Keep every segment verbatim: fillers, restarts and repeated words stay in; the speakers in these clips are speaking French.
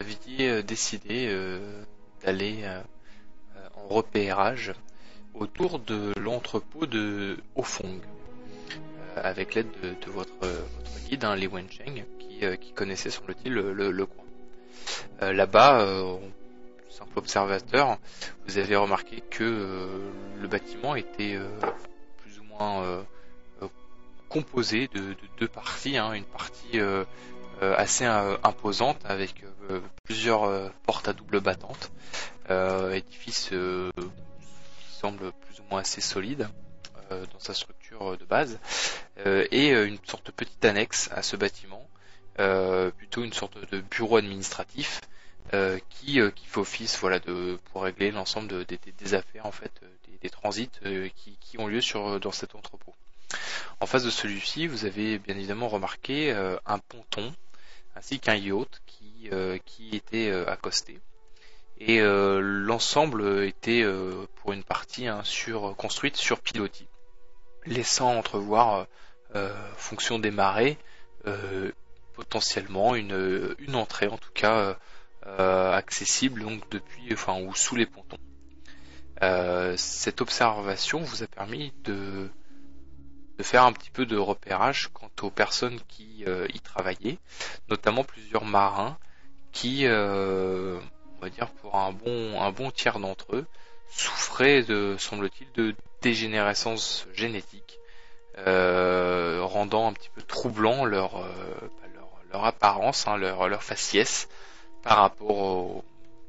aviez euh, décidé euh, d'aller euh, en repérage autour de l'entrepôt de Hofong, euh, avec l'aide de, de votre, votre guide, hein, Li Wencheng, qui, euh, qui connaissait, semble-t-il, le, le, le coin. Euh, là-bas, euh, simple observateur, vous avez remarqué que euh, le bâtiment était euh, plus ou moins euh, euh, composé de, de deux parties, hein, une partie euh, euh, assez euh, imposante avec euh, plusieurs euh, portes à double battante, euh, édifice euh, qui semble plus ou moins assez solide euh, dans sa structure de base, euh, et euh, une sorte de petite annexe à ce bâtiment, euh, plutôt une sorte de bureau administratif euh, qui, euh, qui fait office, voilà, de, pour régler l'ensemble de, des, des affaires, en fait, des, des transits euh, qui, qui ont lieu sur, dans cet entrepôt. En face de celui-ci, vous avez bien évidemment remarqué euh, un ponton ainsi qu'un yacht qui, euh, qui était euh, accosté. Et euh, l'ensemble était euh, pour une partie hein, sur, construite sur pilotis, laissant entrevoir, euh, fonction des marées, euh, potentiellement une, une entrée en tout cas euh, accessible donc depuis, enfin ou sous les pontons. Euh, cette observation vous a permis de de faire un petit peu de repérage quant aux personnes qui euh, y travaillaient, notamment plusieurs marins qui, euh, on va dire pour un bon, un bon tiers d'entre eux, souffraient de, semble-t-il, de dégénérescence génétique, euh, rendant un petit peu troublant leur, euh, leur, leur apparence, hein, leur, leur faciès par rapport au,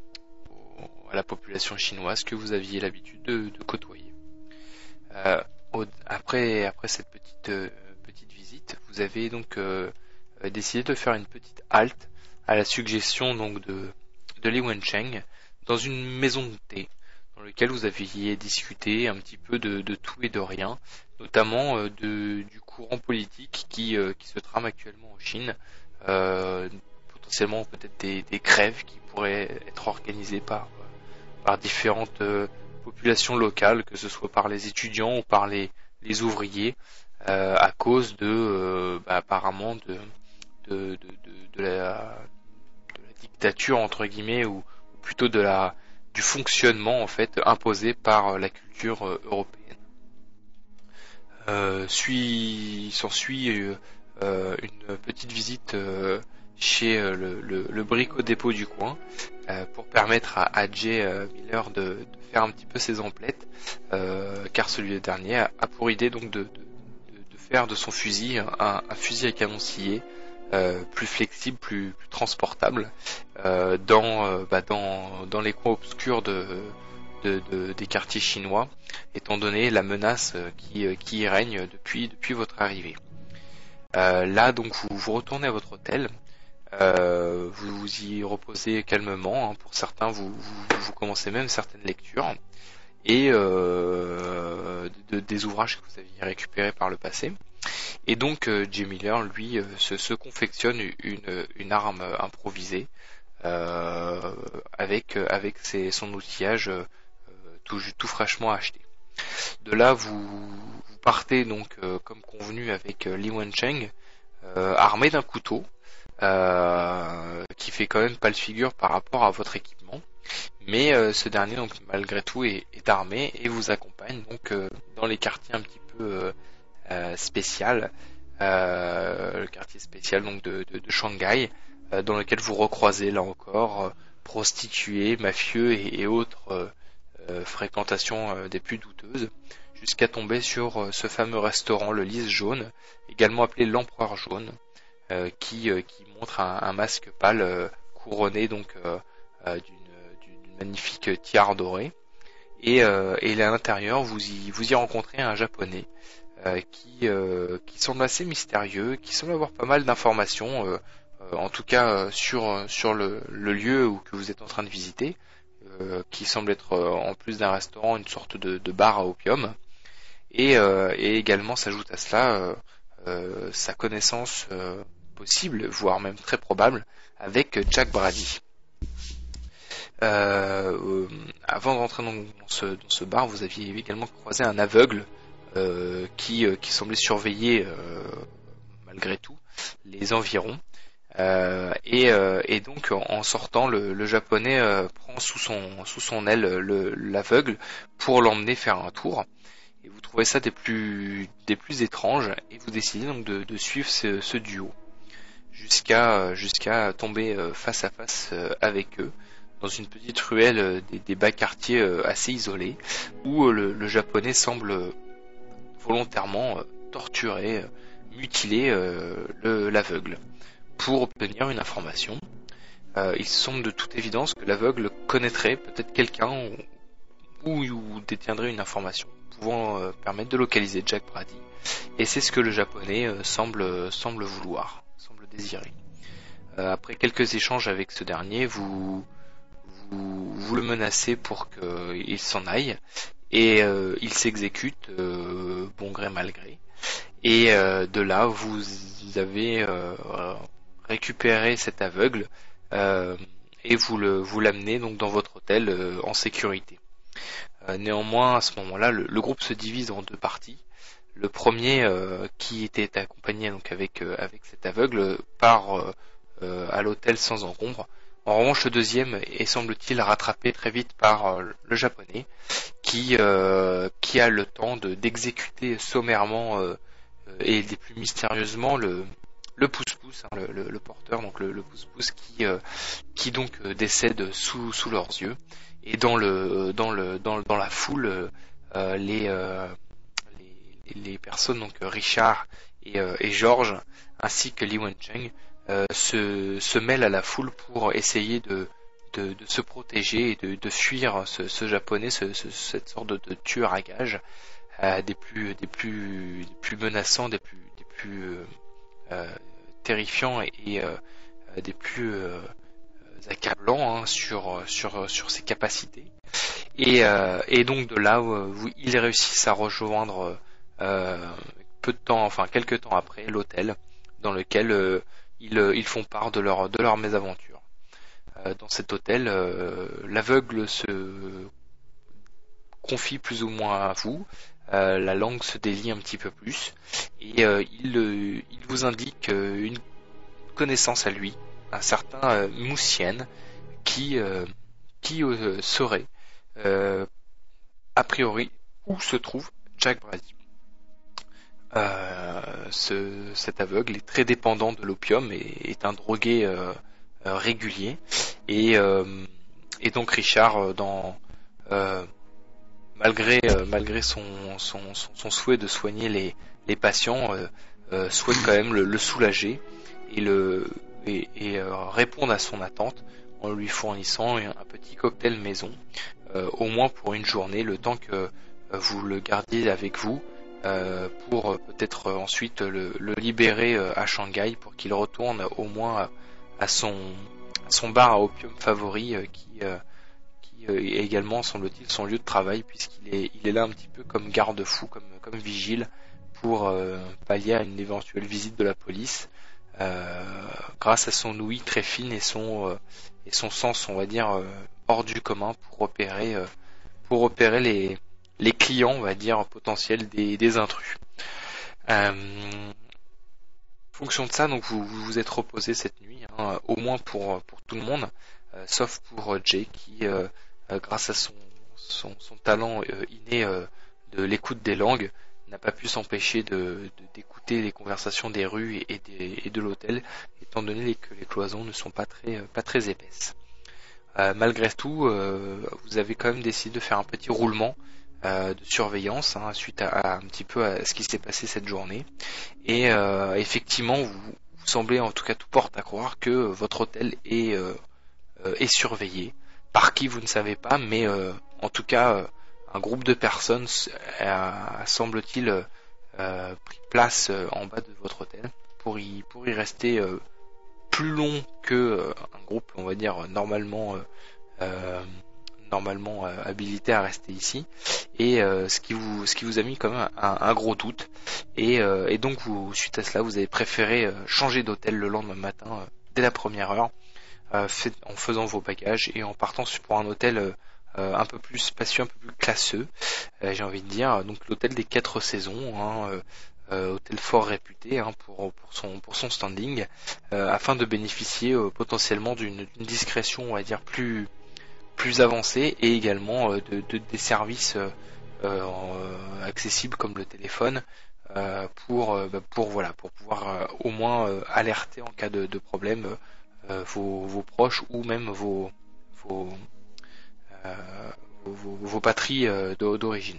au, à la population chinoise que vous aviez l'habitude de, de côtoyer. Euh, au, après, après cette petite, euh, petite visite, vous avez donc euh, décidé de faire une petite halte à la suggestion donc de, de Li Wencheng dans une maison de thé dans laquelle vous aviez discuté un petit peu de, de tout et de rien, notamment euh, de, du courant politique qui, euh, qui se trame actuellement en Chine, euh, potentiellement peut-être des, des grèves qui pourraient être organisées par, par différentes euh, populations locales, que ce soit par les étudiants ou par les, les ouvriers, euh, à cause de euh, bah, apparemment de, de, de, de, de, la, de la dictature entre guillemets, ou, ou plutôt de la du fonctionnement en fait imposé par la culture euh, européenne. Euh, suit, s'ensuit euh, euh, une petite visite euh, chez euh, le, le, le bricot-dépôt du coin euh, pour permettre à, à Jay euh, Miller de, de faire un petit peu ses emplettes, euh, car celui dernier a, a pour idée donc de, de, de faire de son fusil un, un fusil à canon scié euh, plus flexible, plus, plus transportable euh, dans, euh, bah, dans, dans les coins obscurs de De, de, des quartiers chinois, étant donné la menace qui, qui y règne depuis, depuis votre arrivée. Euh, là, donc, vous, vous retournez à votre hôtel, euh, vous vous y reposez calmement, hein. Pour certains, vous, vous, vous commencez même certaines lectures, et euh, de, de, des ouvrages que vous aviez récupérés par le passé. Et donc, euh, Jay Miller, lui, euh, se, se confectionne une, une arme improvisée, euh, avec, avec ses, son outillage euh, Tout, tout fraîchement acheté. De là, vous, vous partez donc euh, comme convenu avec euh, Li Wencheng, euh, armé d'un couteau, euh, qui fait quand même pas le figure par rapport à votre équipement, mais euh, ce dernier donc malgré tout est, est armé et vous accompagne donc euh, dans les quartiers un petit peu euh, euh, spécial, euh, le quartier spécial donc de, de, de Shanghai, euh, dans lequel vous recroisez là encore euh, prostituées, mafieux et, et autres euh, Euh, fréquentation euh, des plus douteuses, jusqu'à tomber sur euh, ce fameux restaurant le Lys jaune, également appelé l'Empereur jaune, euh, qui, euh, qui montre un, un masque pâle euh, couronné donc euh, euh, d'une, d'une magnifique tiare dorée, et, euh, et à l'intérieur vous y, vous y rencontrez un japonais euh, qui, euh, qui semble assez mystérieux, qui semble avoir pas mal d'informations, euh, euh, en tout cas euh, sur, sur le, le lieu où, que vous êtes en train de visiter, Euh, qui semble être euh, en plus d'un restaurant une sorte de, de bar à opium, et, euh, et également s'ajoute à cela euh, euh, sa connaissance euh, possible, voire même très probable, avec Jack Brady. Euh, euh, avant de rentrer dans, dans, ce, dans ce bar, vous aviez également croisé un aveugle euh, qui, euh, qui semblait surveiller euh, malgré tout les environs, Euh, et, euh, et donc en, en sortant, le, le japonais euh, prend sous son sous son aile le, l'aveugle pour l'emmener faire un tour. Et vous trouvez ça des plus des plus étranges et vous décidez donc de, de suivre ce, ce duo jusqu'à jusqu'à tomber euh, face à face euh, avec eux dans une petite ruelle euh, des, des bas quartiers euh, assez isolés où euh, le, le japonais semble euh, volontairement euh, torturer, euh, mutiler euh, le, l'aveugle pour obtenir une information. Euh, il semble de toute évidence que l'aveugle connaîtrait peut-être quelqu'un ou, ou, ou détiendrait une information pouvant euh, permettre de localiser Jack Brady. Et c'est ce que le japonais euh, semble, semble vouloir, semble désirer. Euh, après quelques échanges avec ce dernier, vous, vous, vous le menacez pour qu'il s'en aille. Et euh, il s'exécute, euh, bon gré mal gré. Et euh, de là, vous avez euh, récupéré cet aveugle euh, et vous le vous l'amenez donc dans votre hôtel euh, en sécurité. Euh, néanmoins, à ce moment-là, le, le groupe se divise en deux parties. Le premier, euh, qui était accompagné donc avec euh, avec cet aveugle, part euh, euh, à l'hôtel sans encombre. En revanche, le deuxième est semble-t-il rattrapé très vite par euh, le japonais, qui euh, qui a le temps de d'exécuter sommairement euh, et des plus mystérieusement le le pouce-pouce, hein, le, le, le porteur, donc le, le pouce-pouce qui euh, qui donc euh, décède sous sous leurs yeux. Et dans le dans le dans, dans la foule, euh, les, euh, les les personnes donc Richard et, euh, et George ainsi que Li Wencheng euh, se se mêlent à la foule pour essayer de de, de se protéger et de, de fuir ce, ce japonais, ce, ce, cette sorte de, de tueur à gages, euh, des plus des plus des plus menaçants, des plus des plus euh, euh, terrifiants et, et euh, des plus euh, accablants hein, sur sur sur ses capacités. Et, euh, et donc de là, où, ils réussissent à rejoindre euh, peu de temps, enfin quelques temps après, l'hôtel dans lequel euh, ils, ils font part de leur de leur mésaventure. Euh, dans cet hôtel, euh, l'aveugle se confie plus ou moins à vous, euh, la langue se délie un petit peu plus, et euh, il, euh, il vous indique euh, une connaissance à lui, un certain euh, Moussienne, qui, euh, qui euh, saurait, euh, a priori, où se trouve Jack Brady. Euh, ce, cet aveugle est très dépendant de l'opium et est un drogué euh, euh, régulier. Et, euh, et donc Richard, dans, euh, malgré, euh, malgré son, son, son, son souhait de soigner les, les patients, euh, euh, souhaite quand même le, le soulager et, le, et, et euh, répondre à son attente en lui fournissant un petit cocktail maison, euh, au moins pour une journée, le temps que euh, vous le gardiez avec vous, euh, pour euh, peut-être euh, ensuite le, le libérer euh, à Shanghai pour qu'il retourne au moins à son, à son bar à opium favori, euh, qui, euh, qui euh, est également, semble-t-il, son lieu de travail, puisqu'il est, il est là un petit peu comme garde-fou, comme, comme vigile, pour euh, pallier à une éventuelle visite de la police. Euh, grâce à son ouïe très fine et son euh, et son sens, on va dire, euh, hors du commun pour repérer euh, pour repérer les les clients, on va dire, potentiels des, des intrus. Euh, fonction de ça, donc vous vous, vous êtes reposé cette nuit, hein, au moins pour pour tout le monde, euh, sauf pour Jay qui, euh, euh, grâce à son son, son talent euh, inné euh, de l'écoute des langues, n'a pas pu s'empêcher de, de d'écouter les conversations des rues et, et, des, et de l'hôtel, étant donné que les cloisons ne sont pas très pas très épaisses. Euh, malgré tout, euh, vous avez quand même décidé de faire un petit roulement euh, de surveillance, hein, suite à, à un petit peu à ce qui s'est passé cette journée. Et euh, effectivement, vous, vous semblez, en tout cas tout porte à croire, que votre hôtel est, euh, est surveillé. Par qui, vous ne savez pas, mais euh, en tout cas, euh, un groupe de personnes a, semble-t-il, euh, pris place en bas de votre hôtel pour y, pour y rester euh, plus long que euh, un groupe, on va dire, normalement, euh, normalement euh, habilité à rester ici. Et euh, ce qui vous, ce qui vous a mis quand même un, un gros doute. Et, euh, et donc, vous, suite à cela, vous avez préféré euh, changer d'hôtel le lendemain matin, euh, dès la première heure, euh, fait, en faisant vos bagages et en partant pour un hôtel euh, Euh, un peu plus spacieux, un peu plus classeux, euh, j'ai envie de dire, donc l'hôtel des quatre saisons, hein, euh, euh, hôtel fort réputé hein, pour, pour, son, pour son standing, euh, afin de bénéficier euh, potentiellement d'une, d'une discrétion, on va dire, plus, plus avancée, et également euh, de, de, des services euh, euh, accessibles comme le téléphone, euh, pour, euh, pour, voilà, pour pouvoir euh, au moins euh, alerter en cas de, de problème euh, vos, vos proches ou même vos, vos, euh, vos, vos, vos patries euh, d'origine.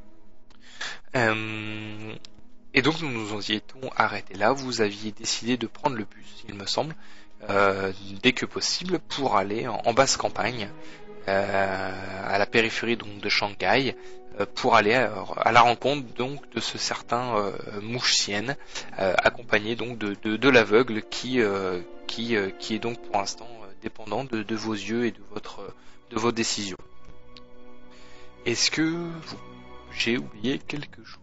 Euh, et donc nous nous y étions arrêtés là. Vous aviez décidé de prendre le bus, il me semble, euh, dès que possible, pour aller en, en basse campagne, euh, à la périphérie donc de Shanghai, euh, pour aller à, à la rencontre donc de ce certain euh, Mouche-Sienne, euh, accompagné donc de, de, de l'aveugle qui euh, qui euh, qui est donc pour l'instant euh, dépendant de, de vos yeux et de votre de vos décisions. Est-ce que vous, j'ai oublié quelque chose?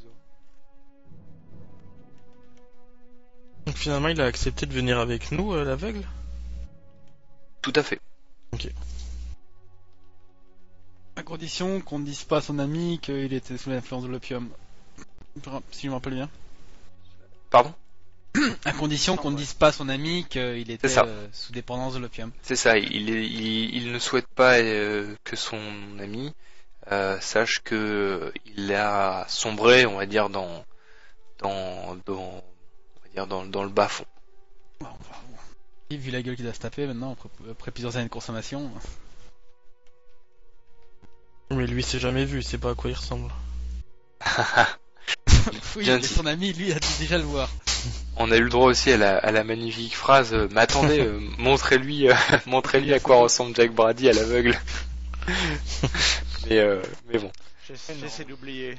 Donc finalement, il a accepté de venir avec nous, euh, l'aveugle? Tout à fait. Ok. À condition qu'on ne dise pas à son ami qu'il était sous l'influence de l'opium. Si je me rappelle bien. Pardon? À condition qu'on ne dise pas à son ami qu'il était euh, sous dépendance de l'opium. C'est ça, il, il, il ne souhaite pas euh, que son ami euh, sache que il a sombré, on va dire, dans, dans, dans, on va dire dans, dans le bas fond. Bon, bon. Vu la gueule qu'il a se taper maintenant, après, après plusieurs années de consommation. Mais lui, s'est jamais vu, il sait pas à quoi il ressemble. Oui, mais son ami, lui, a dû déjà le voir. On a eu le droit aussi à la, à la magnifique phrase euh, mais attendez, euh, montrez-lui, euh, montrez-lui à quoi ressemble Jack Brady à l'aveugle. mais, euh, mais bon. J'essaie, j'essaie d'oublier.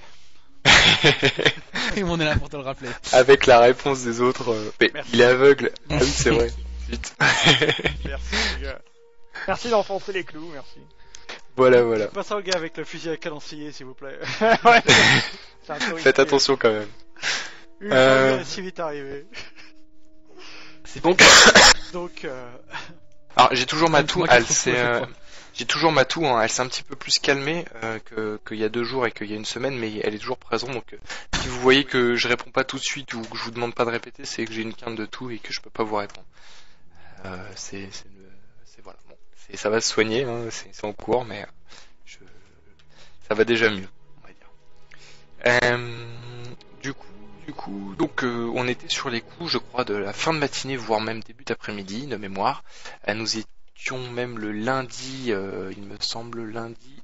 Et on est là pour te le rappeler. Avec la réponse des autres, euh, mais Merci. il est aveugle. Ah oui, c'est vrai. Vite. Merci, les gars. Merci d'enfoncer les clous, merci. Voilà, voilà. Pas ça au gars avec le fusil à cadencier, s'il vous plaît. Ouais, c'est un peu risqué. Faites attention quand même. Oui, Euh... euh... si vite arrivé. C'est Donc, Donc, euh... alors j'ai toujours ma Donc, toux, moi qui elle trouve s'est, tout à chaque euh, fois. j'ai toujours ma toux, hein, elle s'est un petit peu plus calmée euh, que qu'il y a deux jours et qu'il y a une semaine, mais elle est toujours présente. Donc, euh, si vous voyez que je réponds pas tout de suite ou que je vous demande pas de répéter, c'est que j'ai une quinte de toux et que je peux pas vous répondre. Euh, c'est, c'est, le, c'est voilà, bon, c'est, ça va se soigner, hein, c'est, c'est en cours, mais je, ça va déjà mieux, on va dire. Euh, du coup. Du coup, donc euh, on était sur les coups, je crois, de la fin de matinée, voire même début d'après-midi, de mémoire. Euh, nous étions même le lundi, euh, il me semble, lundi...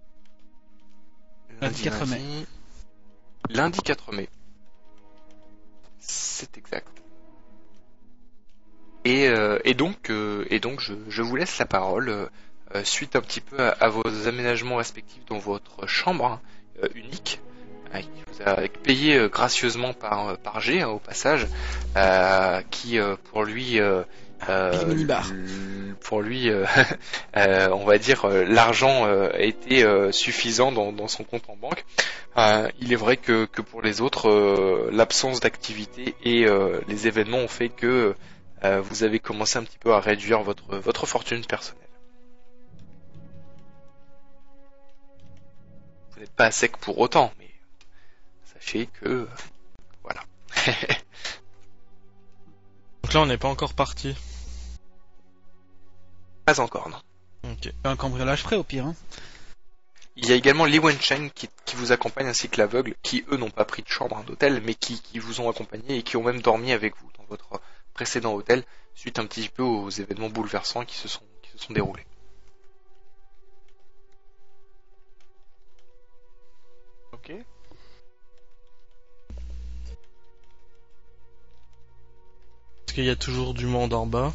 Lundi quatre mai. Lundi quatre mai. C'est exact. Et, euh, et donc, euh, et donc je, je vous laisse la parole, euh, suite un petit peu à, à vos aménagements respectifs dans votre chambre hein, euh, unique. Qui vous a payé euh, gracieusement par par G hein, au passage, euh, qui euh, pour lui euh, euh, l- pour lui euh, euh, on va dire euh, l'argent euh, était euh, suffisant dans, dans son compte en banque. Euh, il est vrai que que pour les autres euh, l'absence d'activité et euh, les événements ont fait que euh, vous avez commencé un petit peu à réduire votre votre fortune personnelle. Vous n'êtes pas à sec pour autant, mais sachez que voilà. Donc là, on n'est pas encore parti. Pas encore, non. Ok. Un cambriolage frais au pire. Hein. Il y a également Li Wencheng qui, qui vous accompagne ainsi que l'aveugle, qui eux n'ont pas pris de chambre hein, d'hôtel, mais qui, qui vous ont accompagné et qui ont même dormi avec vous dans votre précédent hôtel, suite un petit peu aux événements bouleversants qui se sont, qui se sont déroulés. ok. Est-ce qu'il y a toujours du monde en bas?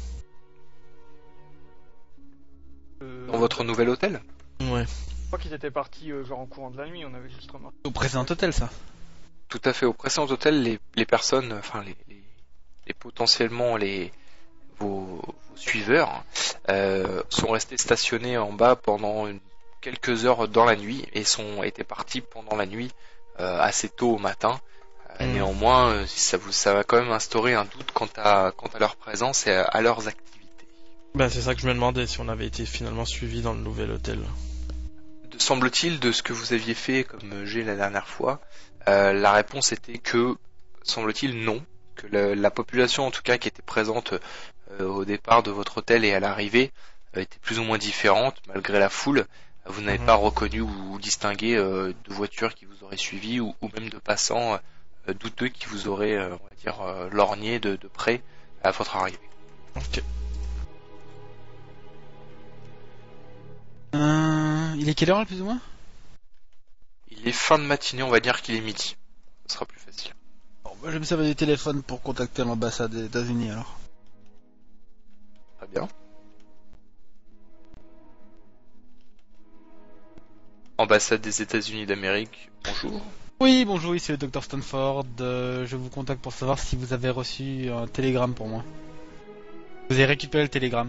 Euh... Dans votre nouvel hôtel? Ouais. Je crois qu'ils étaient partis euh, genre en courant de la nuit, on avait juste remarqué. Au précédent hôtel, ça. Tout à fait. Au précédent hôtel, les, les personnes, enfin les, les, les potentiellement les vos, vos suiveurs euh, sont restés stationnés en bas pendant une, quelques heures dans la nuit et sont étaient partis pendant la nuit euh, assez tôt au matin. Euh, Mmh. Néanmoins, euh, ça vous ça va quand même instaurer un doute quant à quant à leur présence et à, à leurs activités. Bah c'est ça que je me demandais si on avait été finalement suivi dans le nouvel hôtel. De semble-t-il, de ce que vous aviez fait comme jet la dernière fois, euh, la réponse était que, semble-t-il, non. Que le, la population, en tout cas, qui était présente euh, au départ de votre hôtel et à l'arrivée, euh, était plus ou moins différente, malgré la foule. Vous n'avez Mhm. pas reconnu ou, ou distingué euh, de voitures qui vous auraient suivi ou, ou même de passants euh, douteux qui vous auraient, euh, on va dire, euh, lorgné de, de près à votre arrivée. Ok. Euh, il est quelle heure là, plus ou moins? Il est fin de matinée, on va dire qu'il est midi. Ce sera plus facile. Bon, bah, je vais me servir du téléphone pour contacter l'ambassade des États-Unis alors. Très bien. Ambassade des États-Unis d'Amérique, bonjour. Oui, bonjour, ici le docteur Stanford. Euh, je vous contacte pour savoir si vous avez reçu un télégramme pour moi. Vous avez récupéré le télégramme.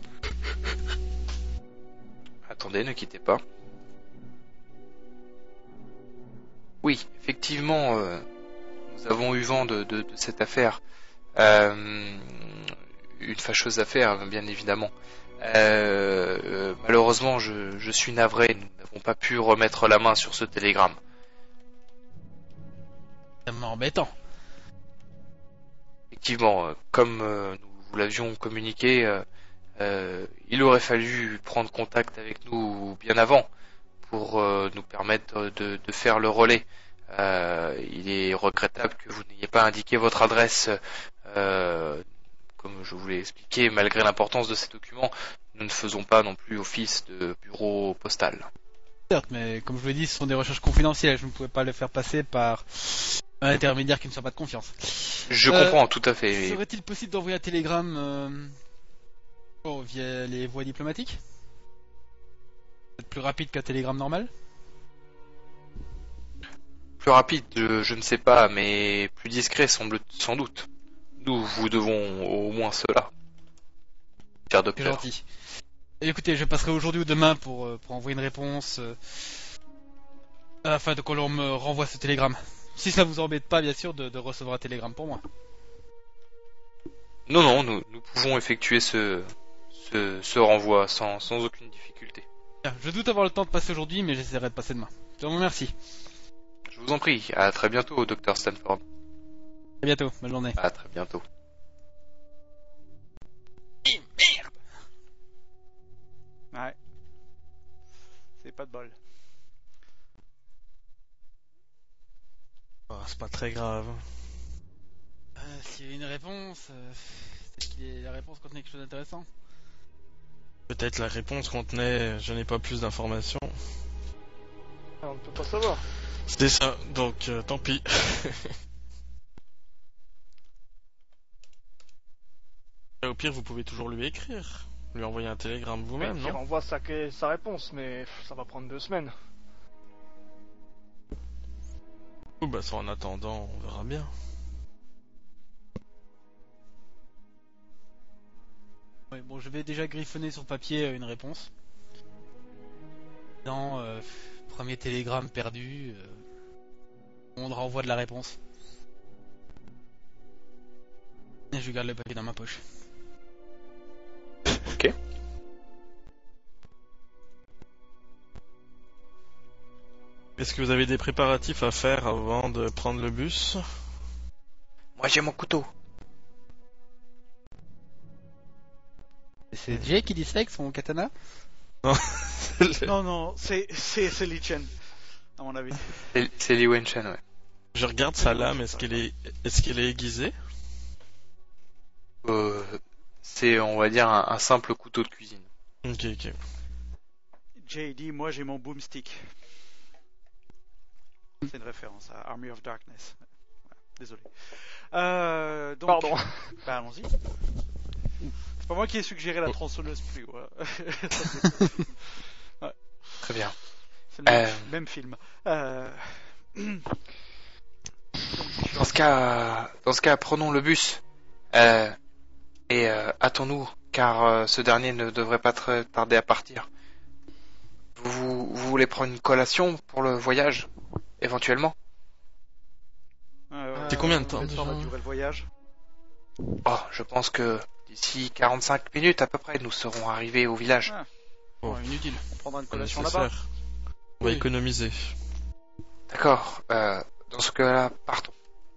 Attendez, ne quittez pas. Oui, effectivement, euh, nous avons eu vent de, de, de cette affaire. Euh, une fâcheuse affaire, bien évidemment. Euh, euh, malheureusement, je, je suis navré, nous n'avons pas pu remettre la main sur ce télégramme. C'est embêtant. Effectivement, euh, comme euh, nous vous l'avions communiqué, euh, euh, il aurait fallu prendre contact avec nous bien avant pour euh, nous permettre de, de faire le relais. Euh, il est regrettable que vous n'ayez pas indiqué votre adresse. Euh, comme je vous l'ai expliqué, malgré l'importance de ces documents, nous ne faisons pas non plus office de bureau postal. Certes, mais comme je vous l'ai dit, ce sont des recherches confidentielles. Je ne pouvais pas les faire passer par un intermédiaire qui ne soit pas de confiance. Je Euh, comprends tout à fait. Serait-il possible d'envoyer un télégramme euh, oh, via les voies diplomatiques? C'est plus rapide qu'un télégramme normal? Plus rapide, je, je ne sais pas, mais plus discret semble sans doute. Nous vous devons au moins cela. Cher C'est docteur. gentil. Et écoutez, je passerai aujourd'hui ou demain pour, euh, pour envoyer une réponse euh, afin de que l'on me renvoie ce télégramme. Si ça vous embête pas, bien sûr, de, de recevoir un télégramme pour moi. Non, non, nous, nous pouvons effectuer ce, ce, ce renvoi sans, sans aucune difficulté. Bien, je doute avoir le temps de passer aujourd'hui, mais j'essaierai de passer demain. Je vous remercie. Je vous en prie, à très bientôt, docteur Stanford. À bientôt, bonne journée. À très bientôt. Merde. Ouais. C'est pas de bol. Oh, c'est pas très grave. Euh, S'il y a une réponse, euh, c'est que la réponse contenait quelque chose d'intéressant. Peut-être la réponse contenait je n'ai pas plus d'informations. Ah, on ne peut pas savoir. C'était ça, donc euh, tant pis. Et au pire, vous pouvez toujours lui écrire. Lui envoyer un télégramme vous-même, Il non? renvoie sa, sa réponse, mais ça va prendre deux semaines. Ou bah ça en attendant, on verra bien. Ouais, bon, je vais déjà griffonner sur papier euh, une réponse. Dans euh, premier télégramme perdu, euh, on renvoie de la réponse. Et je garde le papier dans ma poche. Ok. Est-ce que vous avez des préparatifs à faire avant de prendre le bus? Moi j'ai mon couteau. C'est Jay qui dit ça avec son katana? Non, non, c'est c'est c'est Li Chen, à mon avis. C'est- C'est Li Wenchen, ouais. Je regarde sa lame, est-ce qu'elle est, est-ce qu'elle est aiguisée? Euh, c'est, on va dire, un, un simple couteau de cuisine. Ok, ok. Jay dit, moi j'ai mon boomstick. C'est une référence à Army of Darkness. Voilà, désolé. Euh, donc, Pardon. Bah allons-y. C'est pas moi qui ai suggéré la tronçonneuse plus. Voilà. Ouais, Très bien. c'est le même, Euh. même film. Euh... Dans ce cas, dans ce cas, prenons le bus. Euh, et euh, hâtons-nous, car euh, ce dernier ne devrait pas très tarder à partir. Vous, vous voulez prendre une collation pour le voyage, éventuellement? Euh, C'est combien de temps, combien de temps va déjà durer le voyage? Oh, je pense que d'ici quarante-cinq minutes à peu près, nous serons arrivés au village. Ah, Oh. Ouais, inutile. on prendra une Pas collation là-bas. nécessaire. On va Oui. économiser. D'accord. Euh, dans ce cas-là, partons.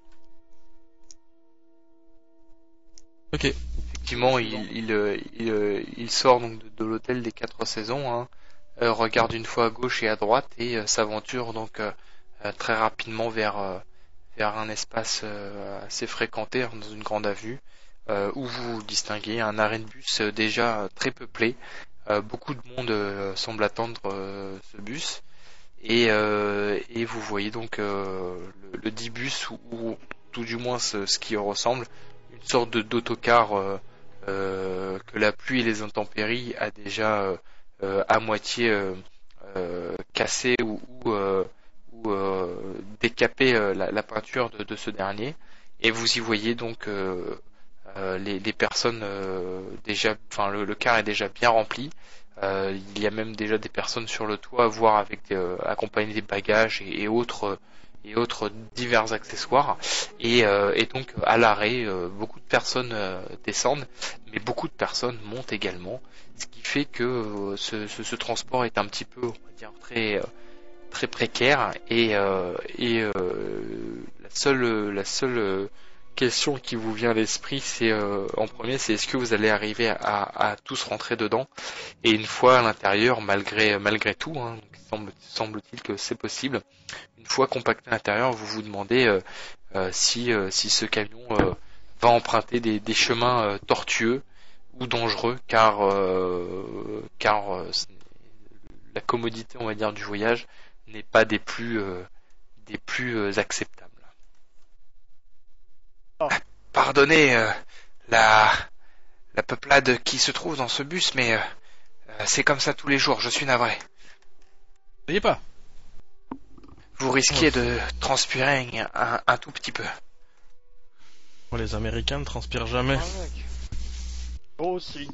Ok. Effectivement, il, il, euh, il, euh, il sort donc de, de l'hôtel des quatre saisons, hein, euh, regarde une fois à gauche et à droite et euh, s'aventure donc euh, euh, très rapidement vers euh, vers un espace euh, assez fréquenté hein, dans une grande avenue euh, où vous distinguez un arrêt de bus euh, déjà euh, très peuplé. Euh, beaucoup de monde euh, semble attendre euh, ce bus et, euh, et vous voyez donc euh, le, le dit bus ou, ou tout du moins ce, ce qui ressemble une sorte de d'autocar euh, euh, que la pluie et les intempéries a déjà euh, euh, à moitié euh, euh, cassé ou, ou, euh, ou euh, décapé euh, la, la peinture de, de ce dernier et vous y voyez donc euh, euh, les, les personnes euh, déjà, enfin le, le car est déjà bien rempli. Euh, il y a même déjà des personnes sur le toit, voire avec euh, accompagné des bagages et, et autres et autres divers accessoires. Et, euh, et donc à l'arrêt, euh, beaucoup de personnes euh, descendent, mais beaucoup de personnes montent également, ce qui fait que euh, ce, ce, ce transport est un petit peu, on va dire, très euh, très précaire. Et, euh, et euh, la seule la seule question qui vous vient à l'esprit, c'est euh, en premier, c'est est-ce que vous allez arriver à, à, à tous rentrer dedans? Et une fois à l'intérieur, malgré malgré tout, hein, donc semble, semble-t-il que c'est possible. Une fois compacté à l'intérieur, vous vous demandez euh, euh, si euh, si ce camion euh, va emprunter des, des chemins euh, tortueux ou dangereux, car euh, car euh, la commodité, on va dire, du voyage n'est pas des plus euh, des plus euh, acceptables. Oh. Pardonnez euh, la la peuplade qui se trouve dans ce bus, mais euh, euh, c'est comme ça tous les jours. Je suis navré. N'ayez pas. Vous risquez de transpirer un, un tout petit peu. Bon, les Américains ne transpirent jamais. Avec. Oh, si.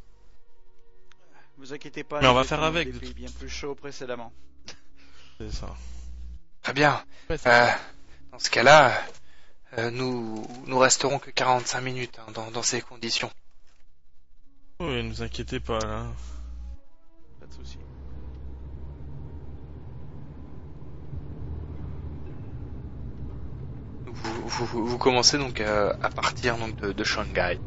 Vous inquiétez pas. Mais on les va deux faire sont avec, des de pays toute- bien plus chauds précédemment. C'est ça. Très bien. Ouais, c'est- Euh, dans ce cas-là, euh, nous nous resterons que quarante-cinq minutes hein, dans, dans ces conditions. Oui, ne vous inquiétez pas là. Pas de souci. Vous, vous, vous commencez donc euh, à partir donc de, de Shanghai,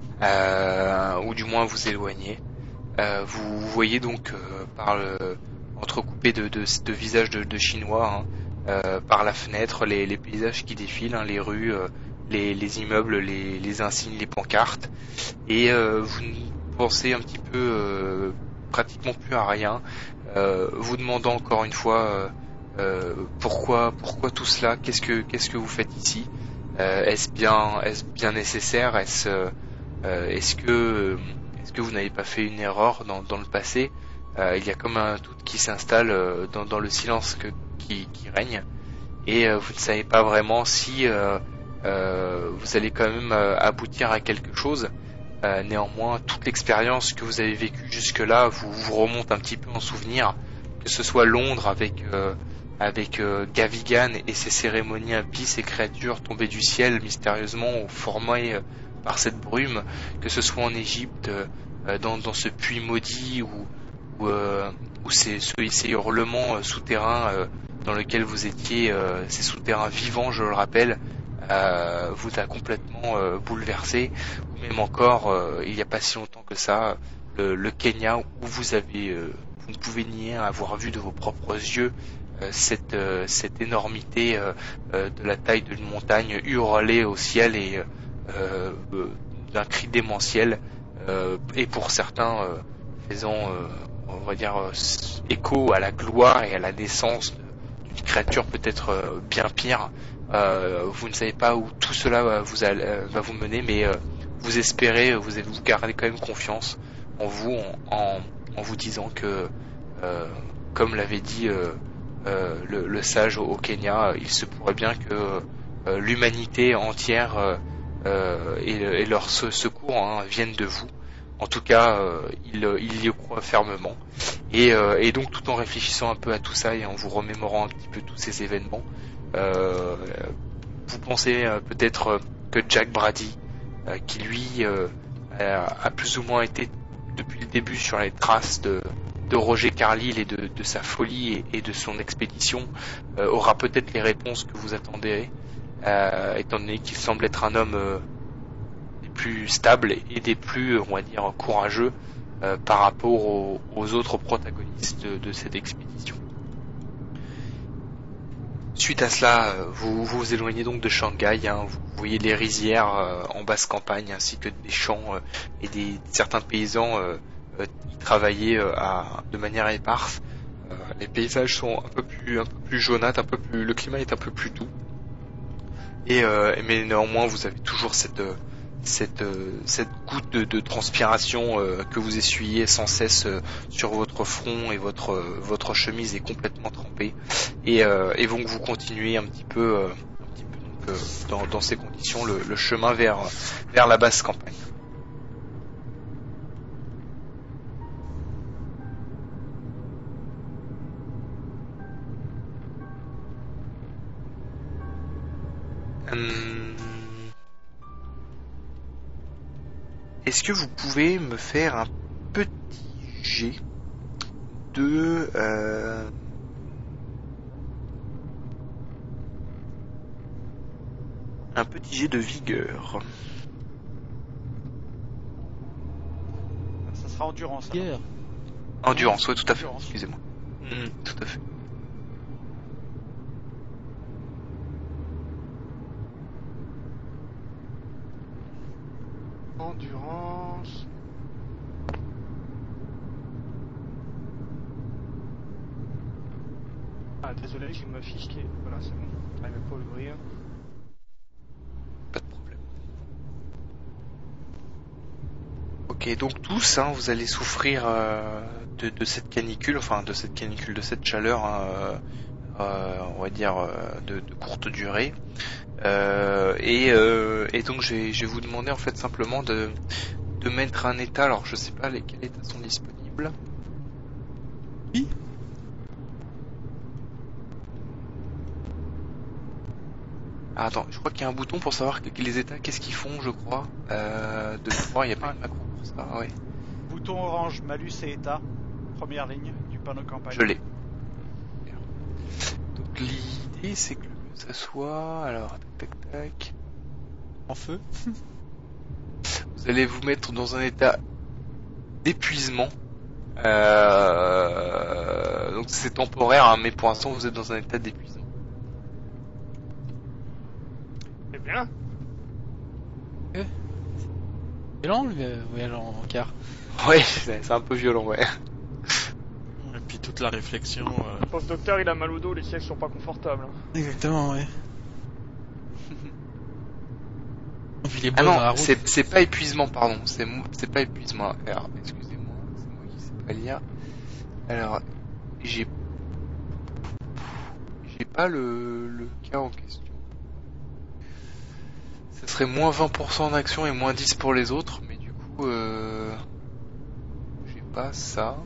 euh, ou du moins vous éloigner. Euh, vous voyez donc euh, par le entrecoupé de, de, de visages de, de Chinois, hein, euh, par la fenêtre, les, les paysages qui défilent, hein, les rues, euh, les, les immeubles, les, les insignes, les pancartes, et euh, vous pensez un petit peu euh, pratiquement plus à rien, euh, vous demandant encore une fois euh, euh, pourquoi, pourquoi tout cela, qu'est-ce que, qu'est-ce que vous faites ici, euh, est-ce bien, est-ce bien nécessaire, est-ce, euh, est-ce que Est-ce que vous n'avez pas fait une erreur dans, dans le passé? euh, Il y a comme un doute qui s'installe euh, dans, dans le silence que, qui, qui règne, et euh, vous ne savez pas vraiment si euh, euh, vous allez quand même euh, aboutir à quelque chose. Euh, néanmoins, toute l'expérience que vous avez vécue jusque-là vous, vous remonte un petit peu en souvenir, que ce soit Londres avec euh, avec euh, Gavigan et ses cérémonies impies, ces créatures tombées du ciel mystérieusement ou formées euh, par cette brume, que ce soit en Égypte, euh, dans, dans ce puits maudit ou ou, euh, ou ces, ces hurlements euh, souterrains euh, dans lesquels vous étiez, euh, ces souterrains vivants, je le rappelle, euh, vous a complètement euh, bouleversé, ou même encore, euh, il n'y a pas si longtemps que ça, le, le Kenya, où vous avez, euh, vous ne pouvez nier avoir vu de vos propres yeux euh, cette, euh, cette énormité euh, euh, de la taille d'une montagne hurler au ciel et euh, euh, d'un cri démentiel, euh, et pour certains euh, faisant, euh, on va dire, euh, écho à la gloire et à la naissance d'une créature peut-être euh, bien pire. Euh, vous ne savez pas où tout cela va vous, aller, va vous mener, mais euh, vous espérez, vous, vous gardez quand même confiance en vous, en, en, en vous disant que, euh, comme l'avait dit euh, euh, le, le sage au, au Kenya, il se pourrait bien que euh, l'humanité entière euh, euh, et, et leur secours hein, viennent de vous. En tout cas, euh, il, il y croit fermement. Et, euh, et donc, tout en réfléchissant un peu à tout ça et en vous remémorant un petit peu tous ces événements, euh, vous pensez euh, peut-être que Jack Brady, euh, qui lui euh, a, a plus ou moins été depuis le début sur les traces de, de Roger Carlyle et de, de sa folie et, et de son expédition euh, aura peut-être les réponses que vous attendez, euh, étant donné qu'il semble être un homme euh, des plus stables et des plus, on va dire, courageux euh, par rapport aux, aux autres protagonistes de, de cette expédition. Suite à cela, vous vous, vous éloignez donc de Shanghai, hein, vous voyez les rizières euh, en basse campagne ainsi que des champs euh, et des certains paysans euh, euh, y travaillaient euh, à, de manière éparse. Euh, les paysages sont un peu plus un peu plus jaunâtres, un peu plus, le climat est un peu plus doux. Et euh, mais néanmoins vous avez toujours cette cette cette goutte de, de transpiration euh, que vous essuyez sans cesse euh, sur votre front, et votre euh, votre chemise est complètement trempée, et euh, et donc vous continuez un petit peu euh, un petit peu donc, euh, dans dans ces conditions le, le chemin vers vers la basse campagne. Hum... Est-ce que vous pouvez me faire un petit jet de euh... un petit jet de vigueur? Ça sera endurance. alors. Hier. Endurance, ouais, tout à fait. Endurance. Excusez-moi. Mmh, tout à fait. Endurance. Ah, désolé, j'ai ma fiche qui est... Voilà, c'est bon. J'arrive pas à l'ouvrir. Pas de problème. Ok, donc tous, hein, vous allez souffrir euh, de, de cette canicule, enfin de cette canicule, de cette chaleur, hein, euh, euh, on va dire euh, de, de courte durée. Euh, et, euh, et donc je vais, je vais vous demander en fait simplement de, de mettre un état. Alors je sais pas lesquels états sont disponibles. Oui. Ah, attends, je crois qu'il y a un bouton pour savoir que, que les états, qu'est-ce qu'ils font, je crois. Euh, de mémoire, il n'y a pas une macro pour ça, ouais. Bouton orange, malus et état. Première ligne du panneau campagne. Je l'ai. Donc l'idée c'est que le mieux ça soit... Alors, tac tac tac... En feu. Vous allez vous mettre dans un état d'épuisement. Euh... Donc c'est temporaire, hein, mais pour l'instant vous êtes dans un état d'épuisement. Eh bien, Violent le euh, voyage en car. Ouais, c'est c'est un peu violent, ouais. Et puis toute la réflexion. euh, le pauvre docteur, il a mal au dos, les sièges sont pas confortables. hein. Exactement, ouais. Il est beau Ah dans la non, route. c'est c'est pas épuisement, pardon. C'est mo- c'est pas épuisement. Alors, excusez-moi, c'est moi qui sais pas lire. Alors, j'ai j'ai pas le le cas en question. Ça serait moins vingt pour cent en action et moins dix pour les autres, mais du coup, euh... j'ai pas ça.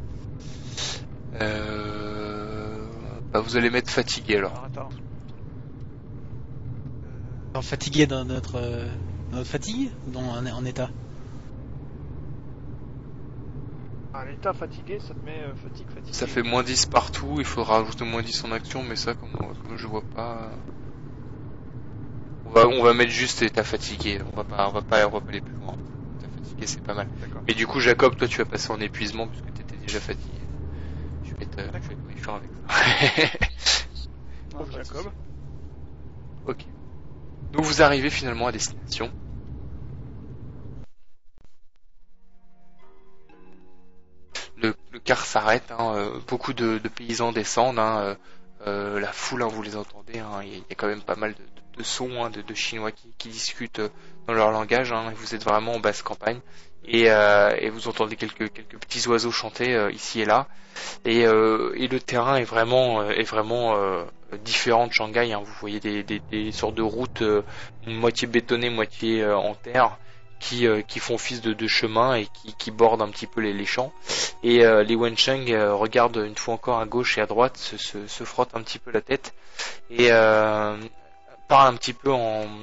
Euh... Bah, vous allez mettre fatigué alors. Alors attends. Alors, fatigué dans notre, euh, dans notre fatigue ou dans, en, en état? À l'état fatigué, ça te met euh, fatigue, fatigue. Ça fait moins dix partout, il faudra rajouter moins dix en action, mais ça, comme, comme je vois pas... On va, on va mettre juste état fatigué, on va pas, on va pas, on va pas aller plus loin. État fatigué, c'est pas mal. D'accord. Et du coup, Jacob, toi, tu vas passer en épuisement puisque t'étais déjà fatigué. Je vais être, euh, je vais être méchant avec ça. Pauvre pas de Jacob. souci. Ok. Donc vous arrivez finalement à destination. Le, le car s'arrête, hein, euh, beaucoup de, de paysans descendent, hein, euh, euh, la foule, hein, vous les entendez, hein, il y, a- il y a quand même pas mal de, de, de sons, hein, de, de Chinois qui, qui discutent euh, dans leur langage, hein, vous êtes vraiment en basse campagne, et, euh, et vous entendez quelques, quelques petits oiseaux chanter euh, ici et là, et, euh, et le terrain est vraiment, euh, est vraiment euh, différent de Shanghai, hein, vous voyez des, des, des sortes de routes euh, moitié bétonnées, moitié euh, en terre, qui, euh, qui font office de, de chemin et qui, qui bordent un petit peu les, les champs. Et euh, les Wencheng euh, regardent une fois encore à gauche et à droite, se, se, se frottent un petit peu la tête et euh, parlent un petit peu en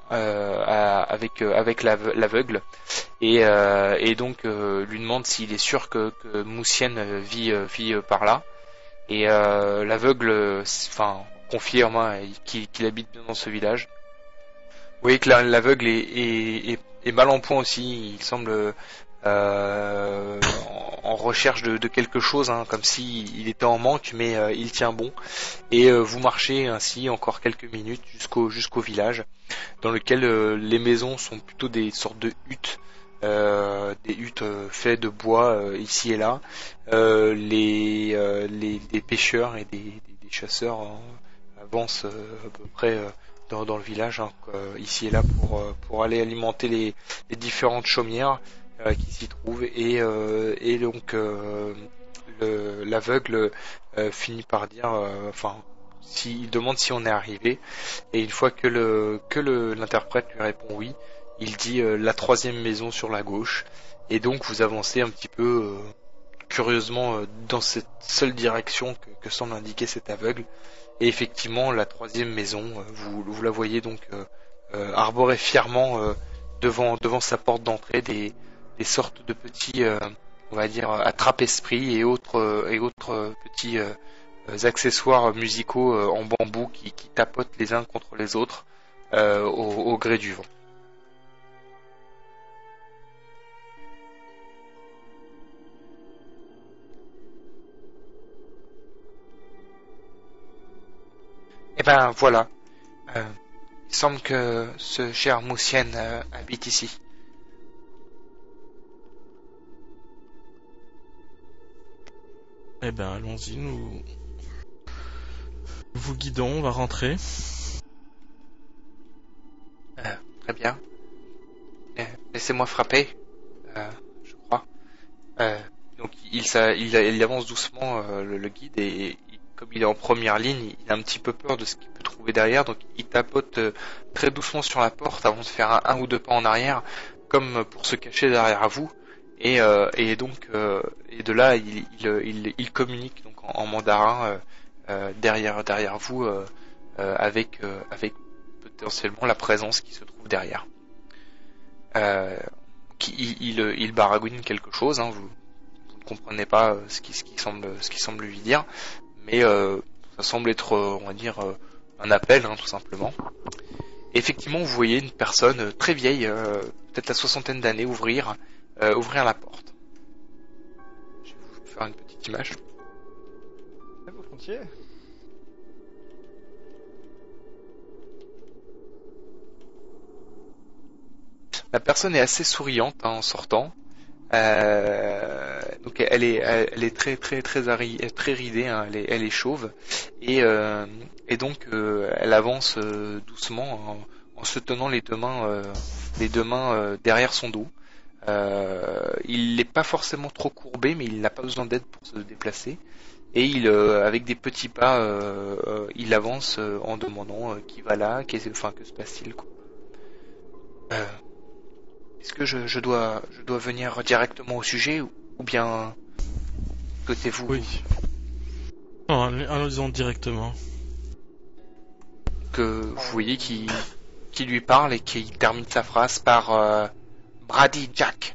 euh, à- avec euh, avec l'ave- l'aveugle et, euh, et donc euh, lui demande s'il est sûr que, que Moussienne vit euh, vit euh, par là. Et euh, l'aveugle, euh, s- enfin, confirme hein, qu'il qu'il habite bien dans ce village. Vous voyez que la- l'aveugle est, est, est, est mal en point aussi. Il semble euh, en, en recherche de, de quelque chose, hein, comme si il était en manque, mais euh, il tient bon. Et euh, vous marchez ainsi encore quelques minutes jusqu'au jusqu'au village, dans lequel euh, les maisons sont plutôt des sortes de huttes. Euh, des huttes euh, faites de bois euh, ici et là. Euh, les, euh, les, les pêcheurs et des, des, des chasseurs hein, avancent euh, à peu près euh, dans, dans le village hein, euh, ici et là pour, euh, pour aller alimenter les, les différentes chaumières euh, qui s'y trouvent et, euh, et donc euh, le- l'aveugle euh, finit par dire euh, enfin s'il demande si on est arrivé et une fois que le que le l'interprète lui répond oui, il dit euh, la troisième maison sur la gauche et donc vous avancez un petit peu euh, curieusement euh, dans cette seule direction que, que semble indiquer cet aveugle et effectivement la troisième maison euh, vous, vous la voyez donc euh, euh, arborer fièrement euh, devant devant sa porte d'entrée des, des sortes de petits euh, on va dire attrape-esprit et autres euh, et autres euh, petits euh, euh, accessoires musicaux euh, en bambou qui, qui tapotent les uns contre les autres euh, au, au gré du vent. Et ben voilà, euh, il semble que ce cher Moussienne euh, habite ici. Eh ben, allons-y, nous vous guidons, on va rentrer. Euh, très bien. Euh, laissez-moi frapper, euh, je crois. Euh, donc il, ça, il, il avance doucement euh, le, le guide et, et comme il est en première ligne, il a un petit peu peur de ce qu'il peut trouver derrière, donc il tapote euh, très doucement sur la porte avant de faire un, un ou deux pas en arrière, comme pour se cacher derrière vous. Et, euh, et donc euh, et de là il, il, il, il communique donc en, en mandarin euh, euh, derrière derrière vous euh, euh, avec euh, avec potentiellement la présence qui se trouve derrière. Euh, qui, il, il, il baragouine quelque chose, hein, vous, vous ne comprenez pas euh, ce qui, ce qui semble ce qui semble lui dire, mais euh, ça semble être euh, on va dire euh, un appel hein, tout simplement. Et effectivement vous voyez une personne euh, très vieille, euh, peut-être la soixantaine d'années, ouvrir euh, ouvrir la porte. Je vais vous faire une petite image. À vos frontières. La personne est assez souriante hein, en sortant. Euh, donc elle est, elle est très très très ari- très ridée, hein, elle, est, elle est chauve et, euh, et donc euh, elle avance euh, doucement en, en se tenant les deux mains, euh, les deux mains euh, derrière son dos. Euh, il n'est pas forcément trop courbé, mais il n'a pas besoin d'aide pour se déplacer. Et il, euh, avec des petits pas, euh, euh, il avance euh, en demandant euh, qui va là, qu'est- enfin que se passe-t-il quoi. Euh, Est-ce que je, je dois je dois venir directement au sujet ou, ou bien souhaitez-vous Oui. Non, allez- allons-y directement. que vous voyez qui qui lui parle et qui termine sa phrase par euh, Brady Jack.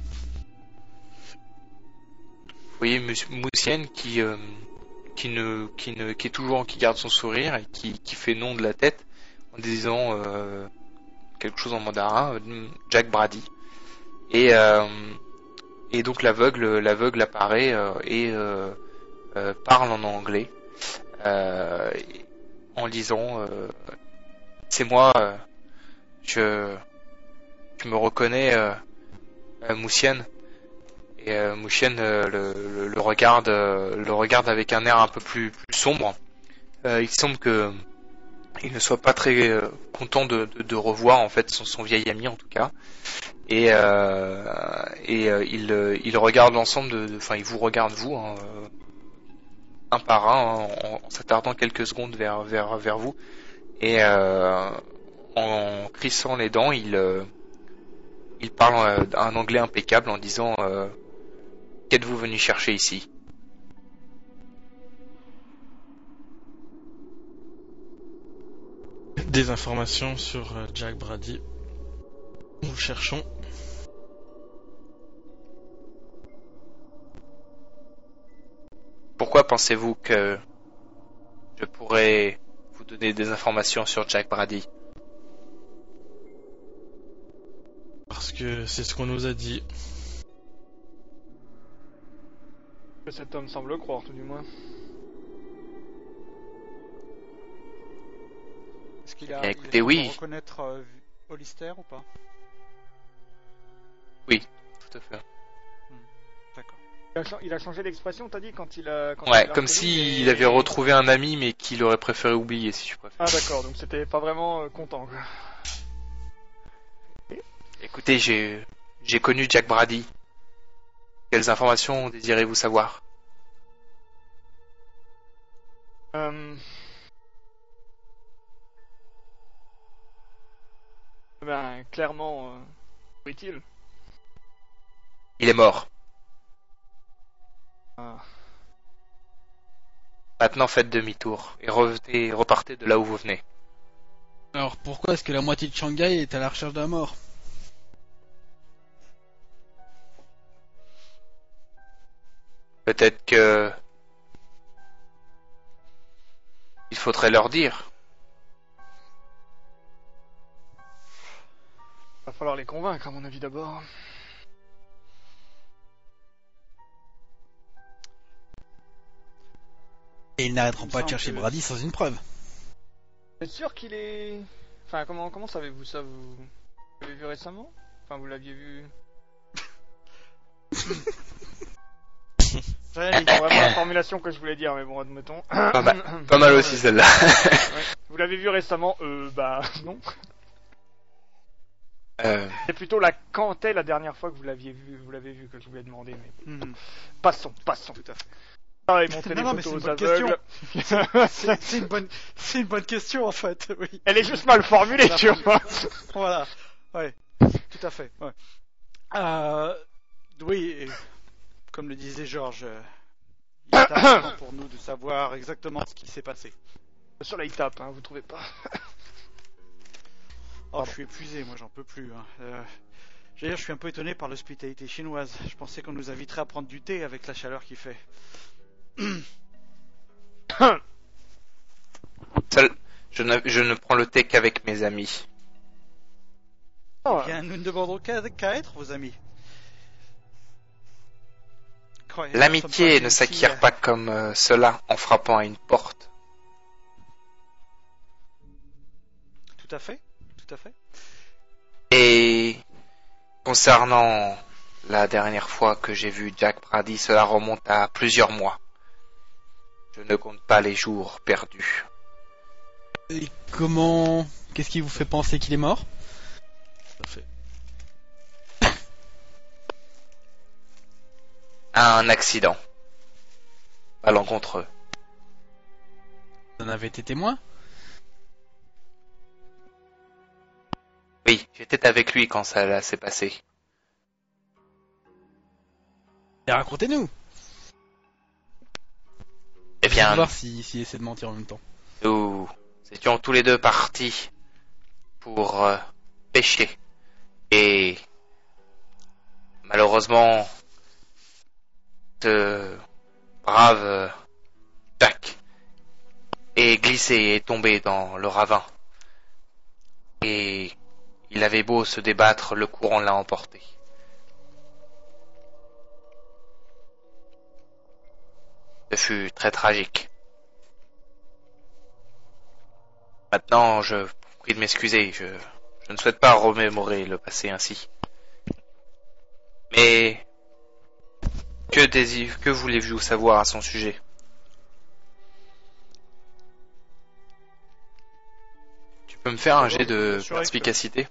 Vous voyez Mus- Moussienne qui euh, qui ne qui ne qui est toujours qui garde son sourire et qui qui fait non de la tête en disant euh, quelque chose en mandarin, euh, Jack Brady. Et euh, et donc l'aveugle l'aveugle apparaît euh, et euh, euh, parle en anglais euh, en disant euh, c'est moi, euh, je tu me reconnais euh, euh, Moussienne. Et euh, Mouchienne euh, le, le, le regarde, euh, le regarde avec un air un peu plus, plus sombre. Euh, il semble que il ne soit pas très euh, content de, de, de revoir en fait son, son vieil ami en tout cas. Et, euh, et euh, il, euh, il regarde l'ensemble de, enfin il vous regarde vous, hein, euh, un par un, hein, en, en s'attardant quelques secondes vers vers vers vous. Et euh, en crissant les dents, il euh, il parle euh, un anglais impeccable en disant euh, qu'êtes-vous venu chercher ici? des informations sur euh, Jack Brady. Nous cherchons. Pourquoi pensez-vous que je pourrais vous donner des informations sur Jack Brady? Parce que c'est ce qu'on nous a dit. Que cet homme semble croire, tout du moins. Est-ce qu'il a, Eh, il écoutez, a pu oui. reconnaître euh, Hollister ou pas? Oui, tout à fait. D'accord. Il a, cha- il a changé d'expression, t'as dit, quand il a... Quand Ouais, il a comme reconnu, s'il et- avait retrouvé un ami mais qu'il aurait préféré oublier, si tu préfères. Ah d'accord, donc c'était pas vraiment euh, content, quoi. Écoutez, j'ai j'ai connu Jack Brady. Quelles informations désirez-vous savoir? Euh... Ben, clairement, euh... où est-il? Il est mort. Ah. Maintenant faites demi-tour et revenez, repartez de là où vous venez. Alors pourquoi est-ce que la moitié de Shanghai est à la recherche d'un mort? Peut-être que il faudrait leur dire. Va falloir les convaincre, à mon avis, d'abord. Et ils n'arrêteront Il me pas de semble chercher que- Brady sans une preuve. Vous êtes sûr qu'il est... Enfin, comment, comment savez-vous ça? Vous vous l'avez vu récemment? Enfin, vous l'aviez vu... C'est pas vraiment la formulation que je voulais dire, mais bon, admettons. Pas mal, pas mal aussi celle-là. Ouais. Vous l'avez vu récemment? Euh, bah, non. Euh, C'est plutôt la quand est la dernière fois que vous l'aviez vu, vous l'avez vu que je voulais demander, mais Mhm. passons, passons. Tout à fait. Ah, et montrer Non, des non, mais photos c'est une aux bonne aveugles. C'est c'est une bonne, c'est une bonne question en fait. Oui. Elle est juste mal formulée, tu vois. Voilà. Ouais. Tout à fait. Ouais. Euh, oui. Et comme le disait Georges, euh, il est important pour nous de savoir exactement ce qui s'est passé. Sur la tape, hein, vous trouvez pas? Oh, je suis épuisé, moi j'en peux plus. Hein. Euh, D'ailleurs, je suis un peu étonné par l'hospitalité chinoise. Je pensais qu'on nous inviterait à prendre du thé avec la chaleur qu'il fait. seul, je, ne, je ne prends le thé qu'avec mes amis. Oh, Eh bien, nous ne demandons qu'à qu'à être vos amis. Croyez, nous L'amitié sommes ne ici, s'acquiert euh, pas comme euh, cela en frappant à une porte. Tout à fait, tout à fait. Et concernant la dernière fois que j'ai vu Jack Brady, cela remonte à plusieurs mois. Je ne compte pas les jours perdus. Et comment... Qu'est-ce qui vous fait penser qu'il est mort? Tout à fait. Un accident. Malencontreux. Vous en avez été témoin? Oui, j'étais avec lui quand ça là, s'est passé. Et racontez-nous. Eh Je vais bien, voir s'il si, essaie de mentir en même temps. nous étions tous les deux partis pour euh, pêcher. Et malheureusement, ce brave euh, Jack est glissé et est tombé dans le ravin. Et il avait beau se débattre, le courant l'a emporté. Ce fut très tragique. Maintenant, je vous prie de m'excuser, je, je ne souhaite pas remémorer le passé ainsi. Mais que désir, que voulez-vous savoir à son sujet? Tu peux me faire un jet de Sur perspicacité?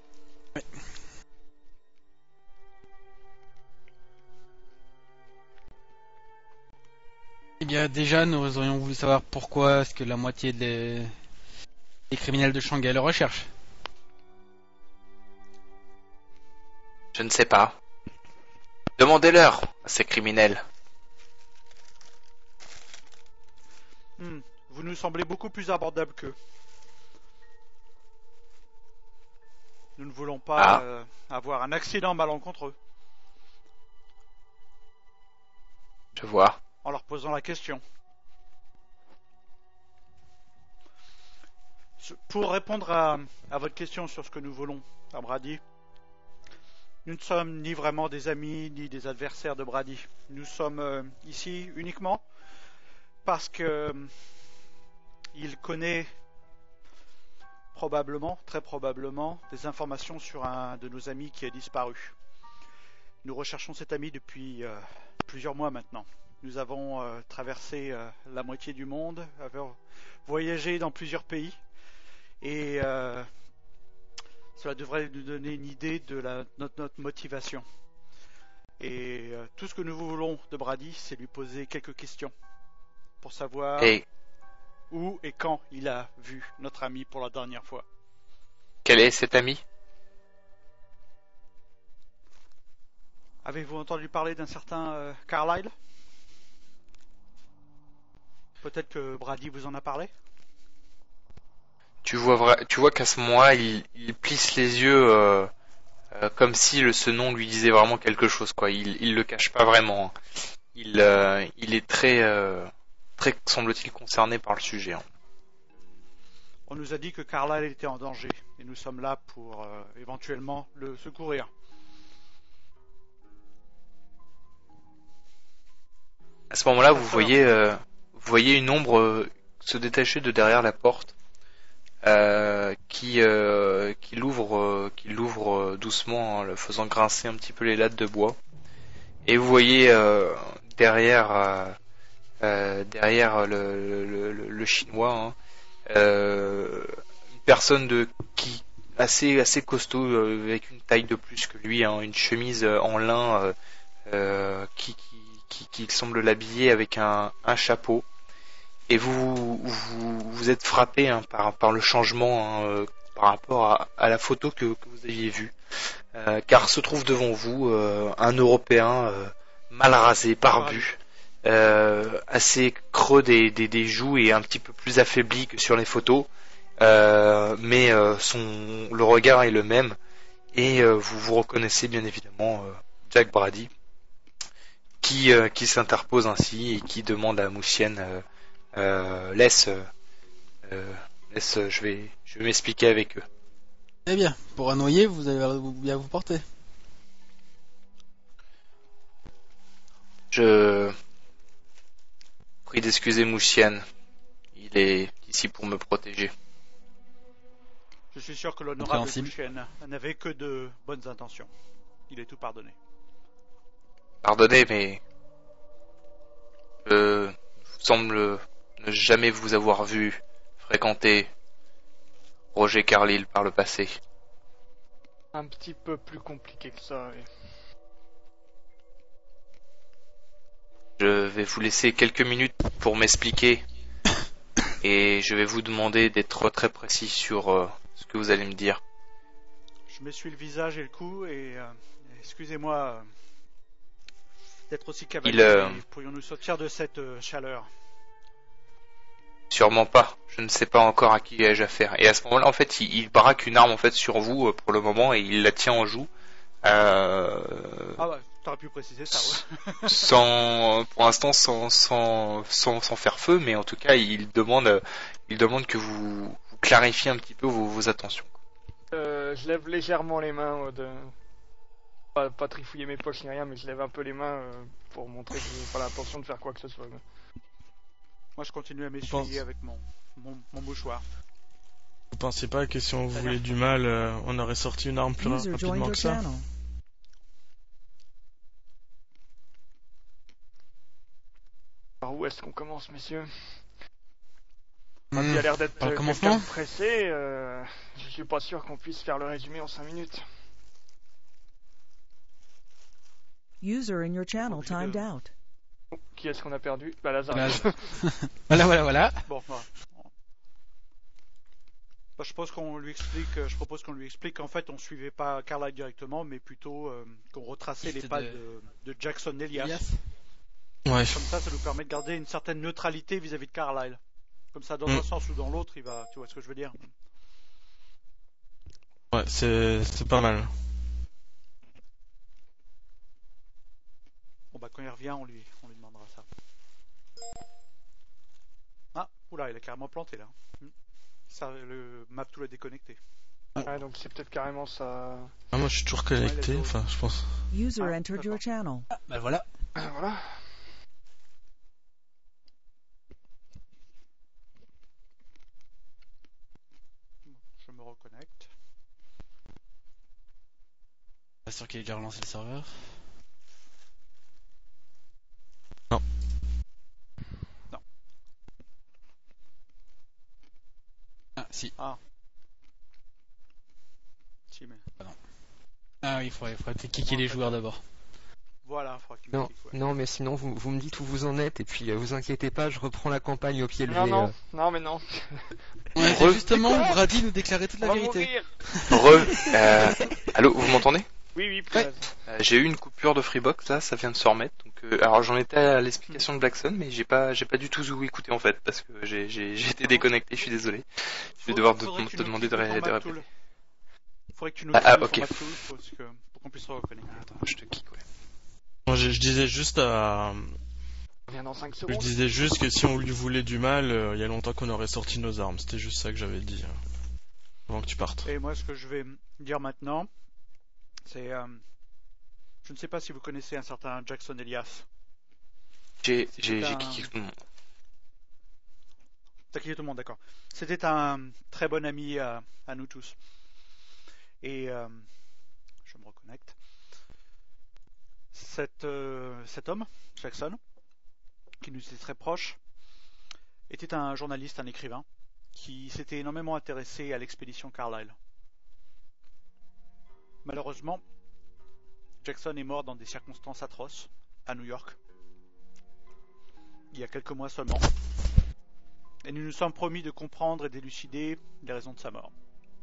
Eh bien, déjà, nous aurions voulu savoir pourquoi est-ce que la moitié des, des criminels de Shanghai le recherchent. Je ne sais pas. Demandez-leur à ces criminels. Hmm, Vous nous semblez beaucoup plus abordable qu'eux. Nous ne voulons pas Ah. euh, avoir un accident malencontreux Je vois. en leur posant la question. Ce- Pour répondre à, à votre question sur ce que nous voulons à Brady, nous ne sommes ni vraiment des amis ni des adversaires de Brady. Nous sommes euh, ici uniquement parce que euh, il connaît probablement, très probablement, des informations sur un de nos amis qui a disparu. Nous recherchons cet ami depuis euh, plusieurs mois maintenant. Nous avons euh, traversé euh, la moitié du monde, avons voyagé dans plusieurs pays, et euh, cela devrait nous donner une idée de la, notre, notre motivation. Et euh, tout ce que nous voulons de Brady, c'est lui poser quelques questions pour savoir Et où et quand il a vu notre ami pour la dernière fois. quel est cet ami? Avez-vous entendu parler d'un certain euh, Carlyle? Peut-être que Brady vous en a parlé? Tu vois, vra- tu vois qu'à ce moment-là, il, il plisse les yeux euh, euh, comme si le, ce nom lui disait vraiment quelque chose, quoi. Il, il le cache pas vraiment. Il, euh, il est très, euh, très, semble-t-il, concerné par le sujet. hein. On nous a dit que Carlyle était en danger et nous sommes là pour euh, éventuellement le secourir. À ce moment-là, vous D'accord. voyez, euh, vous voyez une ombre euh, se détacher de derrière la porte, euh, qui, euh, qui l'ouvre, euh, qui l'ouvre euh, doucement, en le faisant grincer un petit peu les lattes de bois. Et vous voyez euh, derrière, euh, euh, derrière le, le, le, le chinois, hein, euh, une personne de qui assez, assez costaud, euh, avec une taille de plus que lui, hein, une chemise euh, en lin euh, euh, qui, qui Qui, qui semble l'habiller avec un, un chapeau, et vous vous, vous êtes frappé hein, par, par le changement hein, euh, par rapport à, à la photo que, que vous aviez vue, euh, car se trouve devant vous euh, un Européen euh, mal rasé, barbu, euh, assez creux des, des, des joues et un petit peu plus affaibli que sur les photos, euh, mais euh, son, le regard est le même, et euh, vous vous reconnaissez bien évidemment euh, Jack Brady, qui, euh, qui s'interpose ainsi et qui demande à Moussienne euh, euh, laisse, euh, laisse, je vais, je vais m'expliquer avec eux. Eh bien, pour un noyer, vous allez bien vous porter. Je prie d'excuser Moussienne, il est ici pour me protéger. Je suis sûr que l'honorable Compréhensible. Bouchen n'avait que de bonnes intentions. Il est tout pardonné. Pardonnez, mais je semble ne jamais vous avoir vu fréquenter Roger Carlyle par le passé. Un petit peu plus compliqué que ça, oui. Je vais vous laisser quelques minutes pour m'expliquer et je vais vous demander d'être très précis sur euh, ce que vous allez me dire. Je m'essuie le visage et le cou et euh, excusez-moi euh, d'être aussi cavalier. Il, euh, mais pourrions-nous sortir de cette euh, chaleur? Sûrement pas. Je ne sais pas encore à qui ai-je affaire. Et à ce moment-là, en fait, il, il braque une arme en fait sur vous euh, pour le moment et il la tient en joue. Euh, Ah ouais, t'aurais pu préciser ça, ouais. sans, pour l'instant, sans, sans, sans, sans faire feu, mais en tout cas, il demande, euh, il demande que vous, vous clarifiez un petit peu vos, vos attentions. Euh, je lève légèrement les mains, euh, de... pas, pas trifouiller mes poches ni rien, mais je lève un peu les mains euh, pour montrer que j'ai pas l'intention de faire quoi que ce soit. Moi, je continue à pense- m'essuyer avec mon, mon, mon mouchoir. Vous pensez pas que si on voulait du mal, euh, on aurait sorti une arme plus User joined rapidement your que ça? channel. Par où est-ce qu'on commence, messieurs? Hmm, Il a l'air d'être par le euh, commencement quelqu'un de pressé, euh, je suis pas sûr qu'on puisse faire le résumé en cinq minutes. User in your channel Obligé de- timed out. Qui est-ce qu'on a perdu? Bah Lazare. Voilà, voilà, voilà, voilà. Bon, voilà. Bah, je pense qu'on lui explique, euh, je propose qu'on lui explique qu'en fait on suivait pas Carlyle directement, mais plutôt euh, qu'on retraçait les C'était pas de- de, de Jackson Elias. Elias. Ouais. Comme ça, ça nous permet de garder une certaine neutralité vis-à-vis de Carlyle. Comme ça, dans Mm. un sens ou dans l'autre, il va, tu vois ce que je veux dire. Ouais, c'est c'est pas mal. Bon bah quand il revient, on lui, on lui demandera ça. Ah, oula, il a carrément planté là. Hmm. Ça, le map tool est déconnecté. Ouais, donc c'est peut-être carrément ça. Ah, moi je suis toujours connecté, Ouais, enfin je pense. User Ah, entered your d'accord. channel. Bah voilà. Ah, voilà. Bon, je me reconnecte. Pas sûr qu'il ait déjà relancé le serveur. Non. Non. Ah si. Ah. Si, mais... Ah oui, il faudrait, il faudrait peut-être kicker Comment les on fait joueurs ça d'abord. Voilà, il faudra qu'il me Non, clique, ouais. non, mais sinon vous, vous me dites où vous en êtes et puis euh, vous inquiétez pas, je reprends la campagne au pied levé. Non, non, euh. non, mais non. Ouais, c'est justement où Brady nous déclarait toute On la va vérité. mourir. Re... Euh... Allô, vous m'entendez? Oui, oui, Prez. Euh, J'ai eu une coupure de Freebox, là, ça vient de se remettre. Donc, euh, alors j'en étais à l'explication de Blackson, mais j'ai pas, j'ai pas du tout où écouter en fait, parce que j'ai, j'ai, j'ai été déconnecté. Je suis désolé. Je vais devoir te, Faudrait que tu te nous demander de, cliques ré- dans de Map répéter. Tool. Faudrait que tu nous Ah, cliques ah, sur ok. Map Tool parce que, pour qu'on puisse se reconnaître. Attends, je te kick, ouais. Moi je, je disais juste à... On vient dans cinq Je secondes. disais juste que si on lui voulait du mal, euh, il y a longtemps qu'on aurait sorti nos armes. C'était juste ça que j'avais dit. euh, Avant que tu partes. Et moi, ce que je vais dire maintenant, c'est... euh, je ne sais pas si vous connaissez un certain Jackson Elias. J'ai, C'était j'ai, j'ai un- kické tout le monde. T'as quitté tout le monde, d'accord. C'était un très bon ami à, à nous tous. Et euh, je me reconnecte. Cet, euh, cet homme, Jackson, qui nous était très proche, était un journaliste, un écrivain, qui s'était énormément intéressé à l'expédition Carlyle. Malheureusement, Jackson est mort dans des circonstances atroces à New York, il y a quelques mois seulement. Et nous nous sommes promis de comprendre et d'élucider les raisons de sa mort.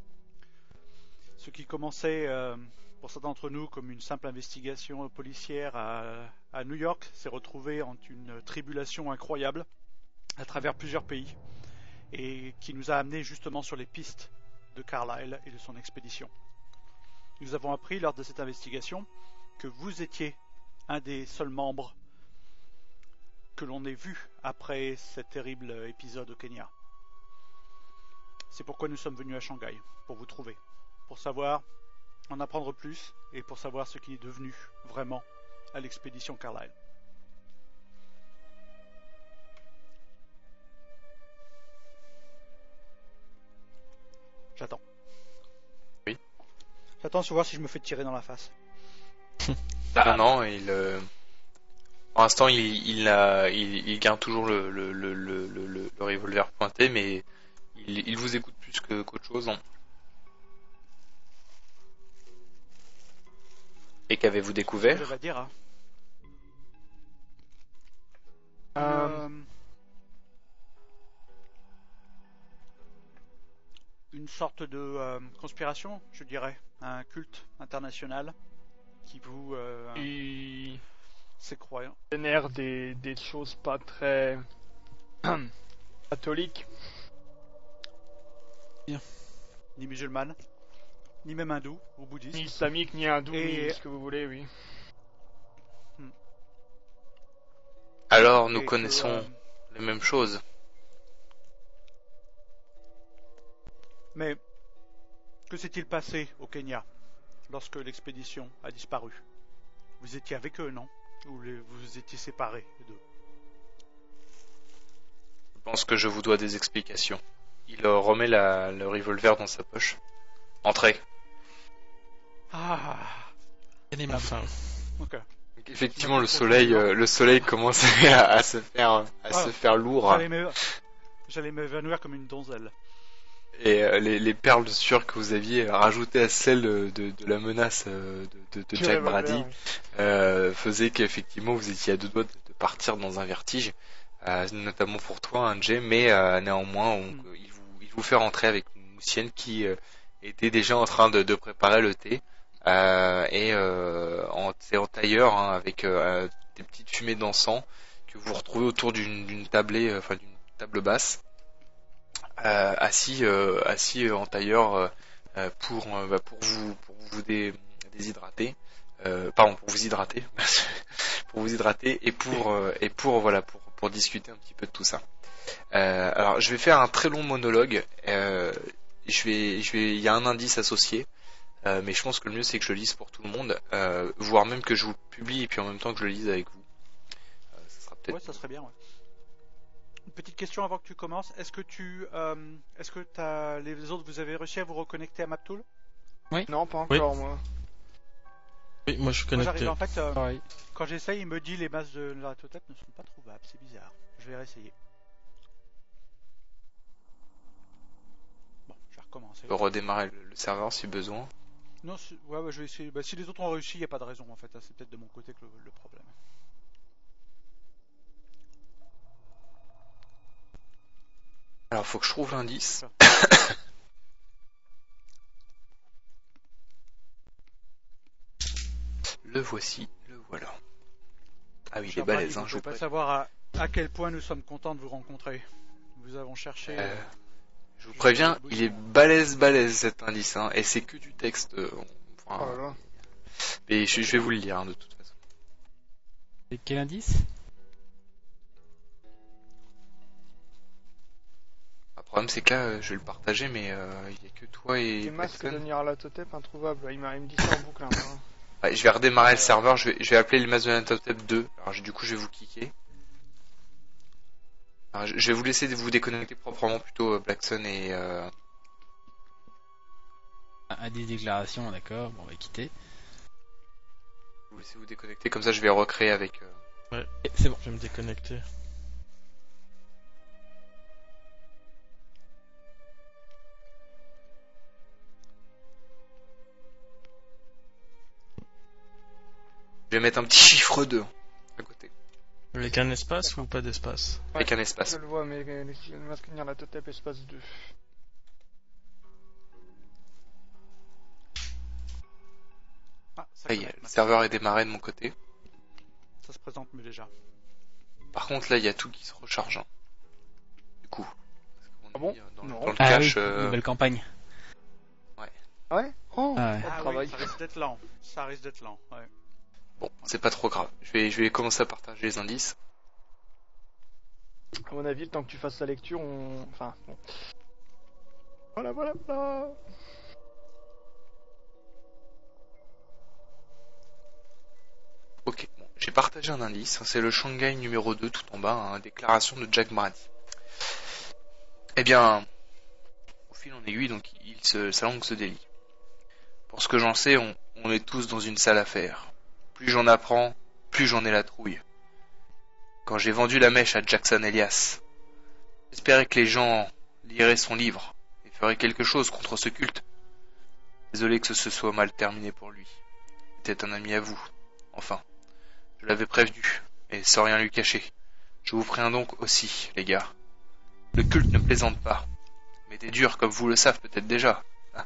Ce qui commençait, euh, pour certains d'entre nous, comme une simple investigation policière à, à New York, s'est retrouvé en une tribulation incroyable à travers plusieurs pays, et qui nous a amenés justement sur les pistes de Carlyle et de son expédition. Nous avons appris lors de cette investigation que vous étiez un des seuls membres que l'on ait vu après cet terrible épisode au Kenya. C'est pourquoi nous sommes venus à Shanghai, pour vous trouver, pour savoir, en apprendre plus, et pour savoir ce qui est devenu vraiment à l'expédition Carlyle. J'attends. Oui. J'attends de voir si je me fais tirer dans la face. Non, non, il, euh, pour l'instant, il, il, a, il, il garde toujours le, le, le, le, le, le revolver pointé, mais il, il vous écoute plus que, qu'autre chose. Hein. Et qu'avez-vous Je découvert? vais dire. Hein. Euh, Euh, une sorte de euh, conspiration, je dirais, un culte international qui vous euh, il c'est croyant. génère des, des choses pas très catholiques. Ni musulmane, ni même hindou ou Ni bouddhiste. islamique, ni hindou, Et- ni ce que vous voulez, oui. Alors, nous Et que, connaissons euh, les mêmes choses. mais que s'est-il passé au Kenya lorsque l'expédition a disparu? Vous étiez avec eux, non? Ou les- vous étiez séparés d'eux? Je pense que je vous dois des explications. Il euh, remet la, le revolver dans sa poche. Entrez. Ah, Bien aimable. Enfin, ok. Donc, effectivement, le soleil, euh, le soleil commence à, à se faire, à Ah. se faire lourd. J'allais me... J'allais m'évanouir comme une donzelle. Et euh, les, les perles de sueur que vous aviez rajoutées à celles de, de la menace euh, de, de, de Du Jack revolver, Brady oui. euh, faisaient qu'effectivement vous étiez à deux doigts de, de partir dans un vertige, euh, notamment pour toi, hein, Jay, mais euh, néanmoins on- Mm. il, vous, il vous fait rentrer avec une moussienne qui euh, était déjà en train de, de préparer le thé euh, et euh, en, c'est en tailleur hein, avec euh, des petites fumées d'encens que vous retrouvez autour d'une, d'une tablée, enfin d'une table basse. Euh, assis, euh, assis en tailleur euh, euh, pour euh, bah, pour vous pour vous dé- déshydrater, euh, pardon pour vous hydrater, pour vous hydrater et pour euh, et pour voilà pour pour discuter un petit peu de tout ça. Euh, alors je vais faire un très long monologue. Euh, je vais je vais il y a un indice associé. Euh, mais je pense que le mieux c'est que je le lise pour tout le monde, euh, voire même que je vous le publie et puis en même temps que je le lise avec vous. Euh, ça sera peut-être. Ouais, ça serait bien. Ouais. Une petite question avant que tu commences. Est-ce que tu, euh, est-ce que t'as, les autres, vous avez réussi à vous reconnecter à MapTool? Non, pas Oui. encore, moi. Oui, moi je suis Moi, connecté. j'arrive en fait. euh, Pareil. quand j'essaye, il me dit les masses de la totale ne sont pas trouvables. C'est bizarre. Je vais réessayer. Bon, je vais recommencer. Je peux redémarrer le, le serveur si besoin. Non, si- ouais, ouais, je vais essayer. Bah, si les autres ont réussi, il n'y a pas de raison en fait. hein, C'est peut-être de mon côté que le, le problème. Alors faut que je trouve l'indice. Le voici, le voilà. Ah oui, il est Cher balèze, Brady, hein, vous je vous pouvez pas préviens. savoir à, à quel point nous sommes contents de vous rencontrer. Nous avons cherché. Euh, euh, je vous préviens, il est balèze balèze cet indice, hein, et c'est que du texte. euh, enfin, Oh là là. mais je, je vais vous le lire hein, de toute façon. Et quel indice? Le problème c'est que là, euh, je vais le partager, mais euh, il n'y a que toi et Les masques Blackson. de Nyarlathotep introuvables. Il, m'a- il me dit ça en boucle. Hein. Ouais, je vais redémarrer le serveur, je vais, je vais appeler les masses de Nyarlathotep deux. Alors je- du coup je vais vous kicker. Alors, je, je vais vous laisser vous déconnecter proprement plutôt euh, Blackson et... Euh... Un des déclarations, d'accord. Bon, on va quitter. Vous laissez vous déconnecter, comme ça je vais recréer avec... Euh... Et c'est bon. Je vais me déconnecter. Je vais mettre un petit chiffre deux à côté, Avec un espace ou pas d'espace? avec un Je espace. le vois, mais les, les masques de Nyarlathotep espace deux. Ah, ça, Ça y est, connecte le maintenant. serveur est démarré de mon côté. Ça se présente mieux déjà. Par contre là il y a tout qui se recharge. hein. Du coup. Parce qu'on Ah bon est dans, Non. dans le Ah cache... oui, euh, nouvelle campagne. Ouais Oh, Ah ouais. pas de Ah oui, travail. ça risque d'être lent. Ça risque d'être lent. Ouais. Bon, c'est pas trop grave. Je vais, je vais commencer à partager les indices. À mon avis, le temps que tu fasses la lecture, on... Enfin, bon. Voilà, voilà, voilà. Ok, bon, j'ai partagé un indice, c'est le Shanghai numéro deux tout en bas, hein, déclaration de Jack Brady. Eh bien, au fil en aiguille, donc il se, sa langue se délie. Pour ce que j'en sais, on, on est tous dans une sale affaire. Plus j'en apprends, plus j'en ai la trouille. Quand j'ai vendu la mèche à Jackson Elias, j'espérais que les gens liraient son livre et feraient quelque chose contre ce culte. Désolé que ce soit mal terminé pour lui. C'était un ami à vous. Enfin, je l'avais prévenu, et sans rien lui cacher. Je vous préviens donc aussi, les gars. Le culte ne plaisante pas, mais des durs comme vous le savez peut-être déjà.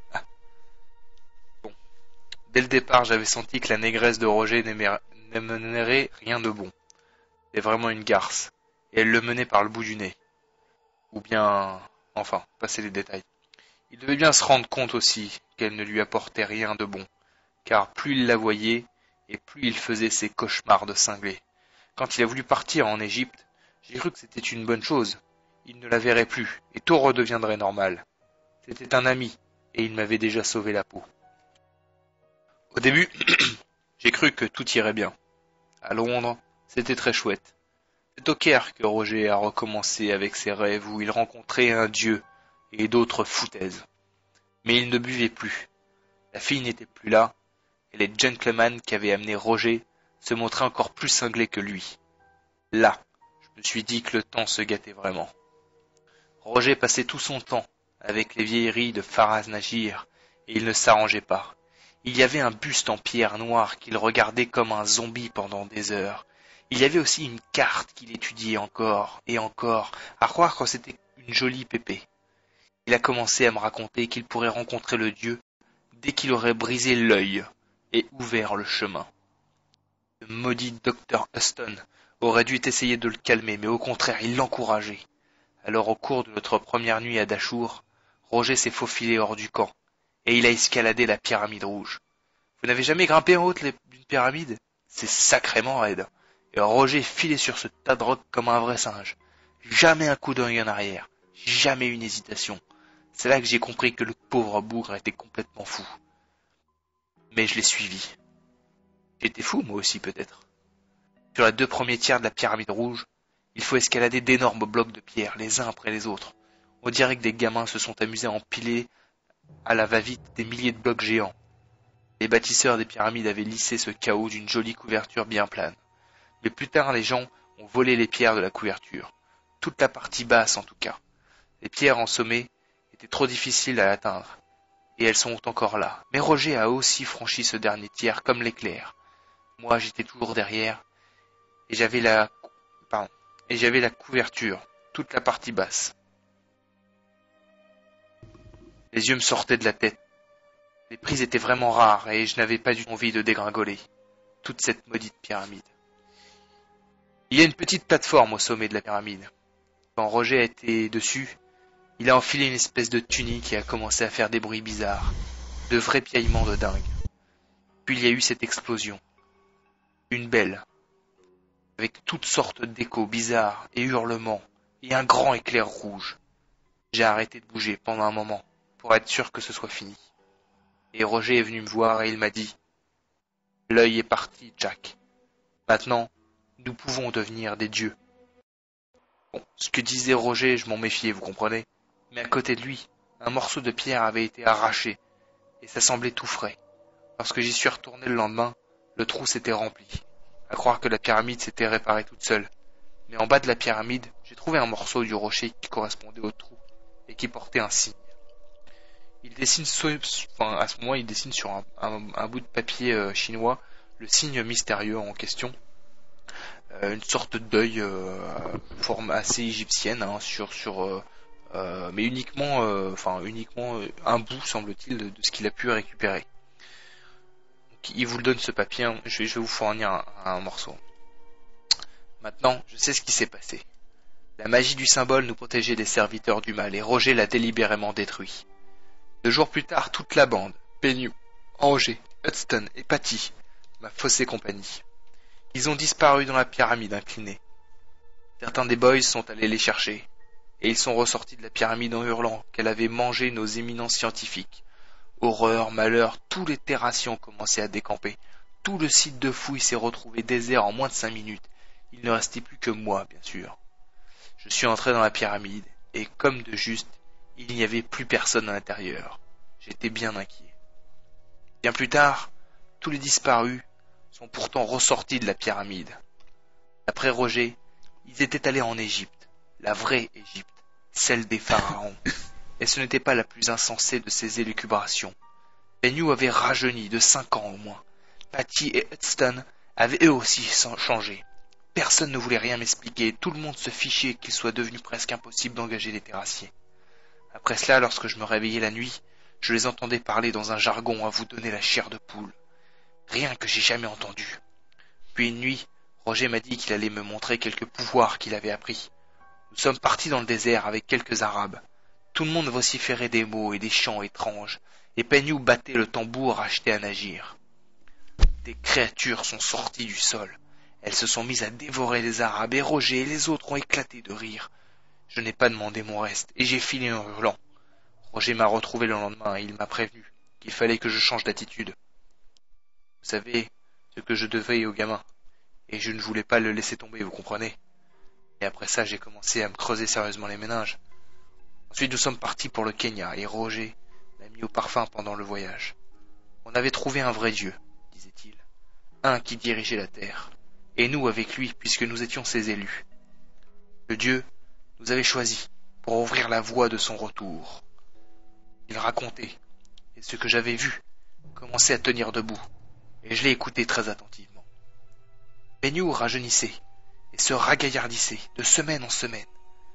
Bon. Dès le départ, j'avais senti que la négresse de Roger n'amènerait rien de bon. C'est vraiment une garce, et elle le menait par le bout du nez. Ou bien... Enfin, passez les détails. Il devait bien se rendre compte aussi qu'elle ne lui apportait rien de bon, car plus il la voyait, et plus il faisait ses cauchemars de cinglé. Quand il a voulu partir en Égypte, j'ai cru que c'était une bonne chose. Il ne la verrait plus, et tout redeviendrait normal. C'était un ami, et il m'avait déjà sauvé la peau. Au début, j'ai cru que tout irait bien. À Londres, c'était très chouette. C'est au Caire que Roger a recommencé avec ses rêves où il rencontrait un dieu et d'autres foutaises. Mais il ne buvait plus. La fille n'était plus là, et les gentlemen qui avaient amené Roger se montraient encore plus cinglés que lui. Là, je me suis dit que le temps se gâtait vraiment. Roger passait tout son temps avec les vieilleries de Faraz Nagir, et il ne s'arrangeait pas. Il y avait un buste en pierre noire qu'il regardait comme un zombie pendant des heures. Il y avait aussi une carte qu'il étudiait encore et encore, à croire que c'était une jolie pépée. Il a commencé à me raconter qu'il pourrait rencontrer le dieu dès qu'il aurait brisé l'œil et ouvert le chemin. Le maudit docteur Huston aurait dû essayer de le calmer, mais au contraire, il l'encourageait. Alors, au cours de notre première nuit à Dachour, Roger s'est faufilé hors du camp, et il a escaladé la pyramide rouge. Vous n'avez jamais grimpé en haut d'une pyramide? C'est sacrément raide. Et Roger filait sur ce tas de rocs comme un vrai singe. Jamais un coup d'œil en arrière, jamais une hésitation. C'est là que j'ai compris que le pauvre bougre était complètement fou. Mais je l'ai suivi. J'étais fou, moi aussi, peut-être. Sur les deux premiers tiers de la pyramide rouge, il faut escalader d'énormes blocs de pierre, les uns après les autres. On dirait que des gamins se sont amusés à empiler à la va-vite des milliers de blocs géants. Les bâtisseurs des pyramides avaient lissé ce chaos d'une jolie couverture bien plane. Mais plus tard, les gens ont volé les pierres de la couverture. Toute la partie basse, en tout cas. Les pierres en sommet étaient trop difficiles à atteindre. Et elles sont encore là. Mais Roger a aussi franchi ce dernier tiers comme l'éclair. Moi, j'étais toujours derrière. Et j'avais la... Pardon. Et j'avais la couverture. Toute la partie basse. Les yeux me sortaient de la tête. Les prises étaient vraiment rares et je n'avais pas du tout envie de dégringoler toute cette maudite pyramide. Il y a une petite plateforme au sommet de la pyramide. Quand Roger a été dessus, il a enfilé une espèce de tunique et a commencé à faire des bruits bizarres, de vrais piaillements de dingue. Puis il y a eu cette explosion. Une belle, avec toutes sortes d'échos bizarres et hurlements, et un grand éclair rouge. J'ai arrêté de bouger pendant un moment, pour être sûr que ce soit fini. Et Roger est venu me voir et il m'a dit « L'œil est parti, Jack. Maintenant, nous pouvons devenir des dieux. » Bon, ce que disait Roger, je m'en méfiais, vous comprenez? Mais à côté de lui, un morceau de pierre avait été arraché, et ça semblait tout frais. Lorsque j'y suis retourné le lendemain, le trou s'était rempli, à croire que la pyramide s'était réparée toute seule. Mais en bas de la pyramide, j'ai trouvé un morceau du rocher qui correspondait au trou, et qui portait un signe. Il dessine, enfin, à ce moment, il dessine sur un, un, un bout de papier euh, chinois le signe mystérieux en question. Euh, une sorte d'œil, euh, forme assez égyptienne, hein, sur, sur, euh, euh, mais uniquement, euh, enfin, uniquement euh, un bout, semble-t-il, de, de ce qu'il a pu récupérer. Donc, il vous le donne ce papier, hein, je vais, je vais vous fournir un, un morceau. Maintenant, je sais ce qui s'est passé. La magie du symbole nous protégeait des serviteurs du mal, et Roger l'a délibérément détruit. Deux jours plus tard, toute la bande, Penny, Roger, Hudson et Patty, m'a faussé compagnie. Ils ont disparu dans la pyramide inclinée. Certains des boys sont allés les chercher, et ils sont ressortis de la pyramide en hurlant qu'elle avait mangé nos éminents scientifiques. Horreur, malheur, tous les terrassiers ont commencé à décamper. Tout le site de fouille s'est retrouvé désert en moins de cinq minutes. Il ne restait plus que moi, bien sûr. Je suis entré dans la pyramide, et comme de juste, il n'y avait plus personne à l'intérieur. J'étais bien inquiet. Bien plus tard, tous les disparus sont pourtant ressortis de la pyramide. D'après Roger, ils étaient allés en Égypte, la vraie Égypte, celle des pharaons. Et ce n'était pas la plus insensée de ces élucubrations. Penny avait rajeuni de cinq ans au moins. Patty et Hudson avaient eux aussi changé. Personne ne voulait rien m'expliquer, tout le monde se fichait qu'il soit devenu presque impossible d'engager les terrassiers. Après cela, lorsque je me réveillais la nuit, je les entendais parler dans un jargon à vous donner la chair de poule. Rien que j'ai jamais entendu. Puis une nuit, Roger m'a dit qu'il allait me montrer quelques pouvoirs qu'il avait appris. Nous sommes partis dans le désert avec quelques Arabes. Tout le monde vociférait des mots et des chants étranges, et Penny battait le tambour acheté à Nagir. Des créatures sont sorties du sol. Elles se sont mises à dévorer les Arabes, et Roger et les autres ont éclaté de rire. Je n'ai pas demandé mon reste, et j'ai filé en hurlant. Roger m'a retrouvé le lendemain, et il m'a prévenu qu'il fallait que je change d'attitude. Vous savez ce que je devais au gamin, et je ne voulais pas le laisser tomber, vous comprenez? Et après ça, j'ai commencé à me creuser sérieusement les méninges. Ensuite, nous sommes partis pour le Kenya, et Roger m'a mis au parfum pendant le voyage. On avait trouvé un vrai Dieu, disait-il, un qui dirigeait la terre, et nous avec lui, puisque nous étions ses élus. Le Dieu nous avait choisis pour ouvrir la voie de son retour. Il racontait, et ce que j'avais vu commençait à tenir debout, et je l'ai écouté très attentivement. Penny rajeunissait et se ragaillardissait de semaine en semaine.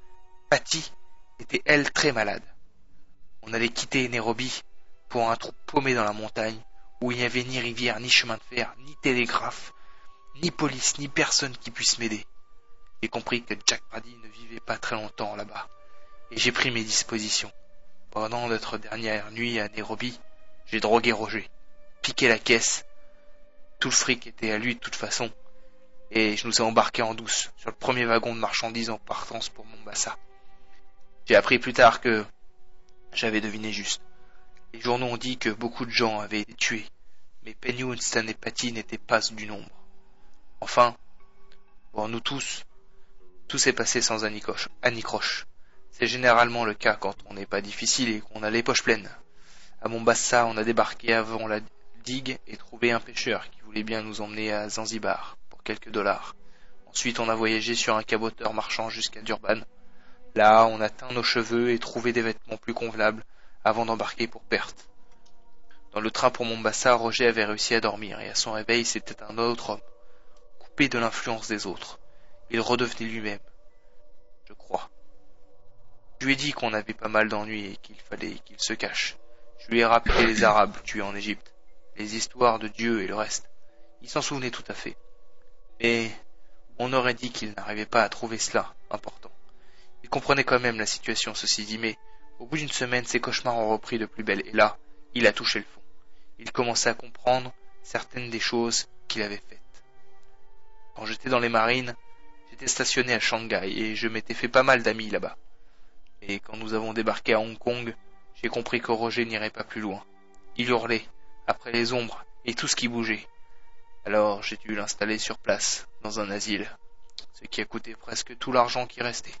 Patty était, elle, très malade. On allait quitter Nairobi pour un trou paumé dans la montagne, où il n'y avait ni rivière, ni chemin de fer, ni télégraphe, ni police, ni personne qui puisse m'aider. J'ai compris que Jack Brady ne vivait pas très longtemps là-bas, et j'ai pris mes dispositions. Pendant notre dernière nuit à Nairobi, J'ai drogué Roger, piqué la caisse. Tout le fric était à lui de toute façon. Et je nous ai embarqués en douce sur le premier wagon de marchandises en partance pour Mombasa. J'ai appris plus tard que j'avais deviné juste. Les journaux ont dit que beaucoup de gens avaient été tués, mais Penny, Winston et Patty n'étaient pas du nombre. Enfin, pour nous tous, tout s'est passé sans anicroche. C'est généralement le cas quand on n'est pas difficile et qu'on a les poches pleines. À Mombasa, on a débarqué avant la digue et trouvé un pêcheur qui voulait bien nous emmener à Zanzibar pour quelques dollars. Ensuite, on a voyagé sur un caboteur marchand jusqu'à Durban. Là, on a teint nos cheveux et trouvé des vêtements plus convenables avant d'embarquer pour Perth. Dans le train pour Mombasa, Roger avait réussi à dormir et à son réveil, c'était un autre homme, coupé de l'influence des autres. Il redevenait lui-même, je crois. Je lui ai dit qu'on avait pas mal d'ennuis et qu'il fallait qu'il se cache. Je lui ai rappelé les Arabes tués en Égypte, les histoires de Dieu et le reste. Il s'en souvenait tout à fait. Mais on aurait dit qu'il n'arrivait pas à trouver cela important. Il comprenait quand même la situation, ceci dit, mais au bout d'une semaine, ses cauchemars ont repris de plus belle, et là, il a touché le fond. Il commençait à comprendre certaines des choses qu'il avait faites. Quand j'étais dans les marines, j'étais stationné à Shanghai, et je m'étais fait pas mal d'amis là-bas. Et quand nous avons débarqué à Hong Kong, j'ai compris que Roger n'irait pas plus loin. Il hurlait, après les ombres, et tout ce qui bougeait. Alors j'ai dû l'installer sur place, dans un asile, ce qui a coûté presque tout l'argent qui restait.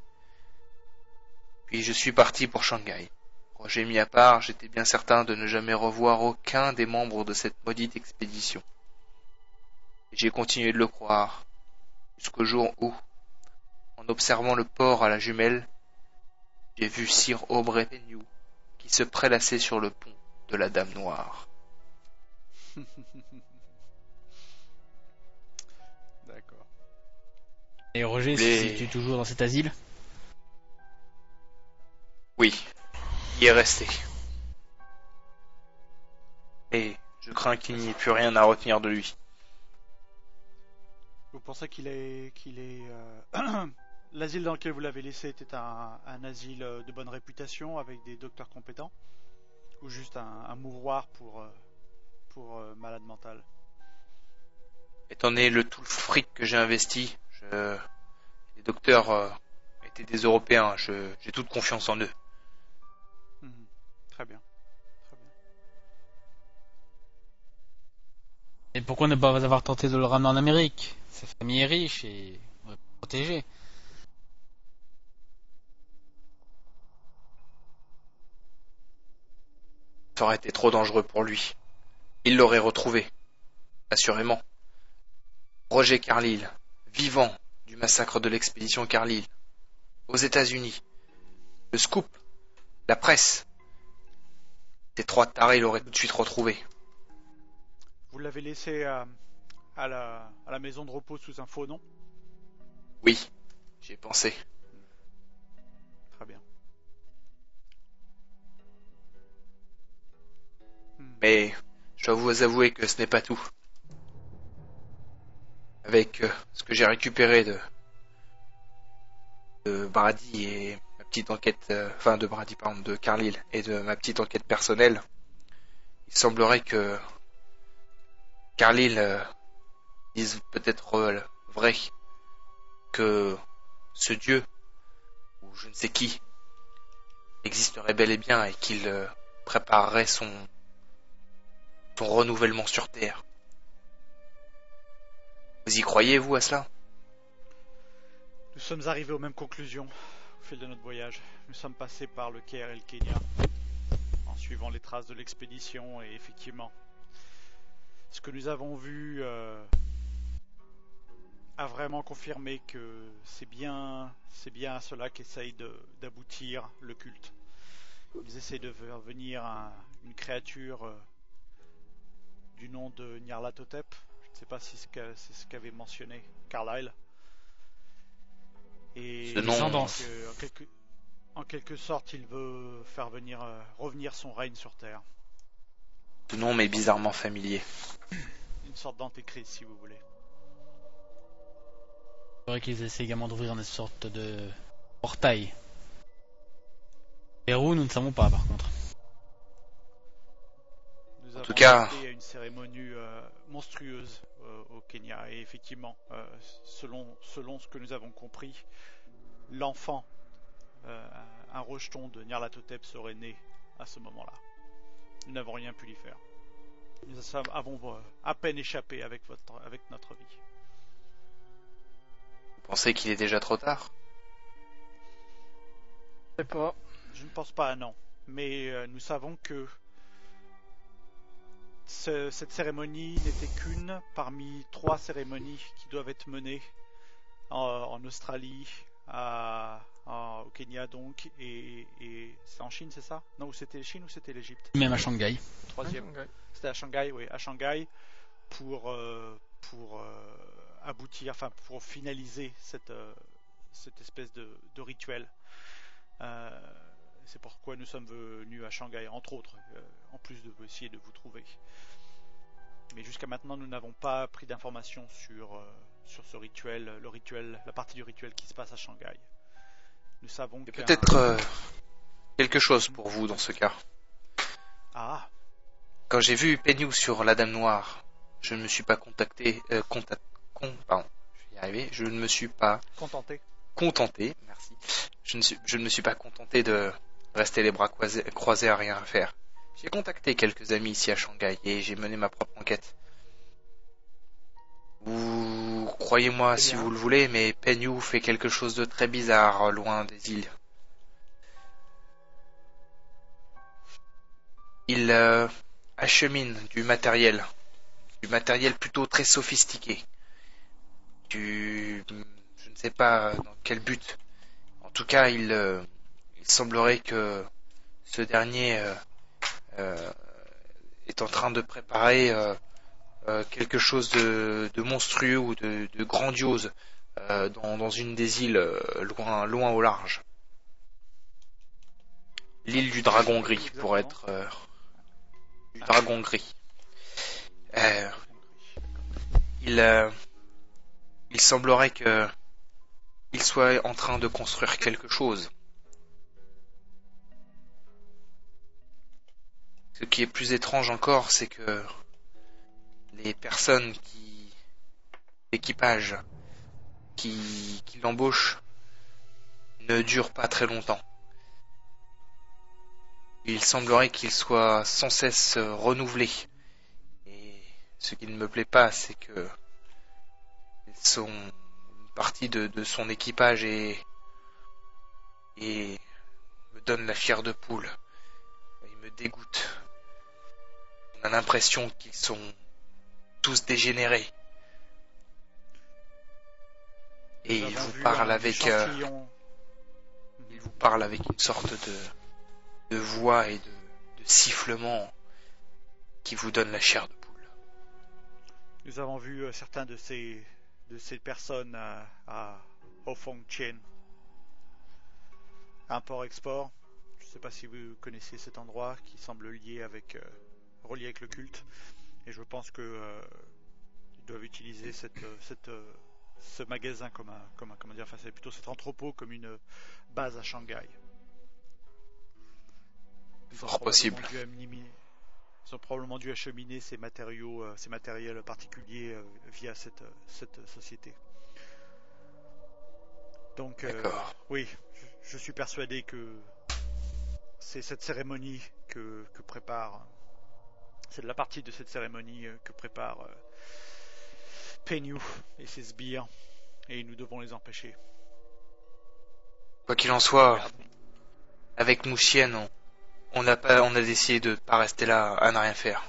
Puis je suis parti pour Shanghai. Roger mis à part, j'étais bien certain de ne jamais revoir aucun des membres de cette maudite expédition. Et j'ai continué de le croire, jusqu'au jour où, en observant le port à la jumelle, j'ai vu Sir Aubrey Pennew qui se prélassait sur le pont de la Dame Noire. D'accord. Et Roger Les- se situe toujours dans cet asile? Oui, il est resté. Et je crains qu'il n'y ait plus rien à retenir de lui. Vous pensez qu'il est, qu'il est, euh, l'asile dans lequel vous l'avez laissé était un, un asile de bonne réputation avec des docteurs compétents, ou juste un, un mouroir pour, euh, pour euh, malade mental? Étant donné le tout le fric que j'ai investi, je... les docteurs euh, étaient des Européens, je... j'ai toute confiance en eux. Mhm. Très bien, très bien. Et pourquoi ne pas avoir tenté de le ramener en Amérique? Sa famille est riche et protégée. Ça aurait été trop dangereux pour lui. Il l'aurait retrouvé, assurément. Roger Carlyle, vivant du massacre de l'expédition Carlyle, aux États-Unis. Le scoop, la presse. Ces trois tarés l'auraient tout de suite retrouvé. Vous l'avez laissé euh, à, la, à la maison de repos sous un faux nom? Oui, j'y ai pensé. Très bien. Hmm. Mais je dois vous avouer que ce n'est pas tout. Avec euh, ce que j'ai récupéré de, de Brady et ma petite enquête, euh, enfin de Brady, pardon, de Carlyle et de ma petite enquête personnelle, il semblerait que Carlyle euh, dise peut-être euh, vrai que ce dieu, ou je ne sais qui, existerait bel et bien et qu'il euh, préparerait son, son renouvellement sur Terre. Vous y croyez, vous, à cela? Nous sommes arrivés aux mêmes conclusions au fil de notre voyage. Nous sommes passés par le Caire et le Kenya en suivant les traces de l'expédition, et effectivement, ce que nous avons vu euh, a vraiment confirmé que c'est bien, c'est bien à cela qu'essaye de, d'aboutir le culte. Ils essaient de faire venir un, une créature euh, du nom de Nyarlathotep. Je ne sais pas si c'est ce qu'avait mentionné Carlyle. Et Ce nom- donc, euh, en, quelque, en quelque sorte, il veut faire venir, euh, revenir son règne sur Terre. Ce nom m'est bizarrement familier. Une sorte d'antéchrist, si vous voulez. C'est vrai qu'ils essaient également d'ouvrir une sorte de portail. Et où, nous ne savons pas par contre. tout cas, à une cérémonie euh, monstrueuse euh, au Kenya. Et effectivement, euh, selon, selon ce que nous avons compris, l'enfant, euh, un rejeton de Nyarlathotep serait né à ce moment-là. Nous n'avons rien pu lui faire. Nous avons euh, à peine échappé avec, votre, avec notre vie. vous pensez qu'il est déjà trop tard? Je sais pas. Je ne pense pas, non. Mais euh, nous savons que ce, cette cérémonie n'était qu'une parmi trois cérémonies qui doivent être menées en, en Australie, à, à, au Kenya donc, et, et c'est en Chine, c'est ça? Non, ou c'était Chine ou c'était l'Égypte? Même à Shanghai. Troisième. Ouais. C'était à Shanghai, oui, à Shanghai, pour, euh, pour euh, aboutir, enfin pour finaliser cette, euh, cette espèce de, de rituel. Euh, c'est pourquoi nous sommes venus à Shanghai, entre autres, euh, en plus de essayer de vous trouver. Mais jusqu'à maintenant, nous n'avons pas pris d'informations sur, euh, sur ce rituel, le rituel, la partie du rituel qui se passe à Shanghai. Nous savons c'est qu'un... peut-être euh, quelque chose pour vous dans ce cas. Ah, Quand j'ai vu Penyu sur la Dame Noire, je ne me suis pas contacté, euh, contact, con, pardon, je vais y arriver, je ne me suis pas contenté. contenté, merci, je ne, suis, je ne me suis pas contenté de rester les bras croisés, croisés à rien faire. J'ai contacté quelques amis ici à Shanghai et j'ai mené ma propre enquête. Vous croyez-moi Très si bien. vous le voulez, mais Penyu fait quelque chose de très bizarre loin des îles. Il euh, achemine du matériel, du matériel plutôt très sophistiqué. Du, je ne sais pas dans quel but. En tout cas, il, euh, il semblerait que ce dernier euh, euh, est en train de préparer euh, euh, quelque chose de, de monstrueux ou de, de grandiose euh, dans, dans une des îles euh, loin, loin au large. L'île du Dragon Gris, pour être euh, du Dragon Gris. Euh, il, euh, il semblerait que il soit en train de construire quelque chose. Ce qui est plus étrange encore, c'est que les personnes qui, l'équipage qui, qui l'embauchent ne durent pas très longtemps. Il semblerait qu'il soit sans cesse renouvelé. Et ce qui ne me plaît pas, c'est que son, une partie de, de son équipage est, et me donne la chair de poule. Il me dégoûte. On a l'impression qu'ils sont tous dégénérés. Et Nous ils avons vous vu parlent un avec, euh, échantillon. ils vous parlent avec une sorte de, de voix et de, de sifflement qui vous donne la chair de poule. Nous avons vu euh, certains de ces, de ces personnes à, à Hofong Chien, import-export. Je ne sais pas si vous connaissez cet endroit qui semble lié avec, euh, relié avec le culte. Et je pense que euh, ils doivent utiliser cette, cette, ce magasin comme un, comme un, comment dire, enfin c'est plutôt cet entrepôt comme une base à Shanghai. Ils ont Fort possible. probablement dû amini- Ils ont probablement dû acheminer ces matériaux, euh, ces matériels particuliers euh, via cette, cette société. Donc, euh, D'accord. oui, je, je suis persuadé que c'est cette cérémonie que, que prépare, c'est de la partie de cette cérémonie euh, que prépare euh, Penyu et ses sbires, et nous devons les empêcher. Quoi qu'il en soit, avec Mouchienne, on, on a pas, on a décidé de pas rester là à ne rien faire.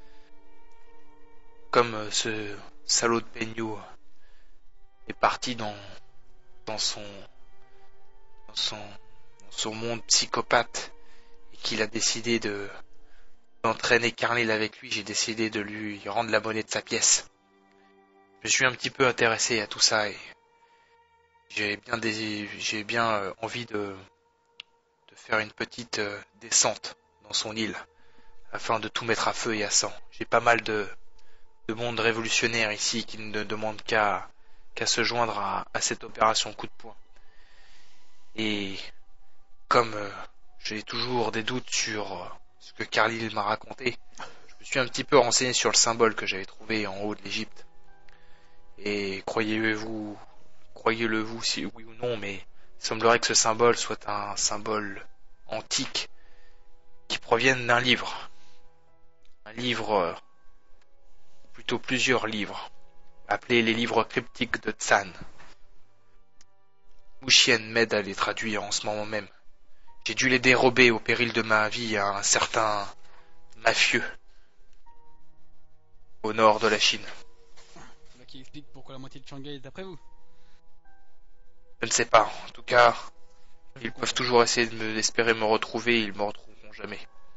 Comme euh, ce salaud de Penyu est parti dans, dans son, dans son, dans son monde psychopathe et qu'il a décidé de d'entraîner Carlyle avec lui, j'ai décidé de lui rendre la monnaie de sa pièce. Je suis un petit peu intéressé à tout ça et j'ai bien des, j'ai bien euh, envie de, de faire une petite euh, descente dans son île afin de tout mettre à feu et à sang. J'ai pas mal de, de monde révolutionnaire ici qui ne demande qu'à qu'à se joindre à, à cette opération coup de poing. Et comme euh, j'ai toujours des doutes sur euh, ce que Carlyle m'a raconté, je me me suis un petit peu renseigné sur le symbole que j'avais trouvé en haut de l'Égypte. Et croyez-vous, croyez-le vous si oui ou non, mais il semblerait que ce symbole soit un symbole antique qui provienne d'un livre. Un livre, plutôt plusieurs livres, appelés les livres cryptiques de Tsan. Wuxian m'aide à les traduire en ce moment même. J'ai dû les dérober au péril de ma vie à un certain mafieux au nord de la Chine. Cela qui explique pourquoi la moitié de Shanghai est d'après vous. Je ne sais pas. En tout cas, ils peuvent toujours essayer de me, d'espérer me retrouver, ils me retrouveront jamais.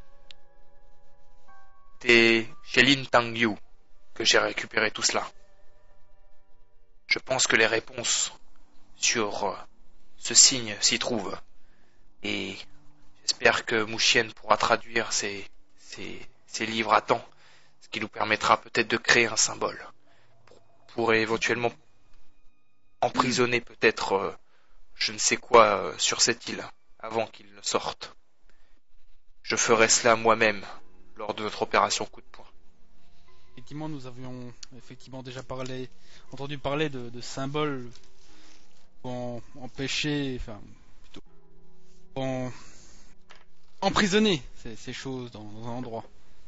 C'est chez Lin Tangyu que j'ai récupéré tout cela. Je pense que les réponses sur ce signe s'y trouvent. Et j'espère que Wuxian pourra traduire ces, ces, ces livres à temps, ce qui nous permettra peut-être de créer un symbole. Pour, pour éventuellement emprisonner peut-être euh, je ne sais quoi euh, sur cette île avant qu'il ne sorte. Je ferai cela moi-même lors de notre opération coup de poing. Effectivement, nous avions effectivement déjà parlé, entendu parler de, de symboles pour empêcher, enfin, plutôt, pour emprisonner ces, ces choses dans, dans un endroit.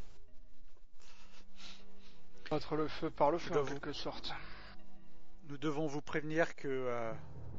Battre le feu par le feu, en Devons- quelque sorte. Nous devons vous prévenir que euh,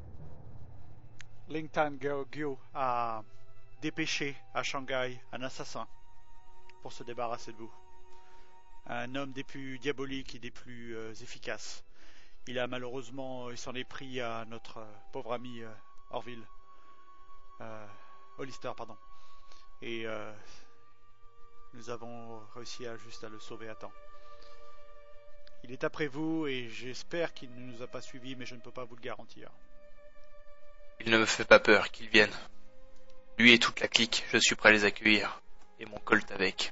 Ling Tangyu a dépêché à Shanghai un assassin pour se débarrasser de vous. Un homme des plus diaboliques et des plus euh, efficaces. Il a malheureusement, il s'en est pris à notre euh, pauvre ami euh, Orville. Euh, Hollister, pardon. Et euh, nous avons réussi à juste à le sauver à temps. Il est après vous et j'espère qu'il ne nous a pas suivis, mais je ne peux pas vous le garantir. Il ne me fait pas peur qu'il vienne. Lui et toute la clique, je suis prêt à les accueillir. Et mon colt avec.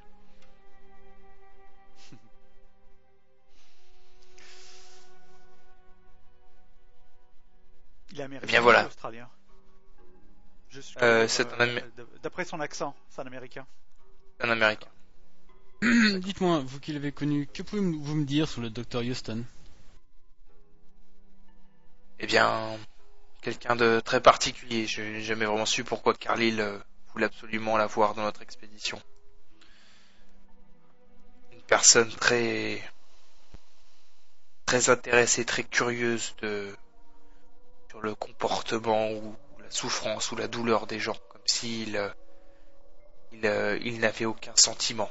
Il est américain Eh bien, voilà. ou australien? Juste, Euh, c'est un Amé- d- D'après son accent, c'est un américain. Un Américain. Dites-moi, vous qui l'avez connu, que pouvez-vous me dire sur le docteur Houston? Eh bien, quelqu'un de très particulier. Je n'ai jamais vraiment su pourquoi Carlyle euh, voulait absolument l'avoir dans notre expédition. Une personne très... très intéressée, très curieuse de... sur le comportement ou la souffrance ou la douleur des gens. Comme s'il... euh, il, euh, il n'avait aucun sentiment.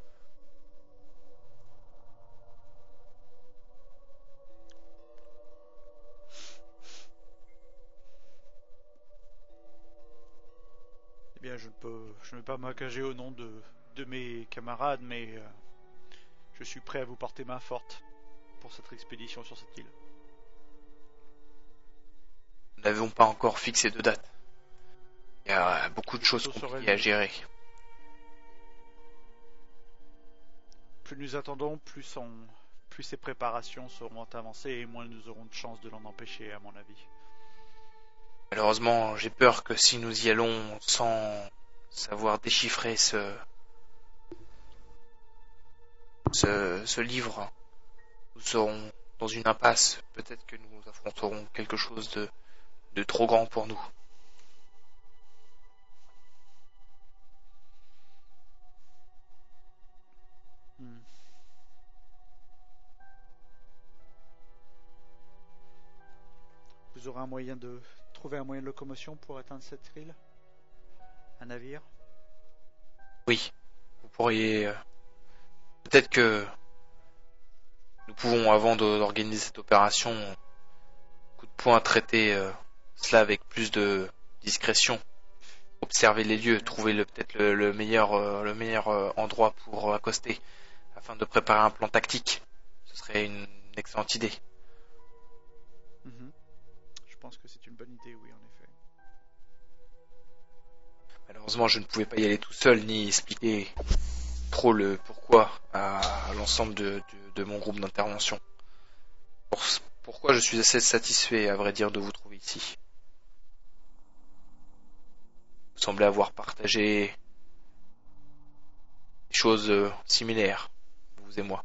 Eh bien, je ne peux, je ne vais pas m'engager au nom de, de mes camarades, mais euh, je suis prêt à vous porter main forte pour cette expédition sur cette île. Nous n'avons pas encore fixé de date. Il y a beaucoup de choses Ce serait compliquées à le- gérer. Plus nous attendons, plus, on, plus ces préparations seront avancées et moins nous aurons de chances de l'en empêcher, à mon avis. Malheureusement, j'ai peur que si nous y allons sans savoir déchiffrer ce, ce, ce livre, nous serons dans une impasse. Peut-être que nous affronterons quelque chose de, de trop grand pour nous. Hmm. Vous aurez un moyen de trouver un moyen de locomotion pour atteindre cette île? Un navire? Oui, vous pourriez... euh, peut-être que nous pouvons, avant de- d'organiser cette opération, coup de poing, traiter euh, cela avec plus de discrétion. Observer les lieux, trouver le- peut-être le, le meilleur, euh, le meilleur euh, endroit pour accoster, afin de préparer un plan tactique. Ce serait une excellente idée. Mhm. Je pense que c'est une bonne idée, oui, en effet. Malheureusement, je ne pouvais pas y aller tout seul, ni expliquer trop le pourquoi à, à l'ensemble de, de, de mon groupe d'intervention. Pour, pourquoi je suis assez satisfait, à vrai dire, de vous trouver ici. Vous semblez avoir partagé des choses euh, similaires. vous et moi.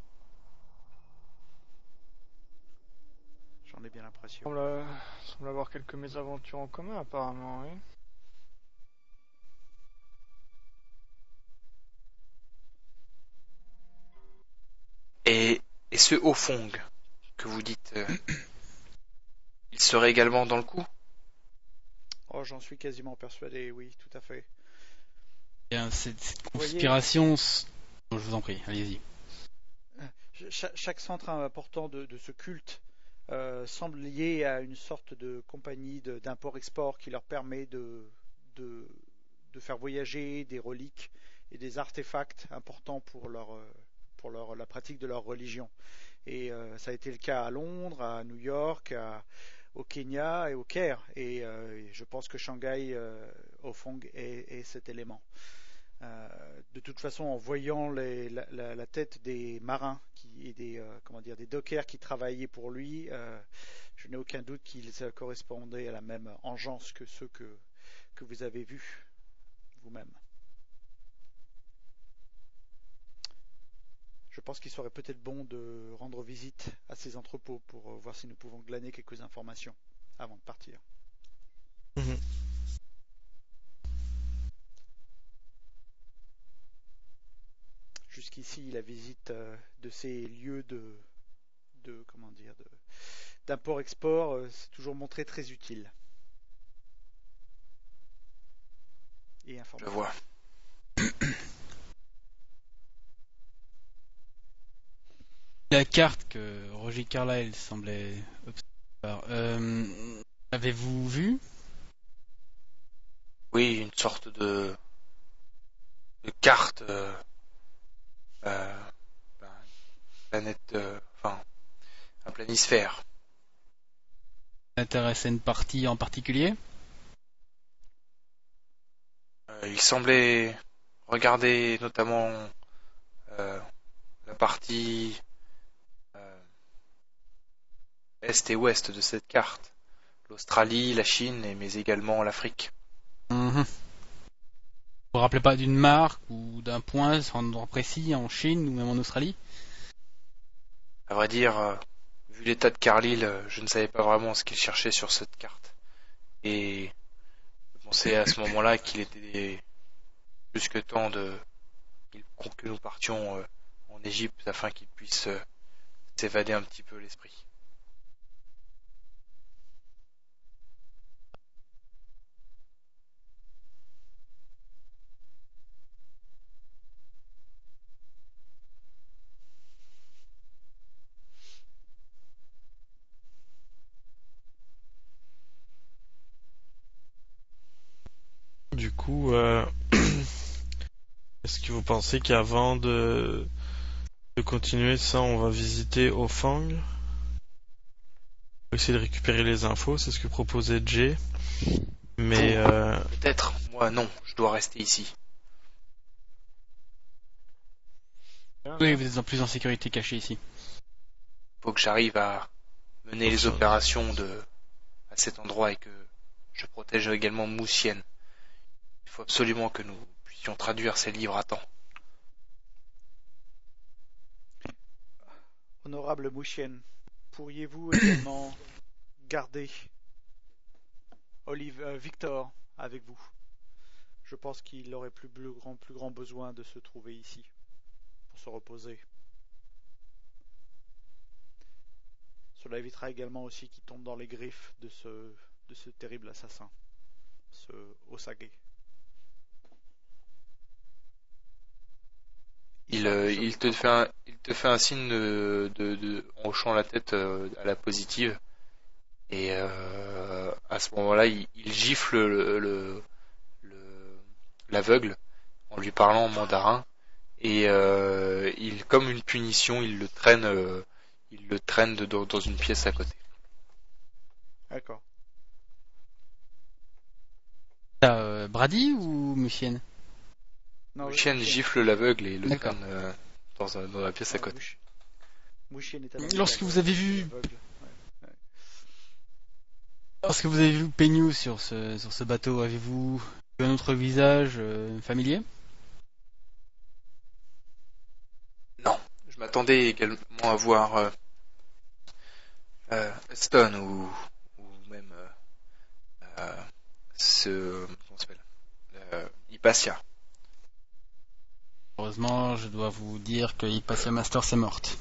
J'en ai bien l'impression. On semble, semble avoir quelques mésaventures en commun apparemment, oui. Et, et ce Hofong que vous dites, euh, il serait également dans le coup? Oh, j'en suis quasiment persuadé, oui, tout à fait. Bien, cette, cette Vous voyez- conspiration... s- Oh, je vous en prie, allez-y. Cha- chaque centre important de, de ce culte euh, semble lié à une sorte de compagnie de- d'import-export qui leur permet de, de, de faire voyager des reliques et des artefacts importants pour, leur, euh, pour leur, la pratique de leur religion. Et euh, ça a été le cas à Londres, à New York, à- au Kenya et au Caire. Et euh, je pense que Shanghai, euh, au fond, est, est cet élément. Euh, de toute façon, en voyant les- la, la- la tête des marins qui, et des, euh, comment dire, des dockers qui travaillaient pour lui, euh, je n'ai aucun doute qu'ils euh, correspondaient à la même engeance que ceux que, que vous avez vus vous-même. Je pense qu'il serait peut-être bon de rendre visite à ces entrepôts pour euh, voir si nous pouvons glaner quelques informations avant de partir. Mhm. Jusqu'ici, la visite euh, de ces lieux de, de comment dire, de, d'import-export euh, s'est toujours montré très utile. Et Je informatif. vois. La carte que Roger Carlyle semblait observer, euh, avez-vous vu? Oui, une sorte de, de carte, euh, euh, ben, planète, euh, enfin, un planisphère. Intéressait une partie en particulier? Euh, il semblait regarder notamment euh, la partie euh, est et ouest de cette carte. L'Australie, la Chine, et, mais également l'Afrique. Mhm. Vous vous rappelez pas d'une marque ou d'un point, un endroit précis en Chine ou même en Australie? À vrai dire, euh, vu l'état de Carlyle, euh, je ne savais pas vraiment ce qu'il cherchait sur cette carte. Et je pensais à ce moment-là qu'il était plus que temps de que nous partions euh, en Égypte afin qu'il puisse euh, s'évader un petit peu l'esprit. Du coup, euh, est-ce que vous pensez qu'avant de, de continuer ça, on va visiter Hofang? Pour essayer de récupérer les infos, c'est ce que proposait Jay. Mais Pour- euh, Peut-être, moi non, je dois rester ici. Bien, Oui, bien. vous êtes en plus en sécurité cachée ici. Faut que j'arrive à mener les Enfin. opérations de à cet endroit et que je protège également Moussienne. Il faut absolument que nous puissions traduire ces livres à temps. Honorable Mouchienne, pourriez-vous également garder Olive, euh, Victor avec vous? Je pense qu'il aurait plus, plus grand, plus grand besoin de se trouver ici pour se reposer. Cela évitera également aussi qu'il tombe dans les griffes de ce, de ce terrible assassin, ce Osage. Il, euh, il te fait un, il te fait un signe de, de, de en hochant la tête euh, à la positive. Et euh, à ce moment-là, il, il gifle le, le, le- l'aveugle en lui parlant en mandarin. Et euh, il, comme une punition, il le traîne, euh, il le traîne de- dans, dans une pièce à côté. D'accord. T'as euh, Brady ou Moussienne? Non, Mouchienne Mouchienne. gifle l'aveugle et le D'accord. traîne euh, dans, un- dans la pièce à Ouais, côté. Mouch- Mouchienne est un Lorsque aveugle, vous avez vu- aveugle. Lorsque vous avez vu Peignou sur ce, sur ce bateau, avez-vous vu un autre visage euh, familier? Non, je m'attendais également à voir euh, euh, Stone ou, ou même euh, euh, ce comment ça s'appelle euh, Hypatia. Heureusement, je dois vous dire que Hypatia Master c'est morte.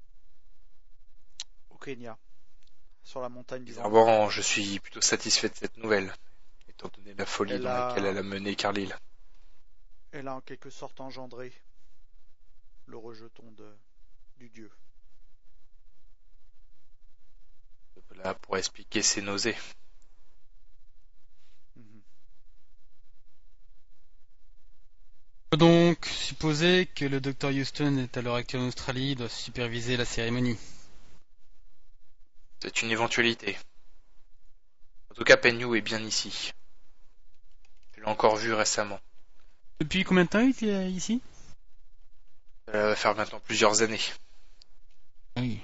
Au Kenya, sur la montagne du vent. Bizarrement, je suis plutôt satisfait de cette nouvelle, étant donné la folie Elle dans a- laquelle elle a mené Carlyle. Elle a en quelque sorte engendré le rejeton de, du dieu. Cela pourrait expliquer ses nausées. Mhm. On peut donc supposer que le docteur Houston est à l'heure actuelle en Australie et doit superviser la cérémonie. C'est une éventualité. En tout cas, Penyu est bien ici. Je l'ai encore vu récemment. Depuis combien de temps il était ici? Ça va faire maintenant plusieurs années. Oui.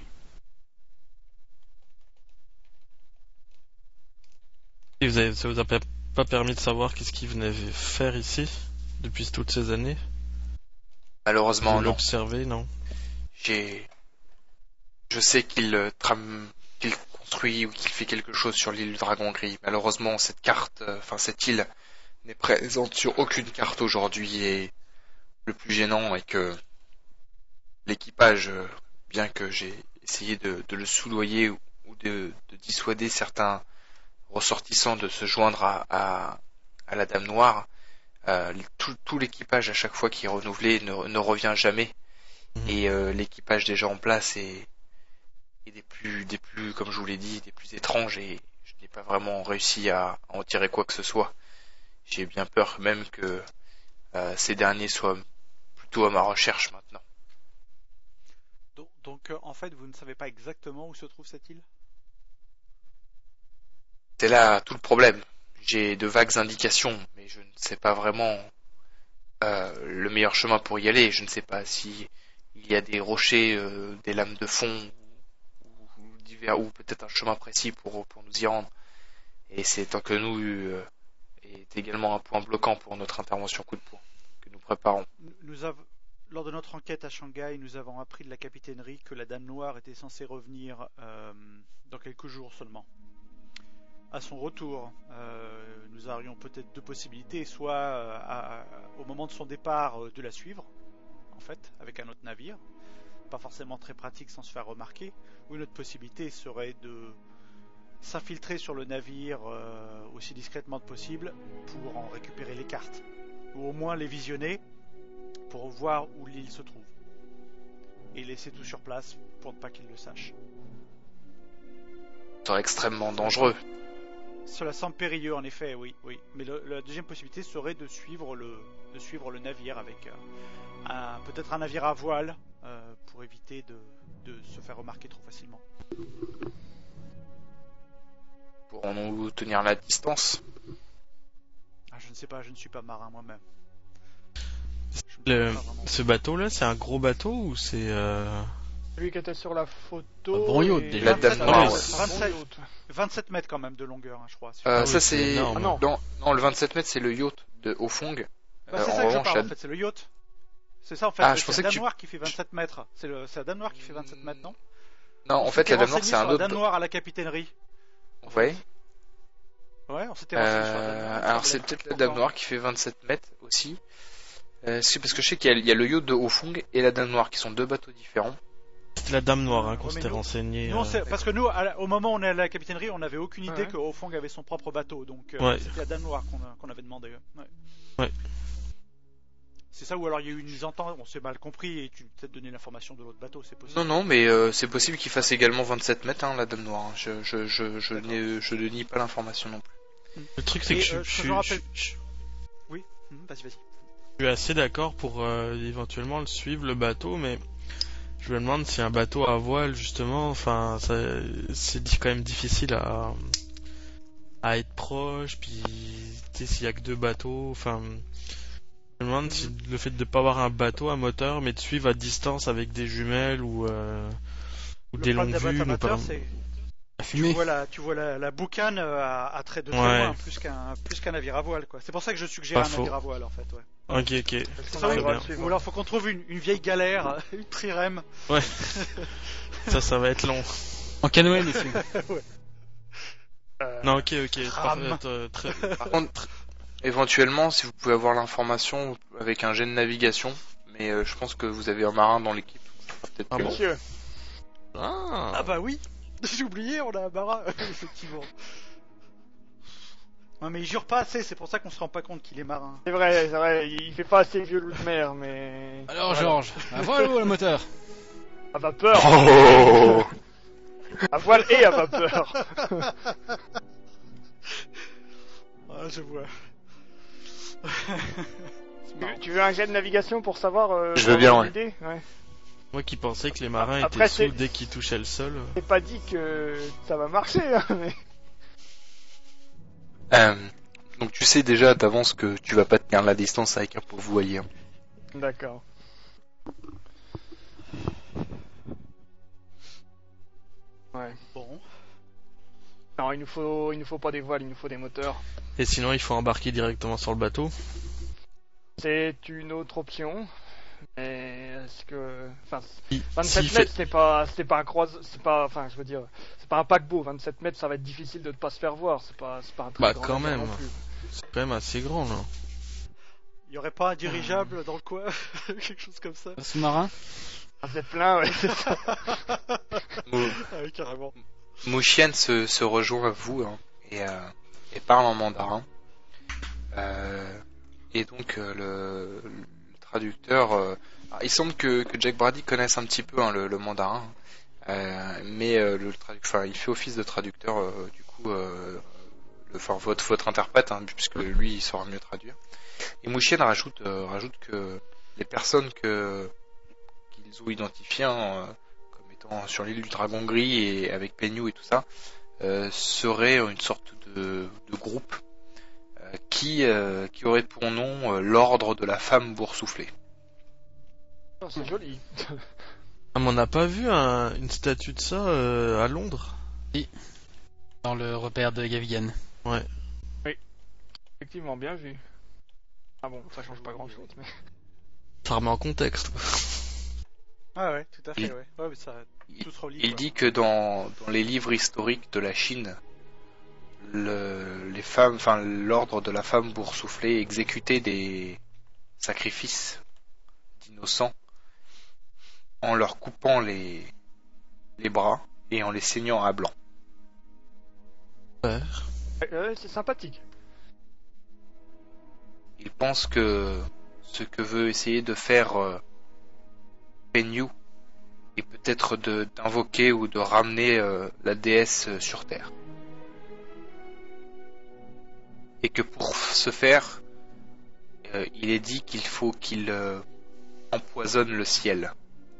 Et vous avez, ça vous a pas pas permis de savoir qu'est-ce qu'il venait faire ici depuis toutes ces années? Malheureusement, Vous non. l'observez, non? J'ai, je sais qu'il euh, trame, qu'il construit ou qu'il fait quelque chose sur l'île du Dragon Gris. Malheureusement, cette carte, euh, enfin cette île, n'est présente sur aucune carte aujourd'hui, et le plus gênant est que l'équipage, euh, bien que j'ai essayé de, de le soudoyer ou, ou de, de dissuader certains ressortissants de se joindre à, à, à la Dame Noire, euh, tout, tout l'équipage à chaque fois qui est renouvelé ne, ne revient jamais. Mhm. Et euh, l'équipage déjà en place est, est des plus, des plus, comme je vous l'ai dit, des plus étranges, et je n'ai pas vraiment réussi à, à en tirer quoi que ce soit. J'ai bien peur même que euh, ces derniers soient plutôt à ma recherche maintenant. Donc, donc, euh, en fait, vous ne savez pas exactement où se trouve cette île? C'est là tout le problème. J'ai de vagues indications, mais je ne sais pas vraiment euh, le meilleur chemin pour y aller. Je ne sais pas si il y a des rochers, euh, des lames de fond, ou, ou divers, ou peut-être un chemin précis pour, pour nous y rendre. Et c'est tant que nous euh, est également un point bloquant pour notre intervention coup de poing que nous préparons. Nous- nous avons, lors de notre enquête à Shanghai, nous avons appris de la capitainerie que la Dame Noire était censée revenir euh, dans quelques jours seulement. À son retour, euh, nous aurions peut-être deux possibilités, soit euh, à- à- au moment de son départ euh, de la suivre, en fait, avec un autre navire, pas forcément très pratique sans se faire remarquer, ou une autre possibilité serait de s'infiltrer sur le navire euh, aussi discrètement que possible pour en récupérer les cartes, ou au moins les visionner pour voir où l'île se trouve, et laisser tout sur place pour ne pas qu'il le sache. Ce serait extrêmement dangereux. Cela semble périlleux en effet, oui, oui. Mais le- la deuxième possibilité serait de suivre le, de suivre le navire avec euh, un- peut-être un navire à voile euh, pour éviter de, de se faire remarquer trop facilement. Pourrons-nous tenir la distance? Ah, je ne sais pas, je ne suis pas marin moi-même. Je me Le- connais pas vraiment. Ce bateau-là, c'est un gros bateau ou c'est... Euh... Celui qui était sur la photo. Un bon yacht, et- déjà. La Dame vingt-sept, Noire, ouais, ouais. vingt-sept, Bon yacht. vingt-sept mètres quand même de longueur, hein, je crois. si je- Euh, Ah oui, ça c'est c'est énorme. Ah non. non, non, le vingt-sept mètres c'est le yacht de Hofong. Bah, Euh, c'est en ça que je revanche, parle la- en fait, c'est le yacht. C'est ça en fait, Ah, je c'est pensais la que Dame tu- Noire qui fait vingt-sept mètres. C'est le, c'est la Dame Noire qui fait vingt-sept mètres, non? non, en On fait s'était la Dame Noire renseigné c'est un sur la autre. Dame Noire à la capitainerie. Ouais. Ouais, on s'était renseigné sur la Dame Euh, Noire. alors Ça c'est me peut-être la l'a- Dame Noire qui fait vingt-sept mètres aussi. Euh, c'est parce que je sais qu'il y a, il y a le yacht de Hofong et la Dame Noire qui sont deux bateaux différents. C'était la Dame Noire hein, qu'on Ouais, mais s'était nous- renseigné. Nous, on euh. sait- parce que nous, à la- au moment où on est à la capitainerie, on n'avait aucune idée Ouais. que Hofong avait son propre bateau, donc euh, Ouais. c'était la Dame Noire qu'on a- qu'on avait demandé. Ouais. Ouais. C'est ça, ou alors il y a eu une mésentente, on s'est mal compris et tu peut-être donné l'information de l'autre bateau, c'est possible. Non, non, mais euh, c'est possible qu'il fasse également vingt-sept mètres, hein, la Dame Noire. hein. Je, je, je, je, D'accord. n'ai- je ne nie pas l'information non plus. Le truc, c'est Et, que je, euh, je je suis- me rappelle- je- je- Oui, hum, vas-y, vas-y. je suis assez d'accord pour euh, éventuellement le suivre, le bateau, mais je me demande si un bateau à voile, justement, enfin, ça, c'est di- quand même difficile à, à être proche, puis, tu sais, s'il y a que deux bateaux, enfin, je me demande si le fait de pas avoir un bateau à moteur, mais de suivre à distance avec des jumelles ou, euh, ou Le des problème longues d'un vues, bateau nous, par amateur, exemple, c'est La Tu fumée. vois la, tu vois la, la boucane euh, à, à trait de très Ouais. loin, plus qu'un plus qu'un navire à voile, quoi. C'est pour ça que je suggère Pas un faux. navire à voile, en fait, ouais. Ok, ok. Est-ce qu'on Ça, arrivera à bien. le suivre Ou alors faut qu'on trouve une, une vieille galère, une trirème. Ouais. Ça, ça va être long. En canoë, messieurs. Euh, Non, ok, ok. Rame. Parfait, euh, très- Par contre, éventuellement, si vous pouvez avoir l'information avec un jet de navigation, mais euh, je pense que vous avez un marin dans l'équipe. ça sera peut-être Ah plus bon bon. Monsieur, Ah. Ah bah oui. J'ai oublié, on a un marin, effectivement. Non mais il jure pas assez, c'est pour ça qu'on se rend pas compte qu'il est marin. c'est vrai, c'est vrai, il fait pas assez vieux loup de mer, mais... Alors, Voilà. Georges, à voile ou à moteur? À vapeur, Oh à voile et à vapeur. Ah, je vois. tu, tu veux un jet de navigation pour savoir euh, Je pour veux bien, avoir ouais. l'idée ouais. Moi qui pensais que les marins Après, étaient c'est- sous dès qu'ils touchaient le sol. C'est pas dit que ça va marcher, hein, mais... Euh, donc tu sais déjà d'avance que tu vas pas tenir la distance avec un pauvre voilier. hein. D'accord. Ouais. Bon. Non, il nous faut, il nous faut pas des voiles, il nous faut des moteurs. Et sinon, il faut embarquer directement sur le bateau. C'est une autre option. Mais est-ce que, enfin, Il- vingt-sept s'il mètres, fait- c'est pas, c'est pas un croise, c'est pas, enfin, je veux dire, c'est pas un paquebot. vingt-sept mètres, ça va être difficile de ne pas se faire voir. C'est pas, c'est pas un très Bah, grand quand navire même. non plus. C'est quand même assez grand, là. Il y aurait pas un dirigeable dans le coin, quelque chose comme ça. Un sous-marin? Un zeppelin, ouais. Mou- Ah oui, carrément. Mouchienne se, se rejoint à vous hein, et, euh, et parle en mandarin. Euh, et donc euh, le, le traducteur, euh, alors, il semble que, que Jack Brady connaisse un petit peu hein, le, le mandarin, euh, mais euh, le traducteur, enfin, il fait office de traducteur euh, du coup, euh, le, enfin, votre, votre interprète, hein, puisque lui il saura mieux traduire. Et Mouchienne rajoute, euh, rajoute que les personnes que qu'ils ont identifiées hein, comme étant sur l'île du Dragon Gris et avec Peignou et tout ça, euh, seraient une sorte de, de groupe euh, qui, euh, qui aurait pour nom euh, l'ordre de la femme boursouflée. Oh, c'est joli. Ah, mais on n'a pas vu un- une statue de ça euh, à Londres? Dans le repère de Gavigan. Effectivement, bien vu. Ah bon, ça change pas grand chose. Mais... Ça remet en contexte. quoi. Ah ouais, tout à fait, Il- ouais. Ouais, mais ça, Il, tout se relie, il quoi. dit que dans, dans les livres historiques de la Chine, le, les femmes, enfin l'ordre de la femme boursouflée exécutait des sacrifices d'innocents en leur coupant les, les bras et en les saignant à blanc. Ouais. Ouais, c'est sympathique. Il pense que ce que veut essayer de faire euh, Peignou est peut-être de- d'invoquer ou de ramener euh, la déesse euh, sur Terre. Et que pour ce faire, euh, il est dit qu'il faut qu'il euh, empoisonne le ciel.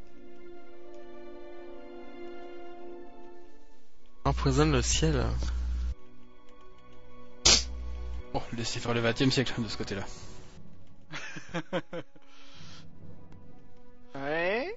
Empoisonne le ciel. Bon, laissez faire le vingtième siècle de ce côté-là. Ouais.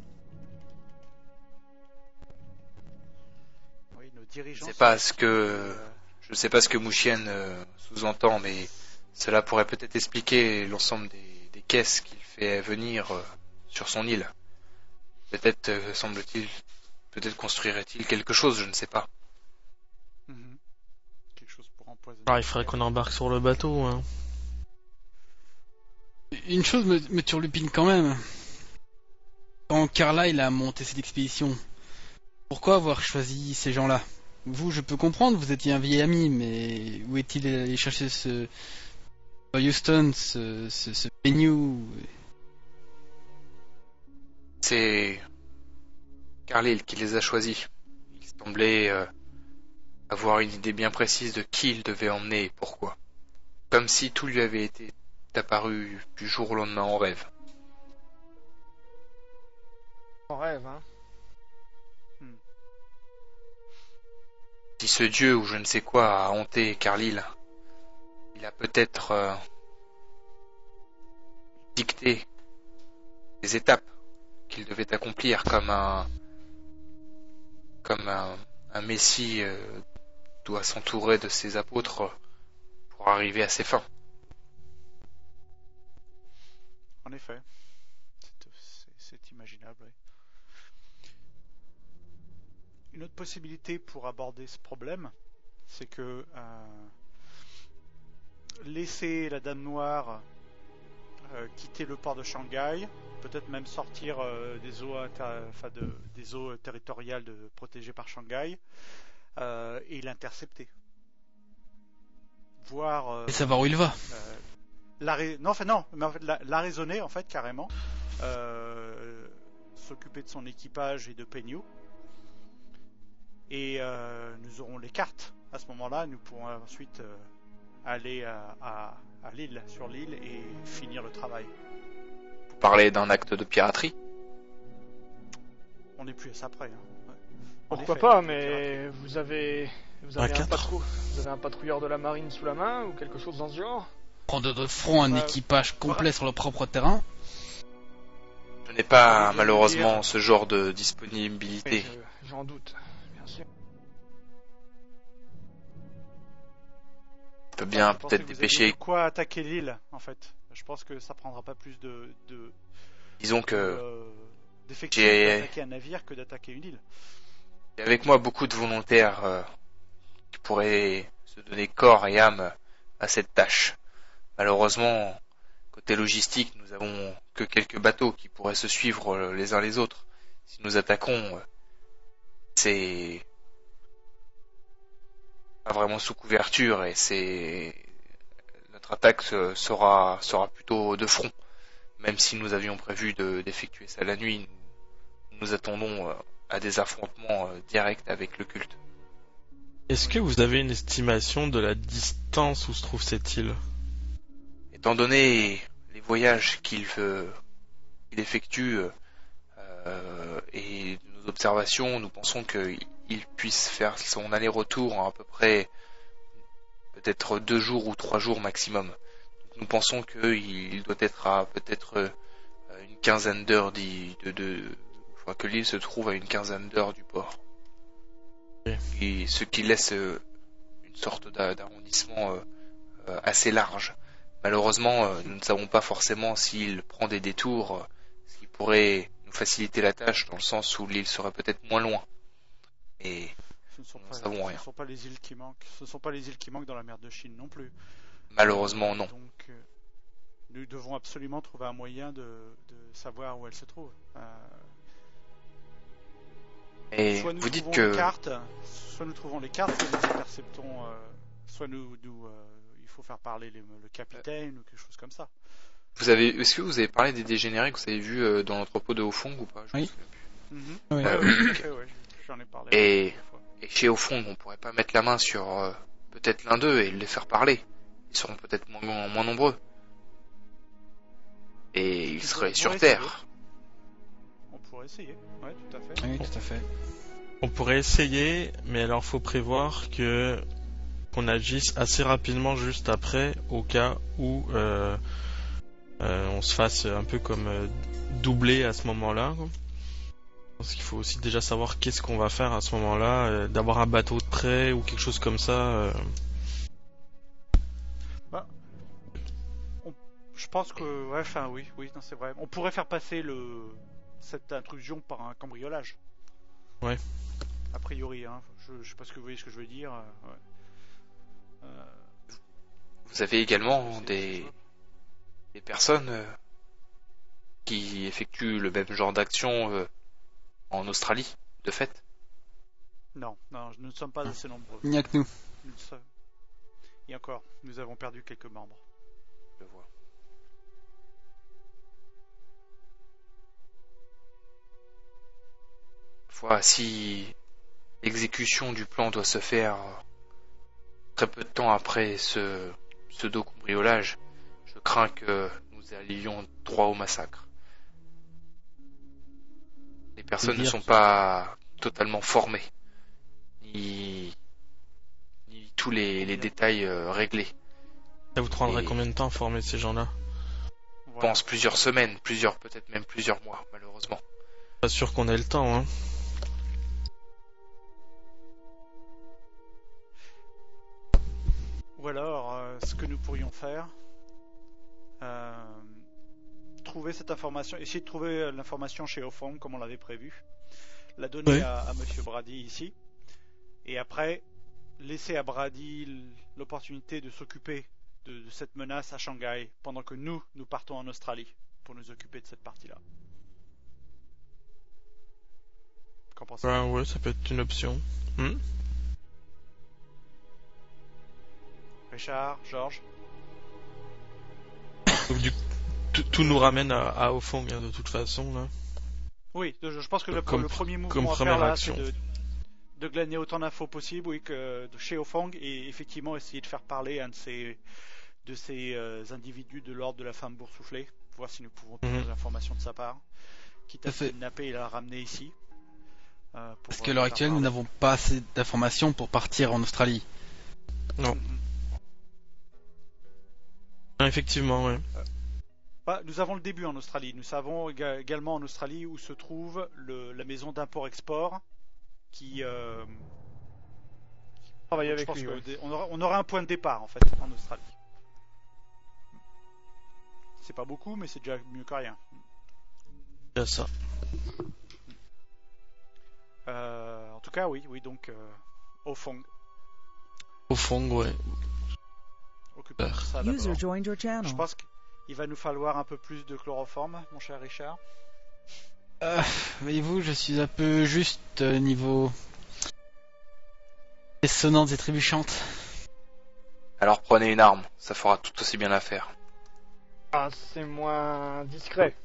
Oui, nos Je dirigeants. sais sont- pas ce que euh, je sais pas ce que Mouchienne euh, sous-entend, mais cela pourrait peut-être expliquer l'ensemble des, des caisses qu'il fait venir euh, sur son île. Peut-être euh, semble-t-il, peut-être construirait-il quelque chose, je ne sais pas. mhm. Quelque chose pour empoisonner. Ah, il faudrait qu'on embarque sur le bateau. Hein. Une chose me, me turlupine quand même. Quand Carlyle a monté cette expédition, pourquoi avoir choisi ces gens-là? Vous, je peux comprendre, vous étiez un vieil ami, mais où est-il allé chercher ce Houston, ce, ce, ce Peignou? C'est Carlyle qui les a choisis. Il semblait euh, avoir une idée bien précise de qui il devait emmener et pourquoi. Comme si tout lui avait été apparu du jour au lendemain en rêve. En rêve, hein. Si ce dieu ou je ne sais quoi a hanté Carlyle, il a peut-être euh, dicté les étapes qu'il devait accomplir comme un comme un, un messie euh, doit s'entourer de ses apôtres pour arriver à ses fins. En effet, c'est, c'est, c'est imaginable. Oui. Une autre possibilité pour aborder ce problème, c'est que euh, laisser la Dame Noire euh, quitter le port de Shanghai, peut-être même sortir euh, des eaux, inter... enfin, de, des eaux territoriales de... protégées par Shanghai, euh, et l'intercepter. Voir. Euh, Et savoir où il va. euh, la... Non, enfin non, mais en fait, la... la raisonner en fait carrément, euh, s'occuper de son équipage et de Penyu. Et euh, nous aurons les cartes. À ce moment-là, nous pourrons ensuite euh, aller à, à, à l'île, sur l'île, et finir le travail. Vous parlez d'un acte de piraterie? On n'est plus à ça près. Hein. Ouais. En Pourquoi effet, pas, le mais vous avez vous avez, Un un quatre. patrou... vous avez un patrouilleur de la marine sous la main ou quelque chose dans ce genre? Prendre de front un Euh, équipage complet sur le propre terrain. Je n'ai pas Oui, je malheureusement veux dire- ce genre de Oui, disponibilité. je- j'en doute, bien sûr. On peut bien Je pensais peut-être que vous aviez dépêcher. de quoi attaquer l'île, en fait. Je pense que ça prendra pas plus de, de, Disons que euh, d'effectifs j'ai- d'attaquer un navire que d'attaquer une île. j'ai avec moi beaucoup de volontaires euh, qui pourraient se donner corps et âme à cette tâche. Malheureusement, côté logistique, nous avons que quelques bateaux qui pourraient se suivre euh, les uns les autres. Si nous attaquons, euh, c'est pas vraiment sous couverture et c'est notre attaque se- sera sera plutôt de front. Même si nous avions prévu de- d'effectuer ça la nuit, nous nous attendons euh, à des affrontements euh, directs avec le culte. Est-ce que vous avez une estimation de la distance où se trouve cette île? Étant donné les voyages qu'il veut- qu'il effectue euh, et nos observations, nous pensons qu'il puisse faire son aller-retour en à peu près peut-être deux jours ou trois jours maximum. Donc, nous pensons qu'il doit être à peut-être euh, une quinzaine d'heures d'y- de, de, enfin, que l'île se trouve à une quinzaine d'heures du port. Ok. Et ce qui laisse euh, une sorte d'a- d'arrondissement euh, euh, assez large. Malheureusement, euh, nous ne savons pas forcément s'il prend des détours, euh, ce qui pourrait nous faciliter la tâche dans le sens où l'île serait peut-être moins loin. Et Ce ne sont Nous pas, savons ce rien. ne sont pas les îles qui manquent. Ce ne sont pas les îles qui manquent dans la mer de Chine non plus. malheureusement non. Donc, euh, nous devons absolument trouver un moyen de, de savoir où elles se trouvent. Euh, Et soit nous vous dites trouvons que les cartes, soit nous trouvons les cartes, soit nous interceptons, euh, soit nous, nous euh, il faut faire parler les- le capitaine ou quelque chose comme ça. vous avez, est-ce que vous avez parlé des dégénérés que vous avez vus euh, dans l'entrepôt de Haut-Fong ou pas? Je me Oui. souviens plus. Mhm. Oui. Ouais, Euh, ouais, tout à fait, ouais, j'en ai parlé. Et- plusieurs fois. Et chez Haut-Fong, on pourrait pas mettre la main sur euh, peut-être l'un d'eux et les faire parler. Ils seront peut-être moins, moins nombreux. Et ils On seraient pourrait sur essayer. Terre. On pourrait essayer, ouais, tout à fait. Oui, tout à fait. On pourrait essayer, mais alors faut prévoir que qu'on agisse assez rapidement juste après, au cas où euh, euh, on se fasse un peu comme euh, doubler à ce moment-là. quoi. Parce qu'il faut aussi déjà savoir qu'est-ce qu'on va faire à ce moment-là, euh, d'avoir un bateau de près ou quelque chose comme ça. euh. Je pense que, ouais, enfin, oui, oui, non, c'est vrai. On pourrait faire passer le cette intrusion par un cambriolage. Ouais. A priori, hein. Je, je sais pas ce que vous voyez ce que je veux dire. euh, ouais. Euh, Vous avez également c'est- des, c'est- des personnes euh, qui effectuent le même genre d'action euh, en Australie, de fait. Non, non, nous ne sommes pas assez nombreux. Il n'y a que nous. Nous ne sommes- Et encore, nous avons perdu quelques membres. Je vois. Fois, si l'exécution du plan doit se faire très peu de temps après ce pseudo-cambriolage, je crains que nous allions droit au massacre. Les personnes ne dire sont pas totalement formées, ni, ni tous les, les détails euh, réglés. Ça vous prendrait Et- combien de temps à former ces gens-là? Je Voilà. pense plusieurs semaines, plusieurs, peut-être même plusieurs mois, malheureusement. Pas sûr qu'on ait le temps, hein. ce que nous pourrions faire, euh, trouver cette information, essayer de trouver l'information chez Ofong comme on l'avait prévu, la donner Oui. à, à Monsieur Brady ici, et après laisser à Brady l'opportunité de s'occuper de, de cette menace à Shanghai pendant que nous, nous partons en Australie pour nous occuper de cette partie-là. Qu'en pensez-vous? Ben ouais, ça peut être une option. Hmm. Richard, Georges? Donc du tout, tout nous ramène à, à Ofong hein, de toute façon là. Oui, je, je pense que le, Comme- le premier comme mouvement à première faire là, action. c'est de, de glaner autant d'infos possible, oui, que de chez Ofong, et effectivement essayer de faire parler un de ces, de ces euh, individus de l'ordre de la femme boursouflée, voir si nous pouvons trouver Mhm. des informations de sa part, quitte à Tout à fait. le kidnapper et la ramener ici. euh, pour, Parce euh, qu'à l'heure faire actuelle, nous parler. n'avons pas assez d'informations pour partir en Australie. Non. Mhm. Ah, effectivement, ouais. Bah, nous avons le début en Australie. Nous savons éga- également en Australie où se trouve le, la maison d'import-export qui. Euh, Travailler donc je avec pense lui, ouais. qu'on aura, on aura un point de départ en fait en Australie. C'est pas beaucoup, mais c'est déjà mieux que rien. Il y a ça. Euh, en tout cas, oui, oui, donc euh, Ofong. Ofong, ouais. Occupons de ça d'abord. User joined your channel. Je pense qu'il va nous falloir un peu plus de chloroforme, mon cher Richard. Euh, voyez-vous, je suis un peu juste euh, niveau les sonnantes et trébuchantes. Alors prenez une arme, ça fera tout aussi bien l'affaire. Ah, c'est moins discret.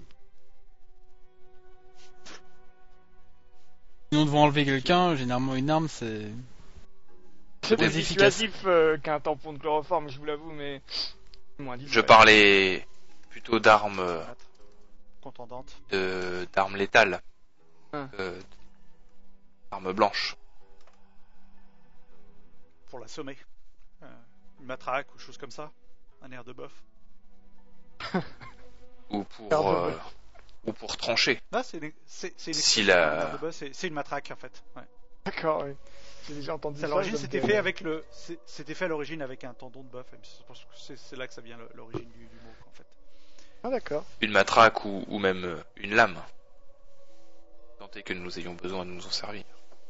Si nous devons enlever quelqu'un, généralement une arme, c'est... C'est Très plus efficace. dissuasif euh, qu'un tampon de chloroforme, je vous l'avoue, mais moins discret. Je parlais plutôt d'armes euh, Contendante. de d'armes létales, Hein. euh, d'armes blanches. Pour l'assommer. Euh, une matraque ou chose comme ça. Un air de bœuf. Ou pour Air de euh, bœuf. ou pour trancher. Là, c'est une, c'est, c'est une Si expression, la- un air de bœuf, c'est, c'est une matraque en fait. Ouais. D'accord, oui. J'ai déjà entendu C'est à ça. l'origine, ça me c'était fait- fait avec le, c'est- c'était fait à l'origine avec un tendon de bœuf. et Je pense que c'est, c'est là que ça vient le- l'origine du, du mot en fait. Ah, d'accord. Une matraque ou, ou même euh, une lame. Tant est que nous ayons besoin de nous en servir.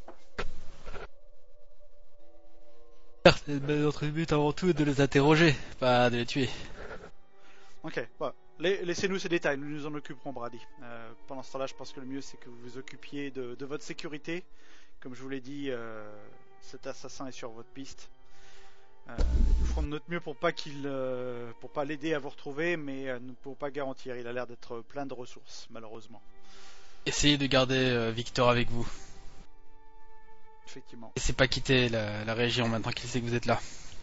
Notre but avant tout est de les interroger, pas de les tuer. Ok, bon. La- Laissez-nous ces détails, nous nous en occuperons, Brady. Euh, pendant ce temps-là, je pense que le mieux c'est que vous vous occupiez de, de votre sécurité. Comme je vous l'ai dit, euh, cet assassin est sur votre piste. Euh, nous ferons de notre mieux pour pas qu'il, euh, pour pas l'aider à vous retrouver, mais euh, nous ne pouvons pas garantir. Il a l'air d'être plein de ressources, malheureusement. Essayez de garder euh, Victor avec vous. Effectivement. Laissez pas quitter la, la région maintenant qu'il sait que vous êtes là.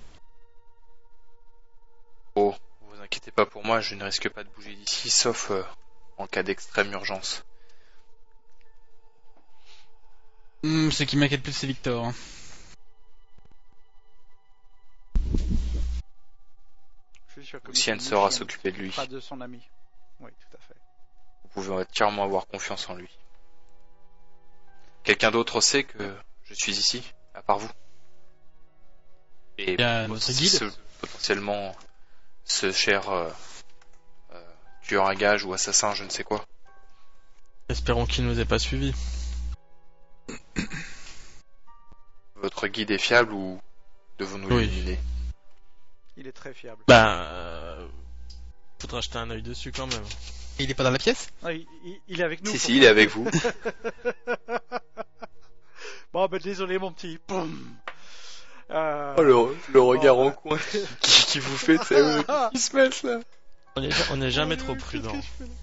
Oh, vous inquiétez pas pour moi, je ne risque pas de bouger d'ici, sauf euh, en cas d'extrême urgence. Hmm, ce qui m'inquiète plus, c'est Victor. hein. Je suis sûr que Lucienne Monsieur saura Lucien s'occuper de lui. s'occupera de son ami. Oui, tout à fait. Vous pouvez entièrement avoir confiance en lui. Quelqu'un d'autre sait que je suis ici, à part vous. Et Bien, notre guide. ce- potentiellement ce cher euh, euh, tueur à gage ou assassin, je ne sais quoi. Espérons qu'il nous ait pas suivis. Votre guide est fiable ou devons-nous Oui. l'éliminer? Il est très fiable. Ben, euh... faudra jeter un œil dessus quand même. Et il est pas dans la pièce? Ah, il, il- il est avec nous. Si, faut si, pas- il est avec vous. Bon, ben désolé mon petit. Boum. Euh, Oh, le, le regard Bon, en coin qui, qui vous fait, c'est euh, qu'est-ce qui se passe là? On est, on est jamais Oh, trop qu'est-ce que prudent. je fais là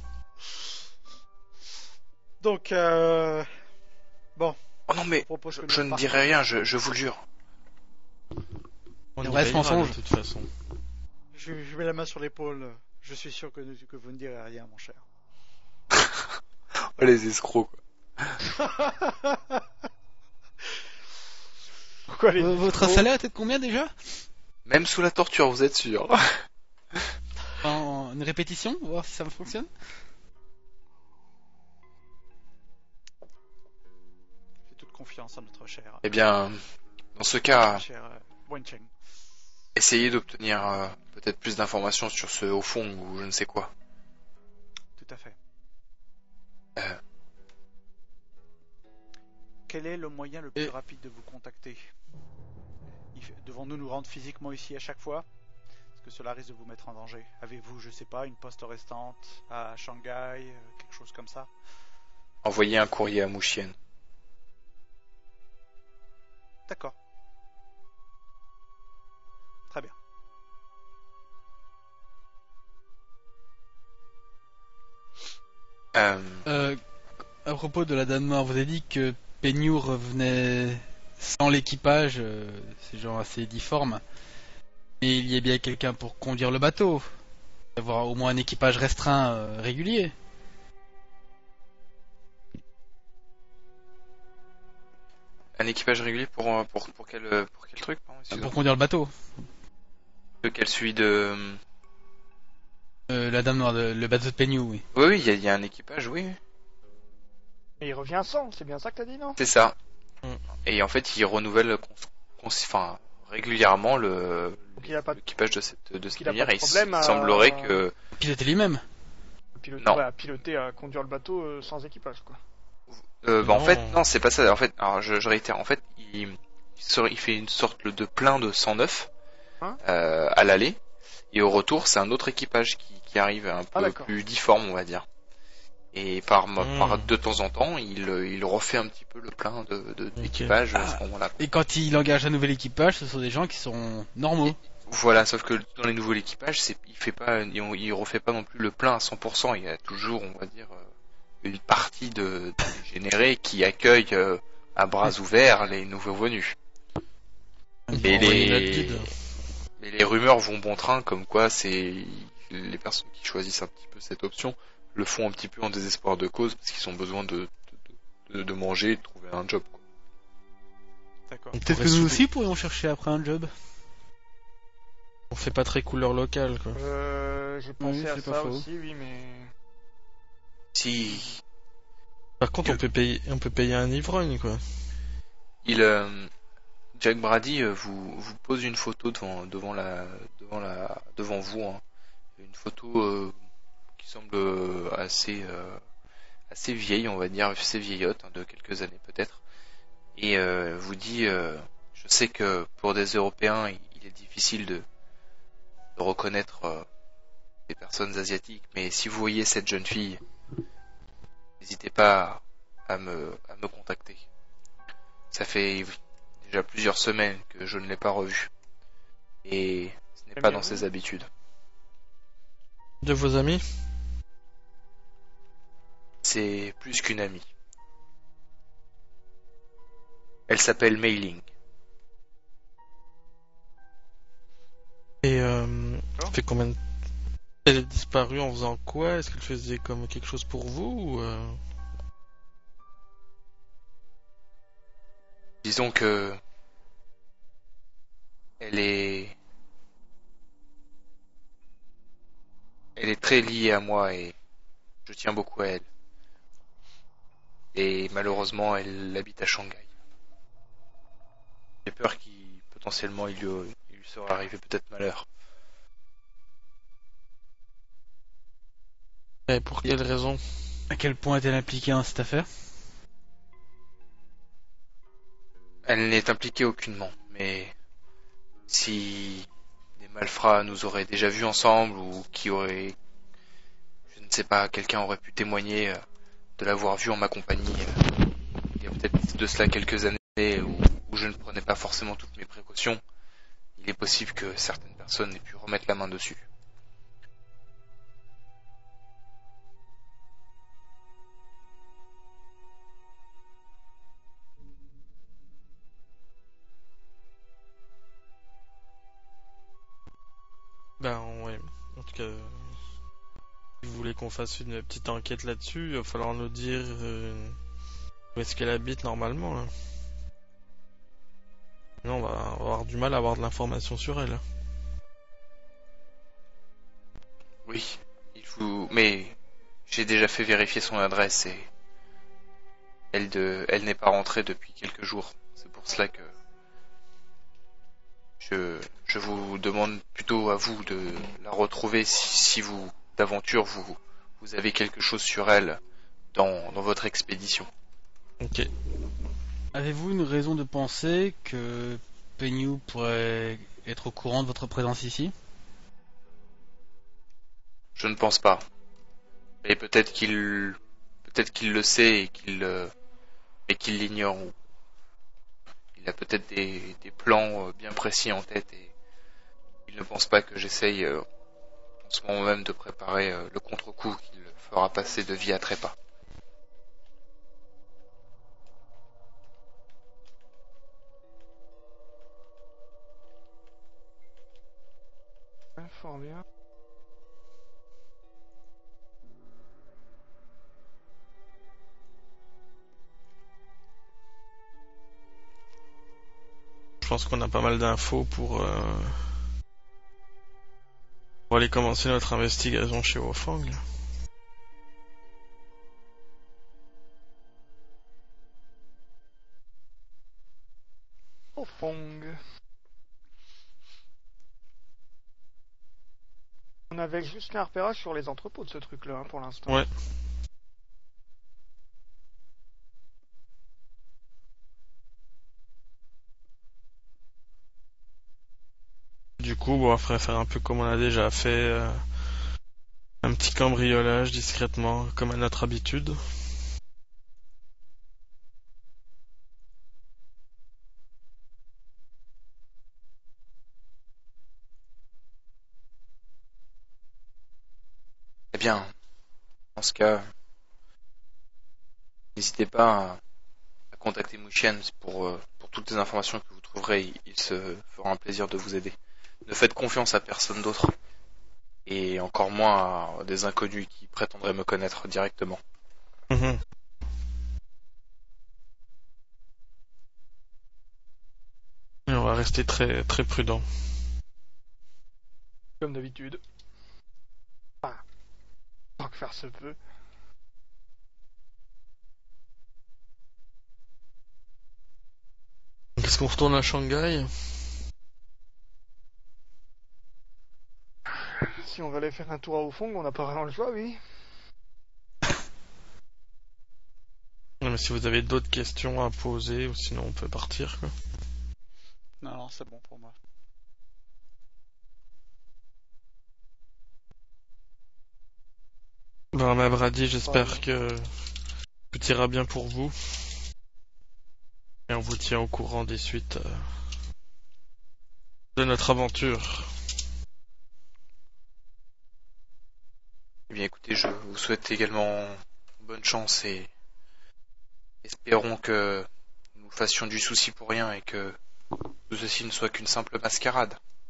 Donc, euh, bon, Oh non mais je propose je, que je nous ne dirai rien, je, je vous le jure. On y Reste veillera, mensonge. de toute façon. Je, je mets la main sur l'épaule. Je suis sûr que, que vous ne direz rien, mon cher. Oh les escrocs quoi. Pourquoi les V- Votre salaire était de combien déjà? Même sous la torture, vous êtes sûr? En une répétition, voir si ça fonctionne. J'ai toute confiance en notre cher, Eh bien, dans ce cas, cher euh, Wencheng. essayez d'obtenir euh, peut-être plus d'informations sur ce haut fond ou je ne sais quoi. Tout à fait. Euh, Quel est le moyen le plus Et- rapide de vous contacter? Il f- Devons-nous nous rendre physiquement ici à chaque fois? Est-ce que cela risque de vous mettre en danger? Avez-vous, je sais pas, une poste restante à Shanghai, euh, quelque chose comme ça? envoyez un courrier à Mouchienne. D'accord. Très bien. Euh, Euh, à propos de la Dame Noire, vous avez dit que Peniour revenait sans l'équipage, euh, c'est genre assez difforme. Mais il y a bien quelqu'un pour conduire le bateau. Avoir au moins un équipage restreint euh, régulier. un équipage régulier pour, euh, pour, pour, quel, euh, pour quel truc pardon, Enfin, excusez-moi. pour conduire le bateau. Lequel, celui de... Euh, la Dame Noire, de- le bateau de Peniour, oui. Oui, oui, il y, a- il y a un équipage, oui. Et il revient sans, c'est bien ça que t'as dit, non? C'est ça. Mm. Et en fait, il renouvelle cons- cons- enfin, régulièrement le Donc il a pas de l'équipage de cette de cette il a pas navire. de Et il problème à- semblerait que Piloter lui-même. piloter, Non. ouais, à piloter, à conduire le bateau euh, sans équipage, quoi. euh, bah, en Non. fait non, c'est pas ça. En fait, alors je, je réitère. En fait, il, il sort- il fait une sorte de plein de cent neuf Hein euh, à l'aller et au retour, c'est un autre équipage qui, qui arrive un Ah, peu d'accord. plus difforme, on va dire. Et par, Mm. par de temps en temps, il, il refait un petit peu le plein de, de, d'équipage à ce moment-là. Et quand il engage un nouvel équipage, ce sont des gens qui sont normaux. Voilà, sauf que dans les nouveaux équipages, c'est, il fait pas, il, il refait pas non plus le plein à cent pour cent. Il y a toujours, on va dire, euh, une partie de, de générés qui accueille euh, à bras ouverts les nouveaux venus. Et Envoyer notre les, guide. et les rumeurs vont bon train, comme quoi c'est les personnes qui choisissent un petit peu cette option le font un petit peu en désespoir de cause parce qu'ils ont besoin de, de, de, de manger et de trouver un job, quoi. D'accord. On Peut-être pourrait que nous sous- aussi pourrions chercher après un job. On fait pas très couleur locale, quoi. Euh, j'ai pensé Oui, à c'est pas ça faux. aussi, oui, mais... Si Par contre, on peut payer, on peut payer un ivrogne, quoi. il, euh, Jack Brady euh, vous, vous pose une photo devant, devant la, devant la, devant vous, hein. Une photo euh, qui semble euh, assez, euh, assez vieille, on va dire, assez vieillotte, hein, de quelques années peut-être, et euh, vous dit, euh, je sais que pour des Européens, il, il est difficile de, de reconnaître euh, des personnes asiatiques, mais si vous voyez cette jeune fille, n'hésitez pas à me, à me contacter. Ça fait déjà plusieurs semaines que je ne l'ai pas revue. Et ce n'est Eh pas bien, dans oui. ses habitudes. De vos amis? C'est plus qu'une amie. Elle s'appelle Mei Ling. Et euh, D'accord. ça fait combien de... Elle est disparue en faisant quoi? Est-ce qu'elle faisait comme quelque chose pour vous ou euh... Disons que elle est elle est très liée à moi et je tiens beaucoup à elle. Et malheureusement, elle habite à Shanghai. J'ai peur qu'il potentiellement il lui, il lui serait arrivé peut-être malheur. Et pour quelle raison? À quel point est-elle impliquée dans cette affaire? Elle n'est impliquée aucunement, mais si des malfrats nous auraient déjà vus ensemble ou qui auraient, je ne sais pas, quelqu'un aurait pu témoigner euh, de l'avoir vue en ma compagnie, euh, il y a peut-être de cela quelques années où, où je ne prenais pas forcément toutes mes précautions, il est possible que certaines personnes aient pu remettre la main dessus. Ben ouais. En tout cas, si vous voulez qu'on fasse une petite enquête là-dessus, il va falloir nous dire euh, où est-ce qu'elle habite normalement. Hein. Sinon, on va avoir du mal à avoir de l'information sur elle. Oui, il faut, mais j'ai déjà fait vérifier son adresse et elle de, elle n'est pas rentrée depuis quelques jours. C'est pour cela que je, je je vous demande plutôt à vous de la retrouver si, si vous, d'aventure, vous, vous avez quelque chose sur elle dans, dans votre expédition. Ok. Avez-vous une raison de penser que Peignou pourrait être au courant de votre présence ici? Je ne pense pas. Mais peut-être qu'il, peut-être qu'il le sait et qu'il, euh, et qu'il l'ignore. Il a peut-être des, des plans euh, bien précis en tête et il ne pense pas que j'essaye euh, en ce moment même de préparer euh, le contre-coup qui le fera passer de vie à trépas. Ouais, fort bien. Je pense qu'on a pas mal d'infos pour, euh, pour aller commencer notre investigation chez Wolfgang. Au Fong. On avait juste un repérage sur les entrepôts de ce truc-là, hein, pour l'instant. Ouais. Du coup, bon, on va faire un peu comme on a déjà fait, euh, un petit cambriolage discrètement, comme à notre habitude. Eh bien, dans ce cas, n'hésitez pas à, à contacter Mouchian pour, euh, pour toutes les informations que vous trouverez. Il, il se fera un plaisir de vous aider. Ne faites confiance à personne d'autre. Et encore moins à des inconnus qui prétendraient me connaître directement. Mhm. Et on va rester très très prudent. Comme d'habitude. Enfin, tant que faire se peut. Est-ce qu'on retourne à Shanghai? Si on veut aller faire un tour à Haut-Fong, on n'a pas vraiment le choix, oui. Non, mais si vous avez d'autres questions à poser, ou sinon on peut partir, quoi. Non, non, c'est bon pour moi. Ben, ma Brady, j'espère Ouais. que tout ira bien pour vous. Et on vous tient au courant des suites euh, de notre aventure. Eh bien écoutez, je vous souhaite également bonne chance et espérons que nous fassions du souci pour rien et que tout ceci ne soit qu'une simple mascarade.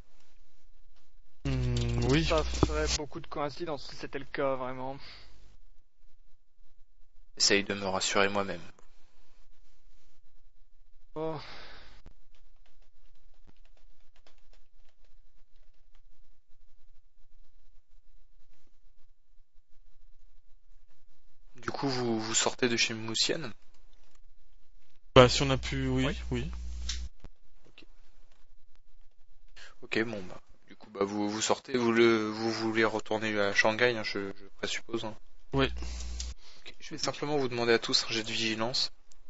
Hmm, oui. Ça ferait beaucoup de coïncidences si c'était le cas, vraiment. Essaye de me rassurer moi-même. Oh. Du coup, vous, vous sortez de chez Moussienne? Bah, si on a pu, oui, Oui. oui. Ok, bon bah, du coup, bah vous vous sortez, vous le, vous voulez retourner à Shanghai, hein, je, je présuppose. Hein. Oui. Ok, je vais simplement vous demander à tous un jet de vigilance.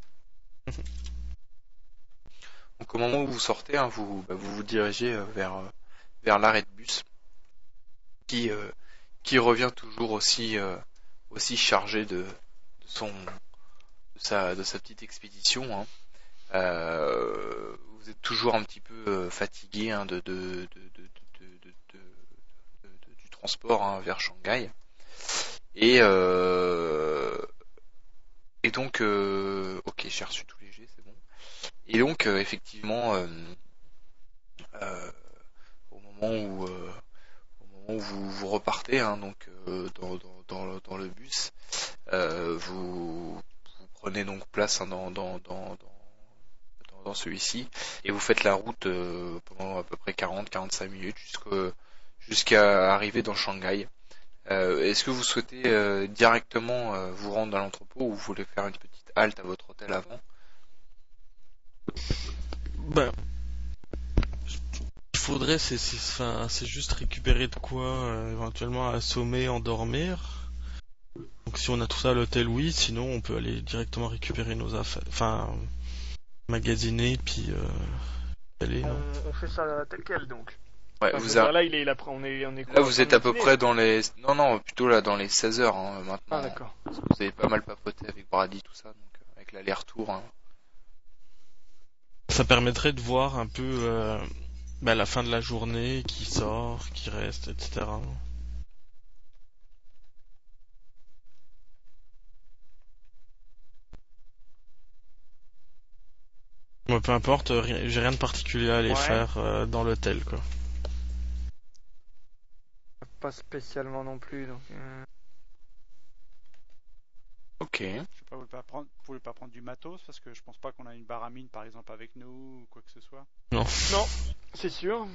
Donc au moment où vous sortez, hein, vous, bah, vous vous dirigez euh, vers euh, vers l'arrêt de bus, qui euh, qui revient toujours aussi euh, aussi chargé de, de son de sa de sa petite expédition. Hein. Euh, vous êtes toujours un petit peu euh, fatigué hein, de, de, de, de, de, de, de, de, de, du transport hein, vers Shanghai. Et euh, et donc euh, ok, j'ai reçu tous les jets, c'est bon. Et donc euh, effectivement euh, euh, au moment où euh, au moment où vous, vous repartez hein, donc euh, dans, dans, dans, le, dans le bus, euh, vous, vous prenez donc place hein, dans, dans, dans, dans dans celui-ci et vous faites la route euh, pendant à peu près quarante à quarante-cinq minutes jusqu'à jusqu'à arriver dans Shanghai. Euh, est-ce que vous souhaitez euh, directement euh, vous rendre dans l'entrepôt ou vous voulez faire une petite halte à votre hôtel avant? Ben, il faudrait, c'est c'est enfin, c'est juste récupérer de quoi euh, éventuellement assommer, endormir. Donc si on a tout ça à l'hôtel, oui. Sinon, on peut aller directement récupérer nos affaires, enfin magasiner puis euh, aller. Non On, on fait ça tel quel donc. Ouais, Enfin, vous je veux a- dire, là, il est, il a- on est, on est quoi, Là, en vous fin êtes de à peu matinée près dans les... Non, non, plutôt là, dans les seize heures, hein, maintenant. Ah d'accord. Parce que vous avez pas mal papoté avec Brady, tout ça, donc euh, avec l'aller-retour. Hein. Ça permettrait de voir un peu euh, bah, la fin de la journée, qui sort, qui reste, et cetera. Moi, peu importe, rien- j'ai rien de particulier à aller Ouais. faire euh, dans l'hôtel, quoi. Pas spécialement non plus, donc. euh, Ok. Je sais pas, vous voulez pas prendre, vous voulez pas prendre du matos parce que je pense pas qu'on a une baramine par exemple avec nous ou quoi que ce soit. Non. Non, c'est sûr.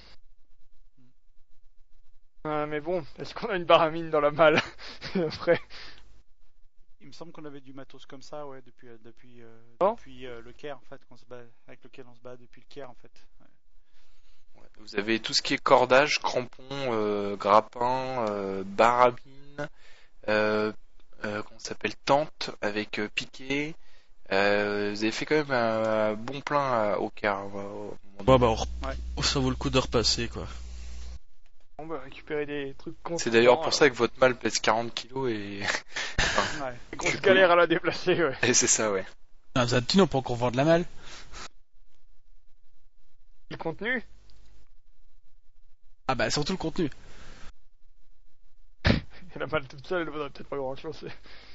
Euh, mais bon, est-ce qu'on a une baramine dans la malle après? Il me semble qu'on avait du matos comme ça, ouais, depuis euh, depuis euh, Bon. depuis euh, le Caire en fait, qu'on se bat, avec lequel on se bat depuis le Caire en fait. Ouais. Ouais. Vous avez tout ce qui est cordage, crampons, euh, grappin, euh, barabine, euh, euh, comment ça s'appelle, tente avec euh, piquet. Euh, vous avez fait quand même un, un bon plein à- au Caire. hein, au moment Bon, donné. bah, on rep- oh, ça vaut le coup de repasser, quoi. On va récupérer des trucs C'est contundants, d'ailleurs pour alors. ça que votre malle pèse quarante kilos et... Ouais. Et qu'on se galère à la déplacer, ouais. et c'est ça, ouais. Ah, ça, tu n'as pas encore vendre la malle. Le contenu? Ah bah surtout le contenu. Et la malle toute seule, elle vaudrait peut-être pas grand chose.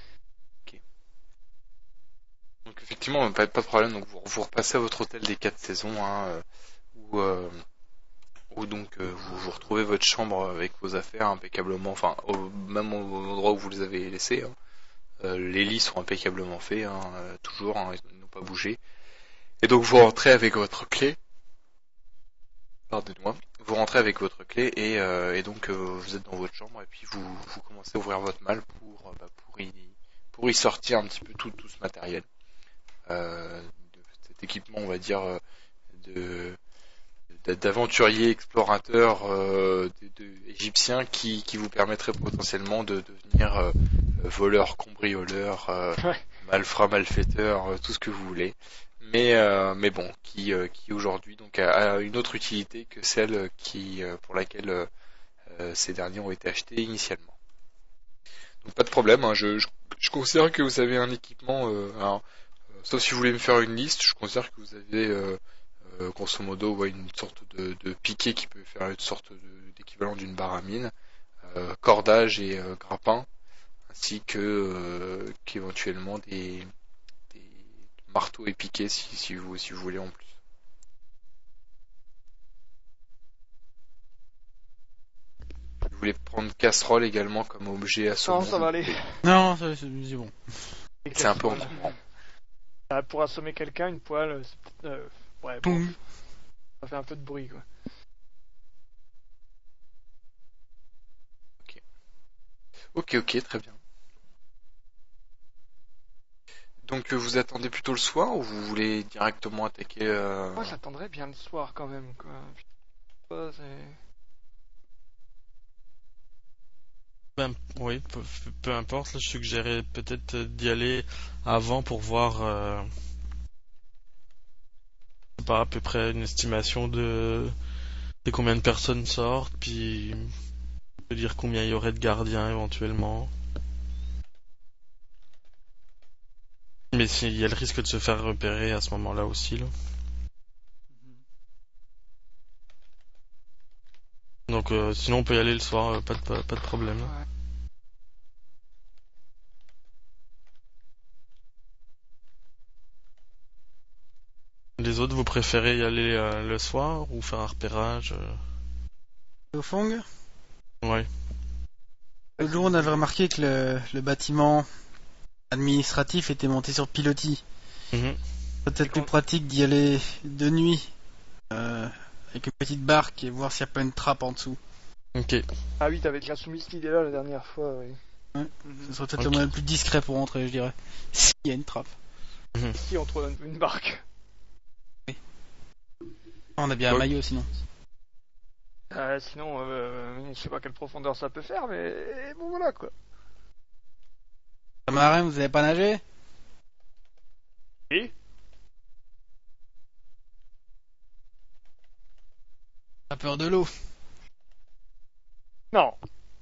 Donc effectivement, pas, pas de problème. Donc vous, vous repassez à votre hôtel des quatre saisons, hein, euh, où, euh, où donc euh, vous, vous retrouvez votre chambre avec vos affaires impeccablement, enfin au, même au, au endroit où vous les avez laissées. Hein. Euh, les lits sont impeccablement faits, hein, euh, toujours, hein, ils n'ont pas bougé. Et donc vous rentrez avec votre clé. Pardonnez-moi. Vous rentrez avec votre clé et, euh, et donc euh, vous êtes dans votre chambre et puis vous, vous commencez à ouvrir votre malle pour, euh, bah, pour, y, pour y sortir un petit peu tout, tout ce matériel. Euh, de cet équipement, on va dire, euh, de, de- d'aventuriers, explorateurs euh, de, de, égyptiens qui, qui vous permettraient potentiellement de devenir euh, voleur, cambrioleur, euh, Ouais. malfrat, malfaiteur, euh, tout ce que vous voulez. Mais, euh, mais bon, qui, euh, qui aujourd'hui donc a, a une autre utilité que celle qui, euh, pour laquelle euh, euh, ces derniers ont été achetés initialement. Donc pas de problème, hein, je, je, je considère que vous avez un équipement, euh, alors, euh, sauf si vous voulez me faire une liste, je considère que vous avez euh, euh, grosso modo ouais, une sorte de, de piquet qui peut faire une sorte de- d'équivalent d'une baramine, euh, cordage et euh, grappin, ainsi que euh, qu'éventuellement des, des marteaux et piquets si, si, vous, si vous voulez en plus. Vous voulez prendre casserole également comme objet assommant. Non, ça va aller. Non, ça, c'est c'est bon. C'est un peu encombrant. Ah, pour assommer quelqu'un, une poêle, c'est peut-être... Euh, ouais, bon, Toum. ça fait un peu de bruit, quoi. Ok, ok, très bien. Donc euh, vous attendez plutôt le soir ou vous voulez directement attaquer euh... Moi, j'attendrais bien le soir, quand même, quoi. Putain, c'est... Ben, oui, peu, peu importe, là, je suggérais peut-être euh, d'y aller avant pour voir, euh, je sais pas, à peu près une estimation de, de combien de personnes sortent, puis de dire combien il y aurait de gardiens éventuellement. Mais s'il y a le risque de se faire repérer à ce moment-là aussi, là. Donc euh, sinon on peut y aller le soir, euh, pas de, pas, pas de problème. Ouais. Les autres, vous préférez y aller euh, le soir ou faire un repérage euh... Au Fong, Ouais. le jour on avait remarqué que le, le bâtiment administratif était monté sur pilotis. Mhm. Peut-être plus pratique d'y aller de nuit euh, avec une petite barque et voir s'il n'y a pas une trappe en dessous. Ok. Ah oui, t'avais déjà soumis cette idée-là la dernière fois, oui. Ce serait peut-être Ok. le moyen le plus discret pour rentrer, je dirais. S'il y a une trappe. Si on trouve une, une barque. On a bien un Ok. maillot sinon. Euh, sinon, euh, je sais pas quelle profondeur ça peut faire, mais bon voilà quoi. Marin, vous avez pas nagé? Et T'as peur de l'eau? non.